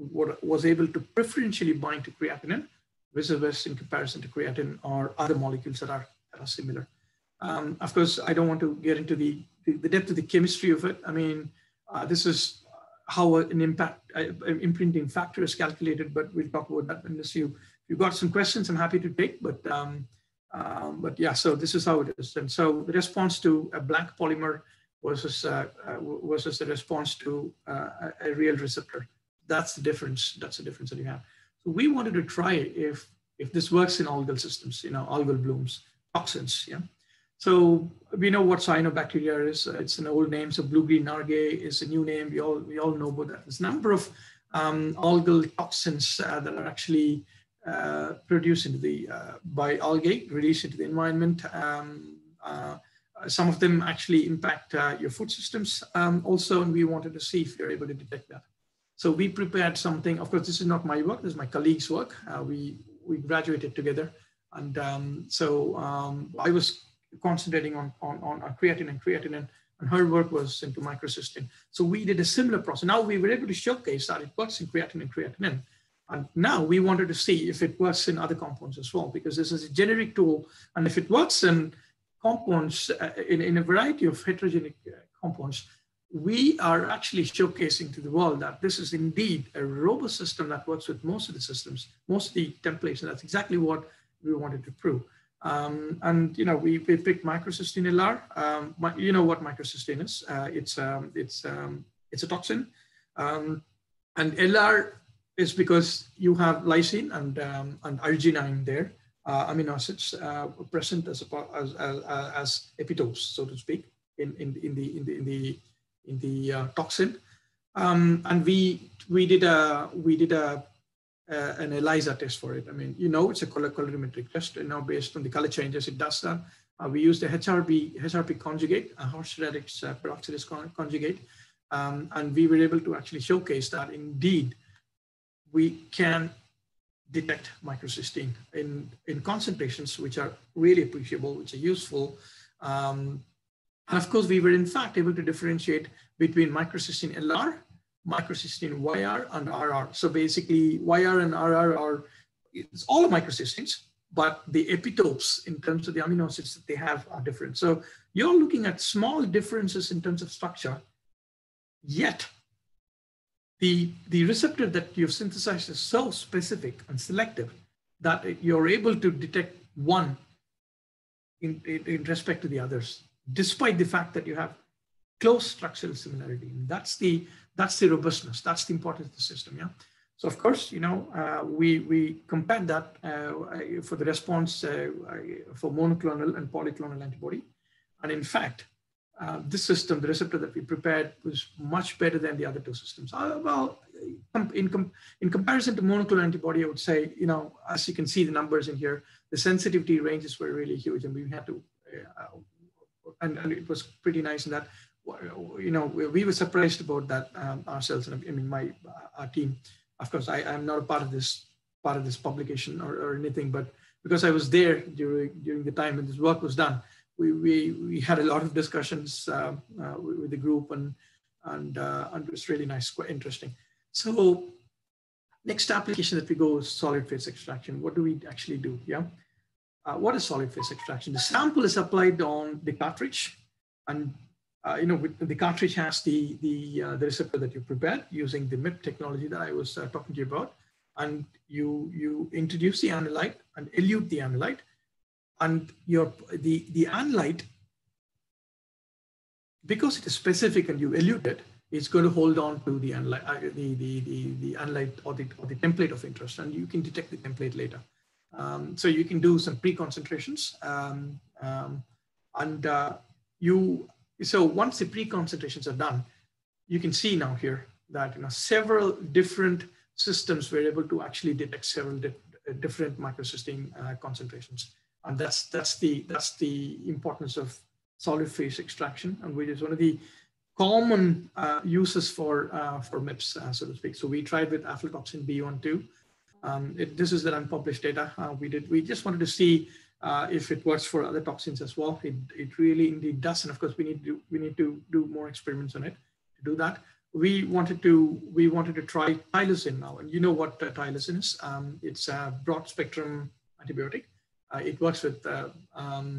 was able to preferentially bind to creatinine, vis-a-vis in comparison to creatine or other molecules that are, that are similar. Um, of course, I don't want to get into the, the, the depth of the chemistry of it. I mean, uh, this is how an impact uh, imprinting factor is calculated, but we'll talk about that unless you, if you've got some questions, I'm happy to take, but, um, um, but yeah, so this is how it is. And so the response to a blank polymer versus, uh, uh, versus the response to uh, a, a real receptor. That's the difference. That's the difference that you have. So we wanted to try if, if this works in algal systems, you know, algal blooms, toxins, yeah. So we know what cyanobacteria is. It's an old name. So blue-green algae is a new name. We all, we all know about that. There's a number of um, algal toxins uh, that are actually uh, produced into the, uh, by algae, released into the environment. Um, uh, some of them actually impact uh, your food systems um, also, and we wanted to see if you're able to detect that. So we prepared something. Of course, this is not my work. This is my colleague's work. Uh, we, we graduated together. And um, so um, I was concentrating on, on, on creatine and creatinine, and her work was into microcystin. So we did a similar process. Now we were able to showcase that it works in creatine and creatinine. And now we wanted to see if it works in other compounds as well, because this is a generic tool. And if it works in compounds, uh, in, in a variety of heterogenic uh, compounds, we are actually showcasing to the world that this is indeed a robust system that works with most of the systems, most of the templates. And that's exactly what we wanted to prove. Um, and, you know, we, we picked microcystin L R. Um, my, you know what microcystin is. Uh, it's, um, it's, um, it's a toxin. Um, and L R is because you have lysine and, um, and arginine there, uh, amino acids uh, present as, a, as, as, as epitopes, so to speak, in, in, in the, in the, in the, in the uh, toxin. Um, and we, we did a, we did a, Uh, an ELISA test for it. I mean, you know, it's a color colorimetric test, you know, based on the color changes, it does that. Uh, we used a H R P, H R P conjugate, a horse radix uh, peroxidase con conjugate, um, and we were able to actually showcase that indeed we can detect microcystin in, in concentrations which are really appreciable, which are useful. Um, and of course, we were in fact able to differentiate between microcystin L R, microcystin Y R, and R R. So basically Y R and R R are, it's all microcystins, but the epitopes in terms of the amino acids that they have are different. So you're looking at small differences in terms of structure, yet the, the receptor that you've synthesized is so specific and selective that you're able to detect one in, in, in respect to the others, despite the fact that you have close structural similarity. And that's the, that's the robustness, that's the importance of the system, yeah? So of course, you know, uh, we, we compared that uh, for the response uh, for monoclonal and polyclonal antibody. And in fact, uh, this system, the receptor that we prepared, was much better than the other two systems. Uh, well, in, com in comparison to monoclonal antibody, I would say, you know, as you can see the numbers in here, the sensitivity ranges were really huge, and we had to, uh, and, and it was pretty nice in that, you know, we, we were surprised about that um, ourselves. And I mean, my uh, our team, of course, I am not a part of this part of this publication or, or anything, but because I was there during during the time when this work was done, we we, we had a lot of discussions uh, uh, with the group, and and uh, and it was really nice, quite interesting. So next application that we go is solid phase extraction. What do we actually do? Yeah, uh, what is solid phase extraction? The sample is applied on the cartridge, and uh, you know, with, the cartridge has the the uh, the receptor that you prepared using the M I P technology that I was uh, talking to you about. And you you introduce the analyte and elute the analyte, and your the the analyte, because it is specific and you elute it, it's going to hold on to the analyte, uh, the, the the the analyte or the or the template of interest, and you can detect the template later. Um, so you can do some pre-concentrations, um, um, and uh, you so once the pre-concentrations are done, you can see now here that, you know, several different systems were able to actually detect several di different microcystine uh, concentrations, and that's that's the that's the importance of solid phase extraction, and which is one of the common uh, uses for uh, for M I Ps, uh, so to speak. So we tried with aflatoxin B one two. Um, it, this is the unpublished data. Uh, we did. We just wanted to see uh, if it works for other toxins as well. It it really indeed does, and of course we need to we need to do more experiments on it to do that. We wanted to we wanted to try tylosin now, and you know what uh, tylosin is. Um, it's a broad spectrum antibiotic. Uh, it works with uh, um,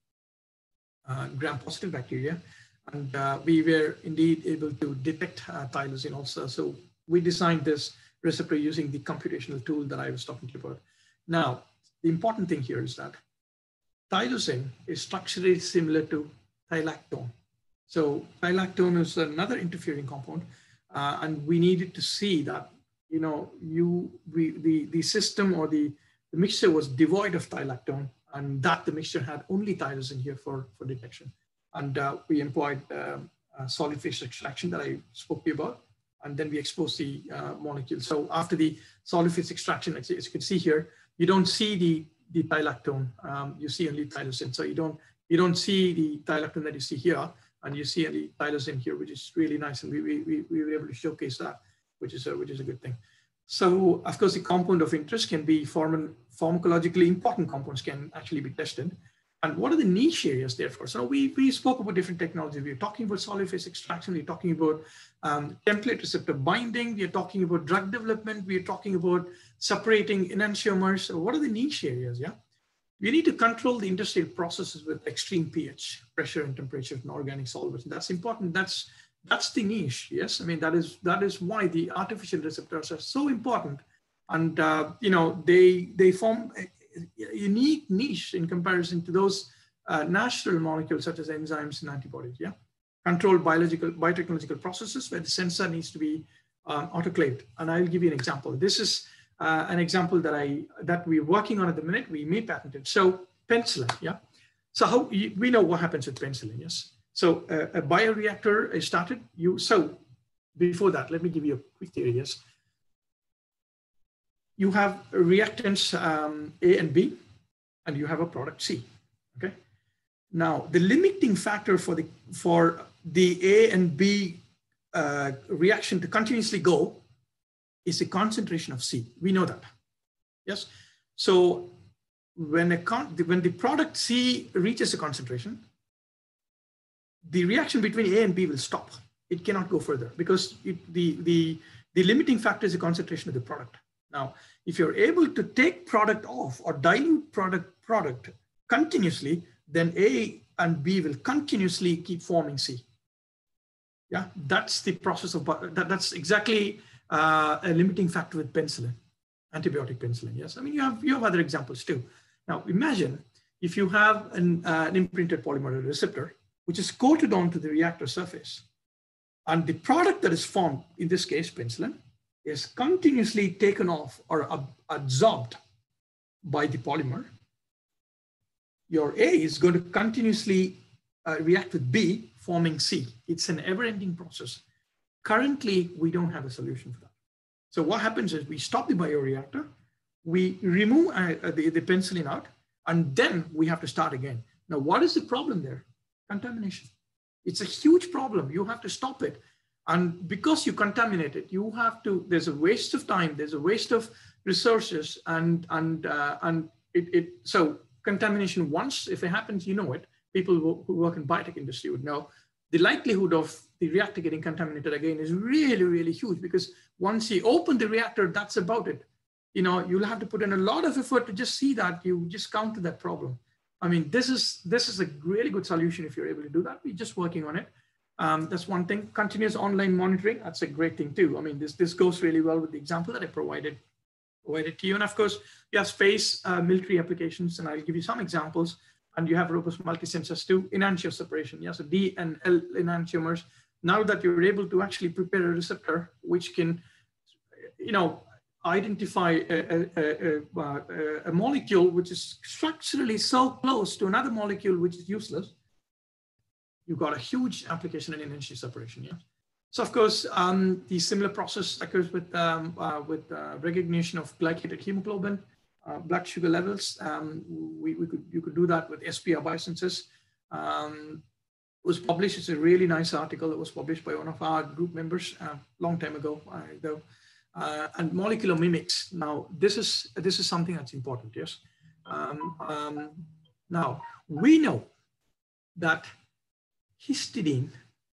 uh, gram-positive bacteria, and uh, we were indeed able to detect uh, tylosin also. So we designed this receptor using the computational tool that I was talking to you about. Now, the important thing here is that tylosin is structurally similar to thylactone. So thylactone is another interfering compound, uh, and we needed to see that, you know, you we the the system or the, the mixture was devoid of thylactone, and that the mixture had only tylosin here for for detection. And uh, we employed uh, uh, solid phase extraction that I spoke to you about, and then we exposed the uh, molecule. So after the solid phase extraction, as you can see here, you don't see the the thylactone. Um, you see only tylosin. So you don't you don't see the thylactone that you see here. And you see the tylosin here, which is really nice, and we, we, we were able to showcase that, which is a, which is a good thing. So, of course, the compound of interest can be form pharmacologically important compounds can actually be tested. And what are the niche areas therefore? So we, we spoke about different technologies. We are talking about solid phase extraction. We're talking about um, template receptor binding. We are talking about drug development. We are talking about separating enantiomers. So what are the niche areas? Yeah. We need to control the industrial processes with extreme pH, pressure and temperature and organic solvents. And that's important. That's that's the niche. Yes, I mean that is that is why the artificial receptors are so important, and uh, you know they they form a, a unique niche in comparison to those uh, natural molecules such as enzymes and antibodies. Yeah, control biological biotechnological processes where the sensor needs to be um, autoclaved. And I'll give you an example. This is Uh, an example that I that we're working on at the minute. We may patent it. So penicillin, yeah. So how we know what happens with penicillin, yes. So uh, a bioreactor is started. You so before that, let me give you a quick theory. Yes, you have reactants um, A and B, and you have a product C. Okay. Now the limiting factor for the for the A and B uh, reaction to continuously go is the concentration of C. We know that, yes? So when, a con when the product C reaches a concentration, the reaction between A and B will stop. It cannot go further because it, the, the, the limiting factor is the concentration of the product. Now, if you're able to take product off or dilute product, product continuously, then A and B will continuously keep forming C. Yeah, that's the process of, that, that's exactly Uh, a limiting factor with penicillin, antibiotic penicillin. Yes, I mean you have you have other examples too. Now imagine if you have an, uh, an imprinted polymer receptor which is coated onto the reactor surface, and the product that is formed, in this case penicillin, is continuously taken off or ab absorbed by the polymer. Your A is going to continuously uh, react with B, forming C. It's an ever-ending process. Currently, we don't have a solution for that. So what happens is we stop the bioreactor, we remove uh, the, the penicillin out, and then we have to start again. Now, what is the problem there? Contamination. It's a huge problem. You have to stop it. And because you contaminate it, you have to, there's a waste of time, there's a waste of resources, and, and, uh, and it, it, so contamination once, if it happens, you know it. People who, who work in biotech industry would know. The likelihood of the reactor getting contaminated again is really, really huge, because once you open the reactor, that's about it. You know, you'll have to put in a lot of effort to just see that, you just counter that problem. I mean, this is, this is a really good solution if you're able to do that. We're just working on it. Um, that's one thing. Continuous online monitoring, that's a great thing too. I mean, this, this goes really well with the example that I provided, provided to you. And of course, you have space uh, military applications, and I'll give you some examples. And you have robust multi-sensors too, enantiomer separation. Yeah, so D and L enantiomers. Now that you're able to actually prepare a receptor which can, you know, identify a, a, a, a, a molecule which is structurally so close to another molecule which is useless, you've got a huge application in enantiomer separation. Yeah. So of course, um, the similar process occurs with um, uh, with uh, recognition of glycated hemoglobin. Uh, blood sugar levels. Um, we, we could, you could do that with S P R biosensors. Um, it was published, it's a really nice article. It was published by one of our group members a uh, long time ago, uh, though. Uh, and molecular mimics. Now, this is, this is something that's important, yes. Um, um, now, we know that histidine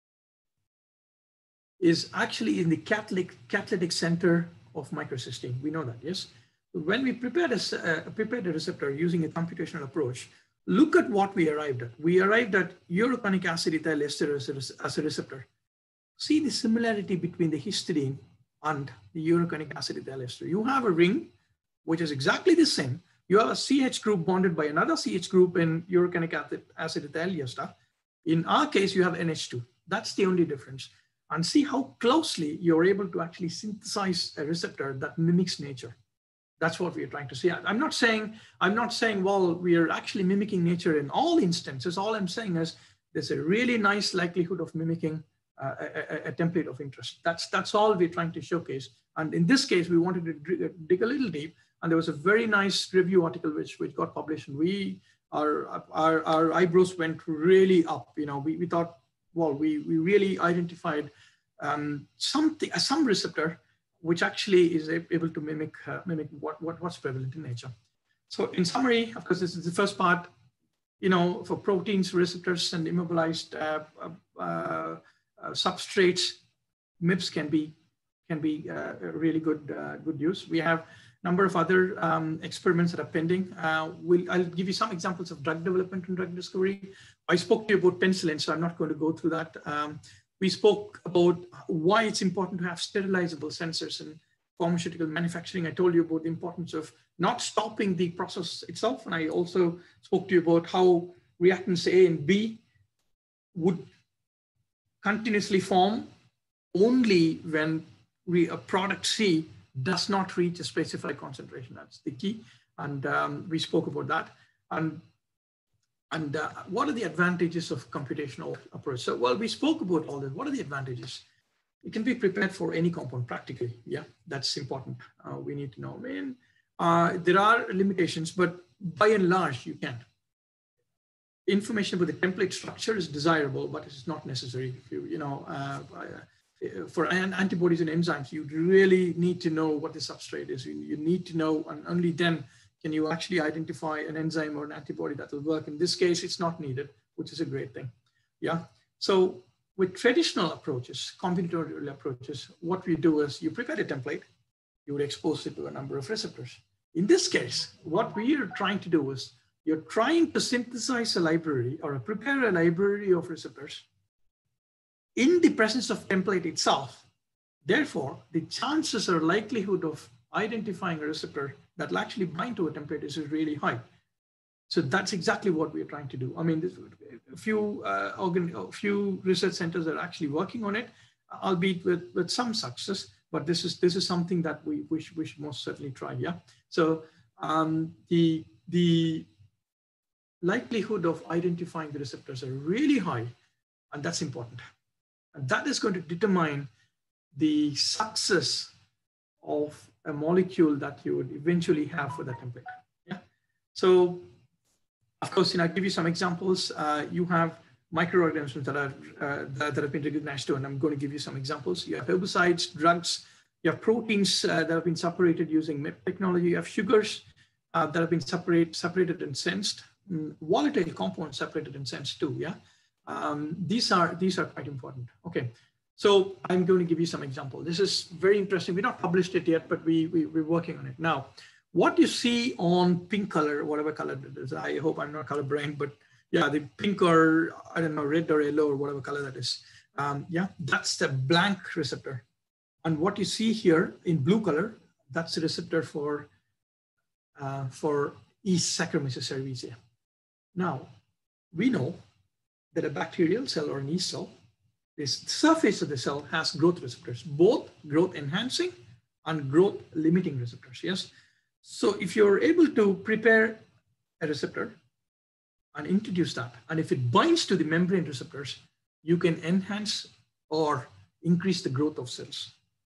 is actually in the catalytic, catalytic center of microcystine. We know that, yes. When we prepared a, uh, prepared a receptor using a computational approach, look at what we arrived at. We arrived at uroconic acid ethyl ester as a, as a receptor. See the similarity between the histidine and the uroconic acid ethyl ester. You have a ring, which is exactly the same. You have a C H group bonded by another C H group in uroconic acid ethyl ester. In our case, you have N H two. That's the only difference. And see how closely you're able to actually synthesize a receptor that mimics nature. That's what we are trying to see. I'm not saying, I'm not saying, well, we are actually mimicking nature in all instances. All I'm saying is there's a really nice likelihood of mimicking uh, a, a template of interest. That's, that's all we're trying to showcase. And in this case, we wanted to dig a little deep. And there was a very nice review article which, which got published. And we, our, our, our eyebrows went really up. You know, we, we thought, well, we, we really identified um, something, some receptor which actually is able to mimic, uh, mimic what, what, what's prevalent in nature. So in summary, of course, this is the first part, you know, for proteins, receptors, and immobilized uh, uh, uh, substrates, M I Ps can be, can be uh, a really good, uh, good use. We have a number of other um, experiments that are pending. Uh, we'll, I'll give you some examples of drug development and drug discovery. I spoke to you about penicillin, so I'm not going to go through that. Um, We spoke about why it's important to have sterilizable sensors in pharmaceutical manufacturing. I told you about the importance of not stopping the process itself. And I also spoke to you about how reactants A and B would continuously form only when we, a product C does not reach a specified concentration. That's the key. And um, we spoke about that. And And uh, what are the advantages of computational approach? So, well, we spoke about all this. What are the advantages? It can be prepared for any compound practically. Yeah, that's important. Uh, we need to know. I mean, uh, there are limitations, but by and large, you can. Information about the template structure is desirable, but it's not necessary. If you, you know, uh, for antibodies and enzymes, you really need to know what the substrate is. You, you need to know, and only then can you actually identify an enzyme or an antibody that will work. In this case, it's not needed, which is a great thing. Yeah. So with traditional approaches, combinatorial approaches, what we do is you prepare a template, you would expose it to a number of receptors. In this case, what we are trying to do is you're trying to synthesize a library or prepare a library of receptors in the presence of template itself. Therefore, the chances or likelihood of identifying a receptor that will actually bind to a template is really high. So that's exactly what we're trying to do. I mean, a few, uh, organ, a few research centers are actually working on it, albeit with, with some success, but this is, this is something that we, we, should, we should most certainly try, yeah? So um, the, the, likelihood of identifying the receptors are really high, and that's important. And that is going to determine the success of a molecule that you would eventually have for that template. Yeah. So, of course, you know, I'll give you some examples. Uh, you have microorganisms that are uh, that, that have been recognized too, and I'm going to give you some examples. You have herbicides, drugs, you have proteins uh, that have been separated using M I P technology. You have sugars uh, that have been separate, separated and sensed. Mm, volatile compounds separated and sensed too. Yeah, um, these are these are quite important. Okay, so I'm going to give you some example. This is very interesting. We're not published it yet, but we, we we're working on it now. What you see on pink color, whatever color it is, I hope I'm not colorblind, but yeah, the pink or I don't know, red or yellow or whatever color that is. Um, yeah, that's the blank receptor. And what you see here in blue color, that's the receptor for, uh, for yeast Saccharomyces cerevisiae. Now, we know that a bacterial cell or an yeast cell, this surface of the cell has growth receptors, both growth enhancing and growth limiting receptors, yes? So if you're able to prepare a receptor and introduce that, and if it binds to the membrane receptors, you can enhance or increase the growth of cells.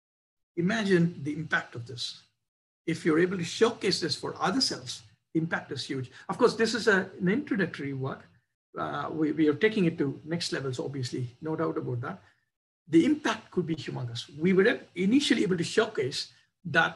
Imagine the impact of this. If you're able to showcase this for other cells, the impact is huge. Of course, this is a, an introductory work. Uh, we, we are taking it to next levels, obviously, no doubt about that. The impact could be humongous. We were initially able to showcase that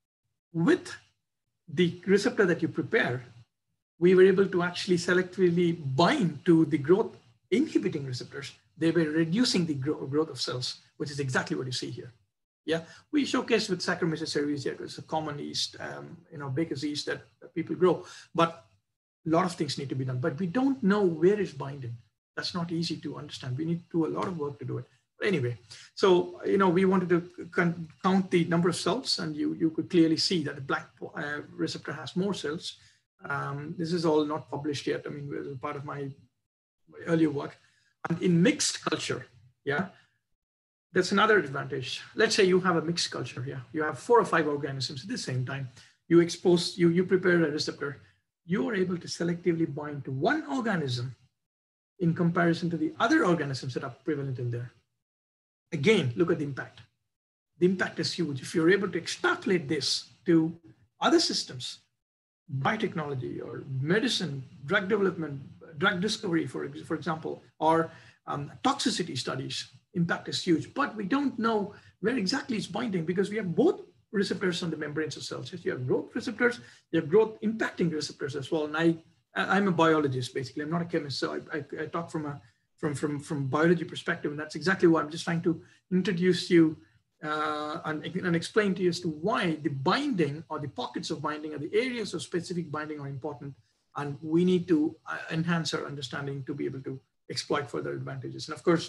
with the receptor that you prepare, we were able to actually selectively bind to the growth inhibiting receptors. They were reducing the grow growth of cells, which is exactly what you see here. Yeah, we showcased with Saccharomyces cerevisiae. It's a common yeast, um, you know, baker's yeast that, that people grow. But a lot of things need to be done. But we don't know where it's binding. That's not easy to understand. We need to do a lot of work to do it. But anyway, so, you know, we wanted to count the number of cells, and you, you could clearly see that the black uh, receptor has more cells. Um, this is all not published yet. I mean, it was part of my, my earlier work. And in mixed culture, yeah, that's another advantage. Let's say you have a mixed culture, yeah. You have four or five organisms at the same time. You expose, you, you prepare a receptor. You are able to selectively bind to one organism in comparison to the other organisms that are prevalent in there. Again, look at the impact. The impact is huge. If you're able to extrapolate this to other systems, biotechnology or medicine, drug development, drug discovery, for, for example, or um, toxicity studies, impact is huge. But we don't know where exactly it's binding because we have both receptors on the membranes of cells. You have growth receptors, you have growth impacting receptors as well. And I, I'm a biologist, basically. I'm not a chemist, so I, I, I talk from a from from from biology perspective, and that's exactly what I'm just trying to introduce you uh, and, and explain to you as to why the binding or the pockets of binding or the areas of specific binding are important, and we need to uh, enhance our understanding to be able to exploit further advantages. And of course,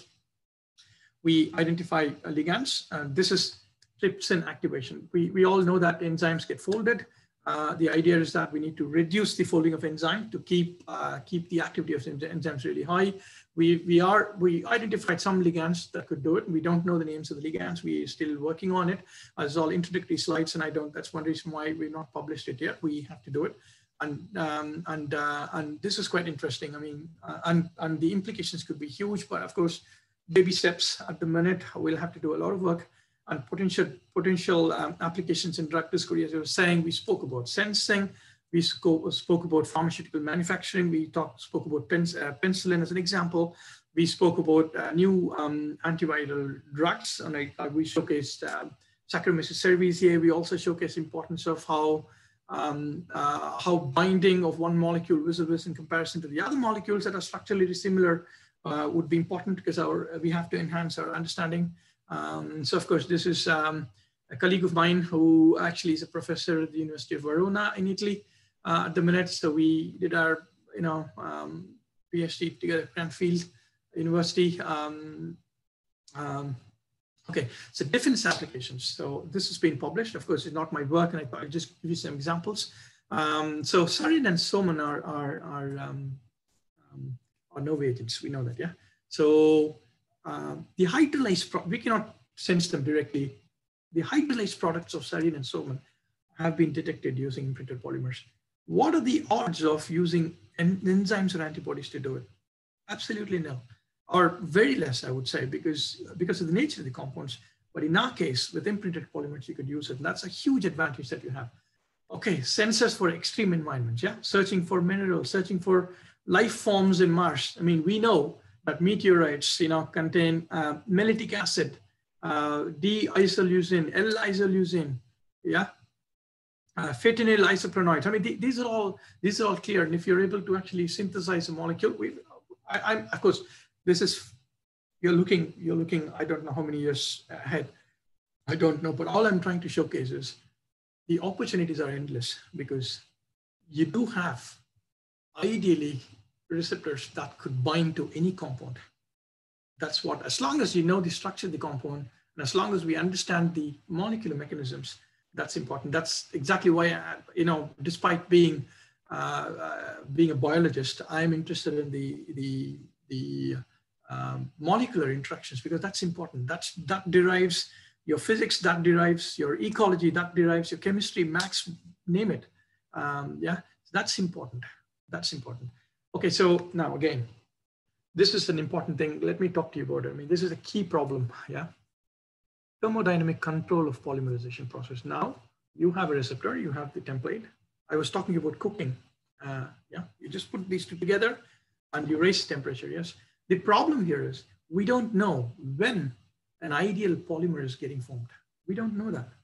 we identify uh, ligands, and this is trypsin activation. We, we all know that enzymes get folded. Uh, the idea is that we need to reduce the folding of enzyme to keep uh, keep the activity of enzymes really high. We we are we identified some ligands that could do it. We don't know the names of the ligands. We are still working on it. Uh, it's all introductory slides, and I don't. That's one reason why we've not published it yet. We have to do it, and um, and uh, and this is quite interesting. I mean, uh, and and the implications could be huge. But of course, baby steps at the minute. We'll have to do a lot of work. And potential potential um, applications in drug discovery, as I was saying, we spoke about sensing, we spoke, spoke about pharmaceutical manufacturing, we talked spoke about pen, uh, penicillin as an example, we spoke about uh, new um, antiviral drugs, and I, uh, we showcased uh, Saccharomyces cerevisiae. We also showcased the importance of how um, uh, how binding of one molecule vis-a-vis in comparison to the other molecules that are structurally similar uh, would be important because our we have to enhance our understanding. Um, so of course, this is um, a colleague of mine who actually is a professor at the University of Verona in Italy uh, at the minute. So we did our, you know, um, PhD together at Cranfield University. Um, um, okay, so defense applications. So this has been published. Of course, it's not my work, and I, I'll just give you some examples. Um, so sarin and soman are are are, um, um, are nerve agents. We know that, yeah. So Uh, the hydrolyzed, we cannot sense them directly. The hydrolyzed products of sarin and soman have been detected using imprinted polymers. What are the odds of using en enzymes or antibodies to do it? Absolutely no, or very less, I would say, because, because of the nature of the compounds. But in our case, with imprinted polymers, you could use it. And that's a huge advantage that you have. Okay, sensors for extreme environments, yeah? Searching for minerals, searching for life forms in Mars. I mean, we know that meteorites, you know, contain uh, mellitic acid, uh, D-isoleucine, L-isoleucine, yeah? Uh, phenyl isoprenoids. I mean, th these are all these are all clear. And if you're able to actually synthesize a molecule, we, I, I, of course, this is, you're looking, you're looking, I don't know how many years ahead. I don't know, but all I'm trying to showcase is the opportunities are endless, because you do have ideally receptors that could bind to any compound. That's what, as long as you know the structure of the compound, and as long as we understand the molecular mechanisms, that's important. That's exactly why, I, you know, despite being uh, uh, being a biologist, I'm interested in the the the um, molecular interactions, because that's important. That's that derives your physics, that derives your ecology, that derives your chemistry, max, name it. Um, yeah, that's important. That's important. Okay, so now again, this is an important thing. Let me talk to you about it. I mean, this is a key problem. Yeah. Thermodynamic control of polymerization process. Now you have a receptor, you have the template. I was talking about cooking. Uh, yeah, you just put these two together and you raise temperature. Yes. The problem here is we don't know when an ideal polymer is getting formed. We don't know that.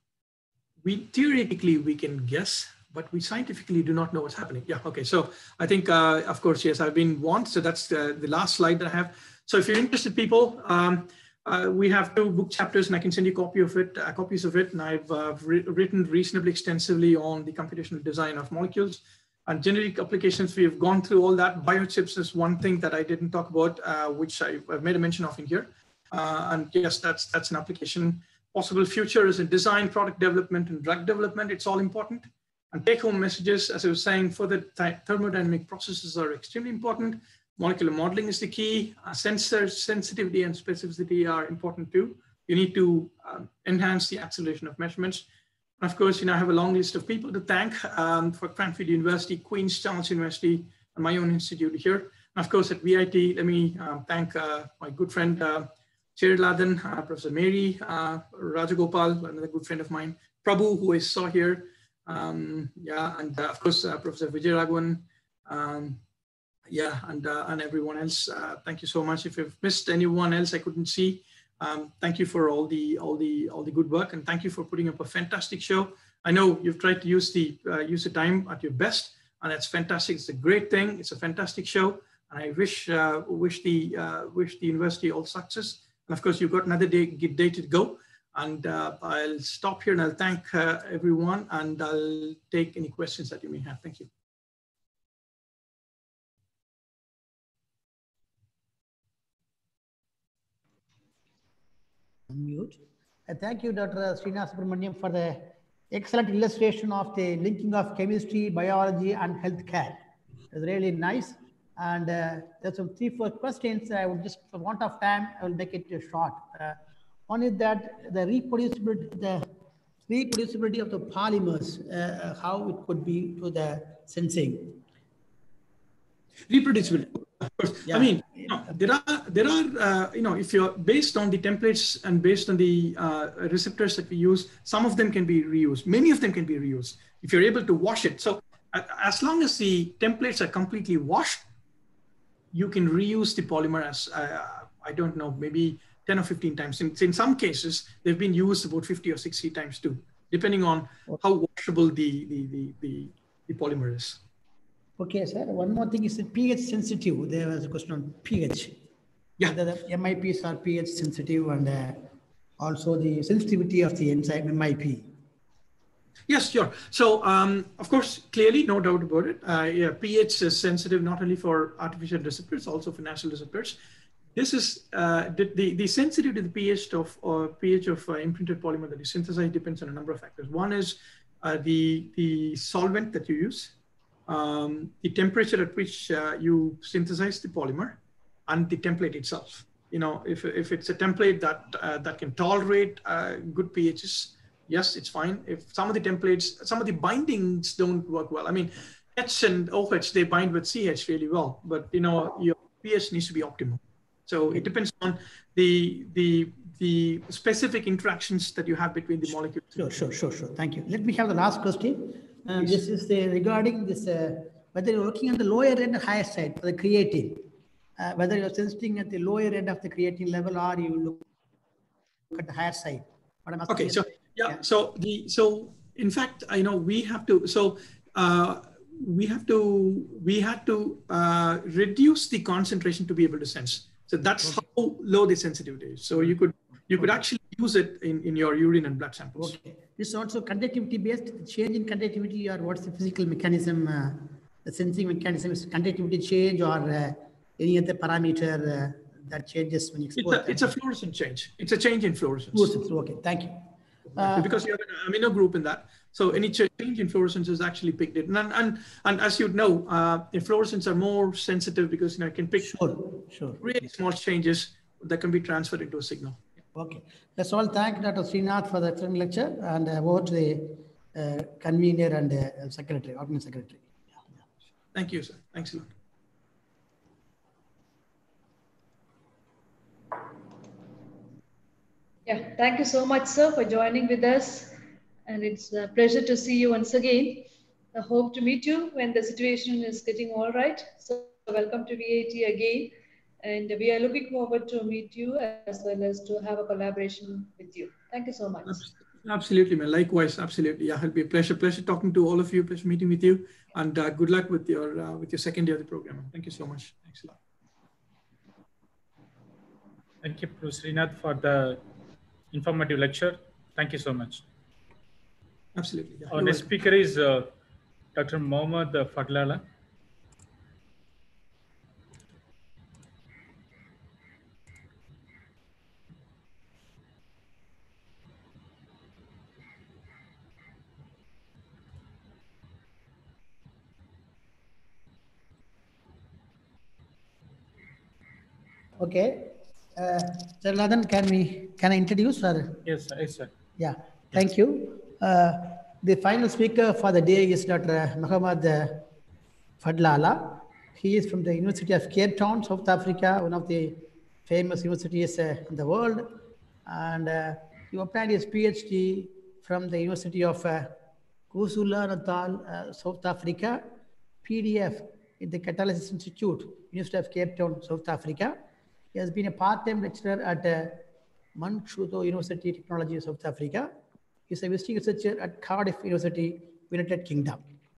We theoretically we can guess, but we scientifically do not know what's happening. Yeah. Okay. So I think, uh, of course, yes, I've been warned. So that's uh, the last slide that I have. So if you're interested, people. Um, Uh, we have two book chapters, and I can send you a copy of it, uh, copies of it. And I've uh, written reasonably extensively on the computational design of molecules and generic applications. We've gone through all that. Biochips is one thing that I didn't talk about, uh, which I, I've made a mention of in here. Uh, and yes, that's that's an application. Possible future is in design, product development, and drug development. It's all important. And take-home messages, as I was saying, further th thermodynamic processes are extremely important. Molecular modeling is the key. Uh, sensor sensitivity and specificity are important too. You need to um, enhance the acceleration of measurements. And of course, you know, I have a long list of people to thank um, for Cranfield University, Queen's Charles University, and my own institute here. And of course, at V I T, let me um, thank uh, my good friend, uh, Cheralathan, uh, Professor Mary, uh, Rajagopal, another good friend of mine, Prabu, who I saw here. Um, yeah, and uh, of course, uh, Professor Vijayaraghavan, um, yeah, and uh, and everyone else. Uh, thank you so much. If I've missed anyone else I couldn't see, um, thank you for all the all the all the good work, and thank you for putting up a fantastic show. I know you've tried to use the uh, use the time at your best, and that's fantastic. It's a great thing. It's a fantastic show, and I wish uh, wish the uh, wish the university all success. And of course, you've got another day day to go. And uh, I'll stop here, and I'll thank uh, everyone, and I'll take any questions that you may have. Thank you. Unmute. Uh, thank you, Doctor Srinath Subramaniam, for the excellent illustration of the linking of chemistry, biology, and healthcare. It's really nice. And uh, there's some three, four questions. I would just, for want of time, I will make it short. Uh, one is that the reproducibility, the reproducibility of the polymers, uh, how it could be to the sensing. Reproducibility. Of course. Yeah. I mean, you know, there are, there are uh, you know, if you're based on the templates and based on the uh, receptors that we use, some of them can be reused. Many of them can be reused if you're able to wash it. So uh, as long as the templates are completely washed, you can reuse the polymer as, uh, I don't know, maybe ten or fifteen times. In, in some cases, they've been used about fifty or sixty times too, depending on how washable the, the, the, the, the polymer is. Okay, sir. One more thing is the pH sensitive. There was a question on pH. Yeah. Whether the M I Ps are pH sensitive, and uh, also the sensitivity of the enzyme M I P. Yes, sure. So, um, of course, clearly, no doubt about it. Uh, yeah, pH is sensitive not only for artificial receptors, also for natural receptors. This is uh, the, the, the sensitivity to the pH of or pH of uh, imprinted polymer that you synthesize depends on a number of factors. One is uh, the, the solvent that you use. Um, the temperature at which uh, you synthesize the polymer, and the template itself. You know, if, if it's a template that uh, that can tolerate uh, good pHs, yes, it's fine. If some of the templates, some of the bindings don't work well. I mean, H and O H, they bind with C H really well, but you know, your pH needs to be optimal. So it depends on the the the specific interactions that you have between the molecules. Sure, sure, sure, sure. Thank you. Let me have the last question. Uh, this is the, regarding this, uh, whether you're working on the lower end or higher side for the creatine, uh, whether you're sensing at the lower end of the creatine level or you look at the higher side. What I'm Okay, so yeah, yeah, so the so in fact, I know we have to so uh, we have to we had to uh, reduce the concentration to be able to sense. So that's okay. How low the sensitivity is. So you could you could okay. actually use it in, in your urine and blood samples. Okay. This is also conductivity based, change in conductivity, or what's the physical mechanism, uh, the sensing mechanism is conductivity change, or uh, any other parameter uh, that changes when you expose? It's a, it's a fluorescent change. It's a change in fluorescence. Fluorescence. Okay, thank you. Uh, because you have an amino group in that. So any change in fluorescence is actually picked it. And, and, and as you know, uh, the fluorescents are more sensitive because you know, it can pick sure, sure. really small changes that can be transferred into a signal. Okay. Let's all thank Doctor Srinath for the excellent lecture, and uh, over to the uh, convener and uh, secretary, organizing secretary. Yeah, yeah. Thank you, sir. Thanks a lot. Yeah, thank you so much, sir, for joining with us. And it's a pleasure to see you once again. I hope to meet you when the situation is getting all right. So welcome to V A T again. And we are looking forward to meet you as well as to have a collaboration with you. Thank you so much. Absolutely, man. Likewise, absolutely. Yeah, it'll be a pleasure. Pleasure talking to all of you. Pleasure meeting with you. And uh, good luck with your uh, with your second year of the program. Thank you so much. Thanks a lot. Thank you, Professor Srinath, for the informative lecture. Thank you so much. Absolutely. Yeah. Our next welcome. speaker is uh, Doctor Mohammad Fadlala. Okay. Uh, Cheralathan, can we can I introduce? Or? Yes, sir. Yes, sir. Yeah. Thank you. Uh, the final speaker for the day is Doctor Mohammad Fadlala. He is from the University of Cape Town, South Africa, one of the famous universities uh, in the world. And uh, he obtained his PhD from the University of uh, KwaZulu-Natal, uh, South Africa, P D F in the Catalysis Institute, University of Cape Town, South Africa. He has been a part-time lecturer at uh, Manshoto University Technology, South Africa. He is a visiting researcher at Cardiff University, United Kingdom.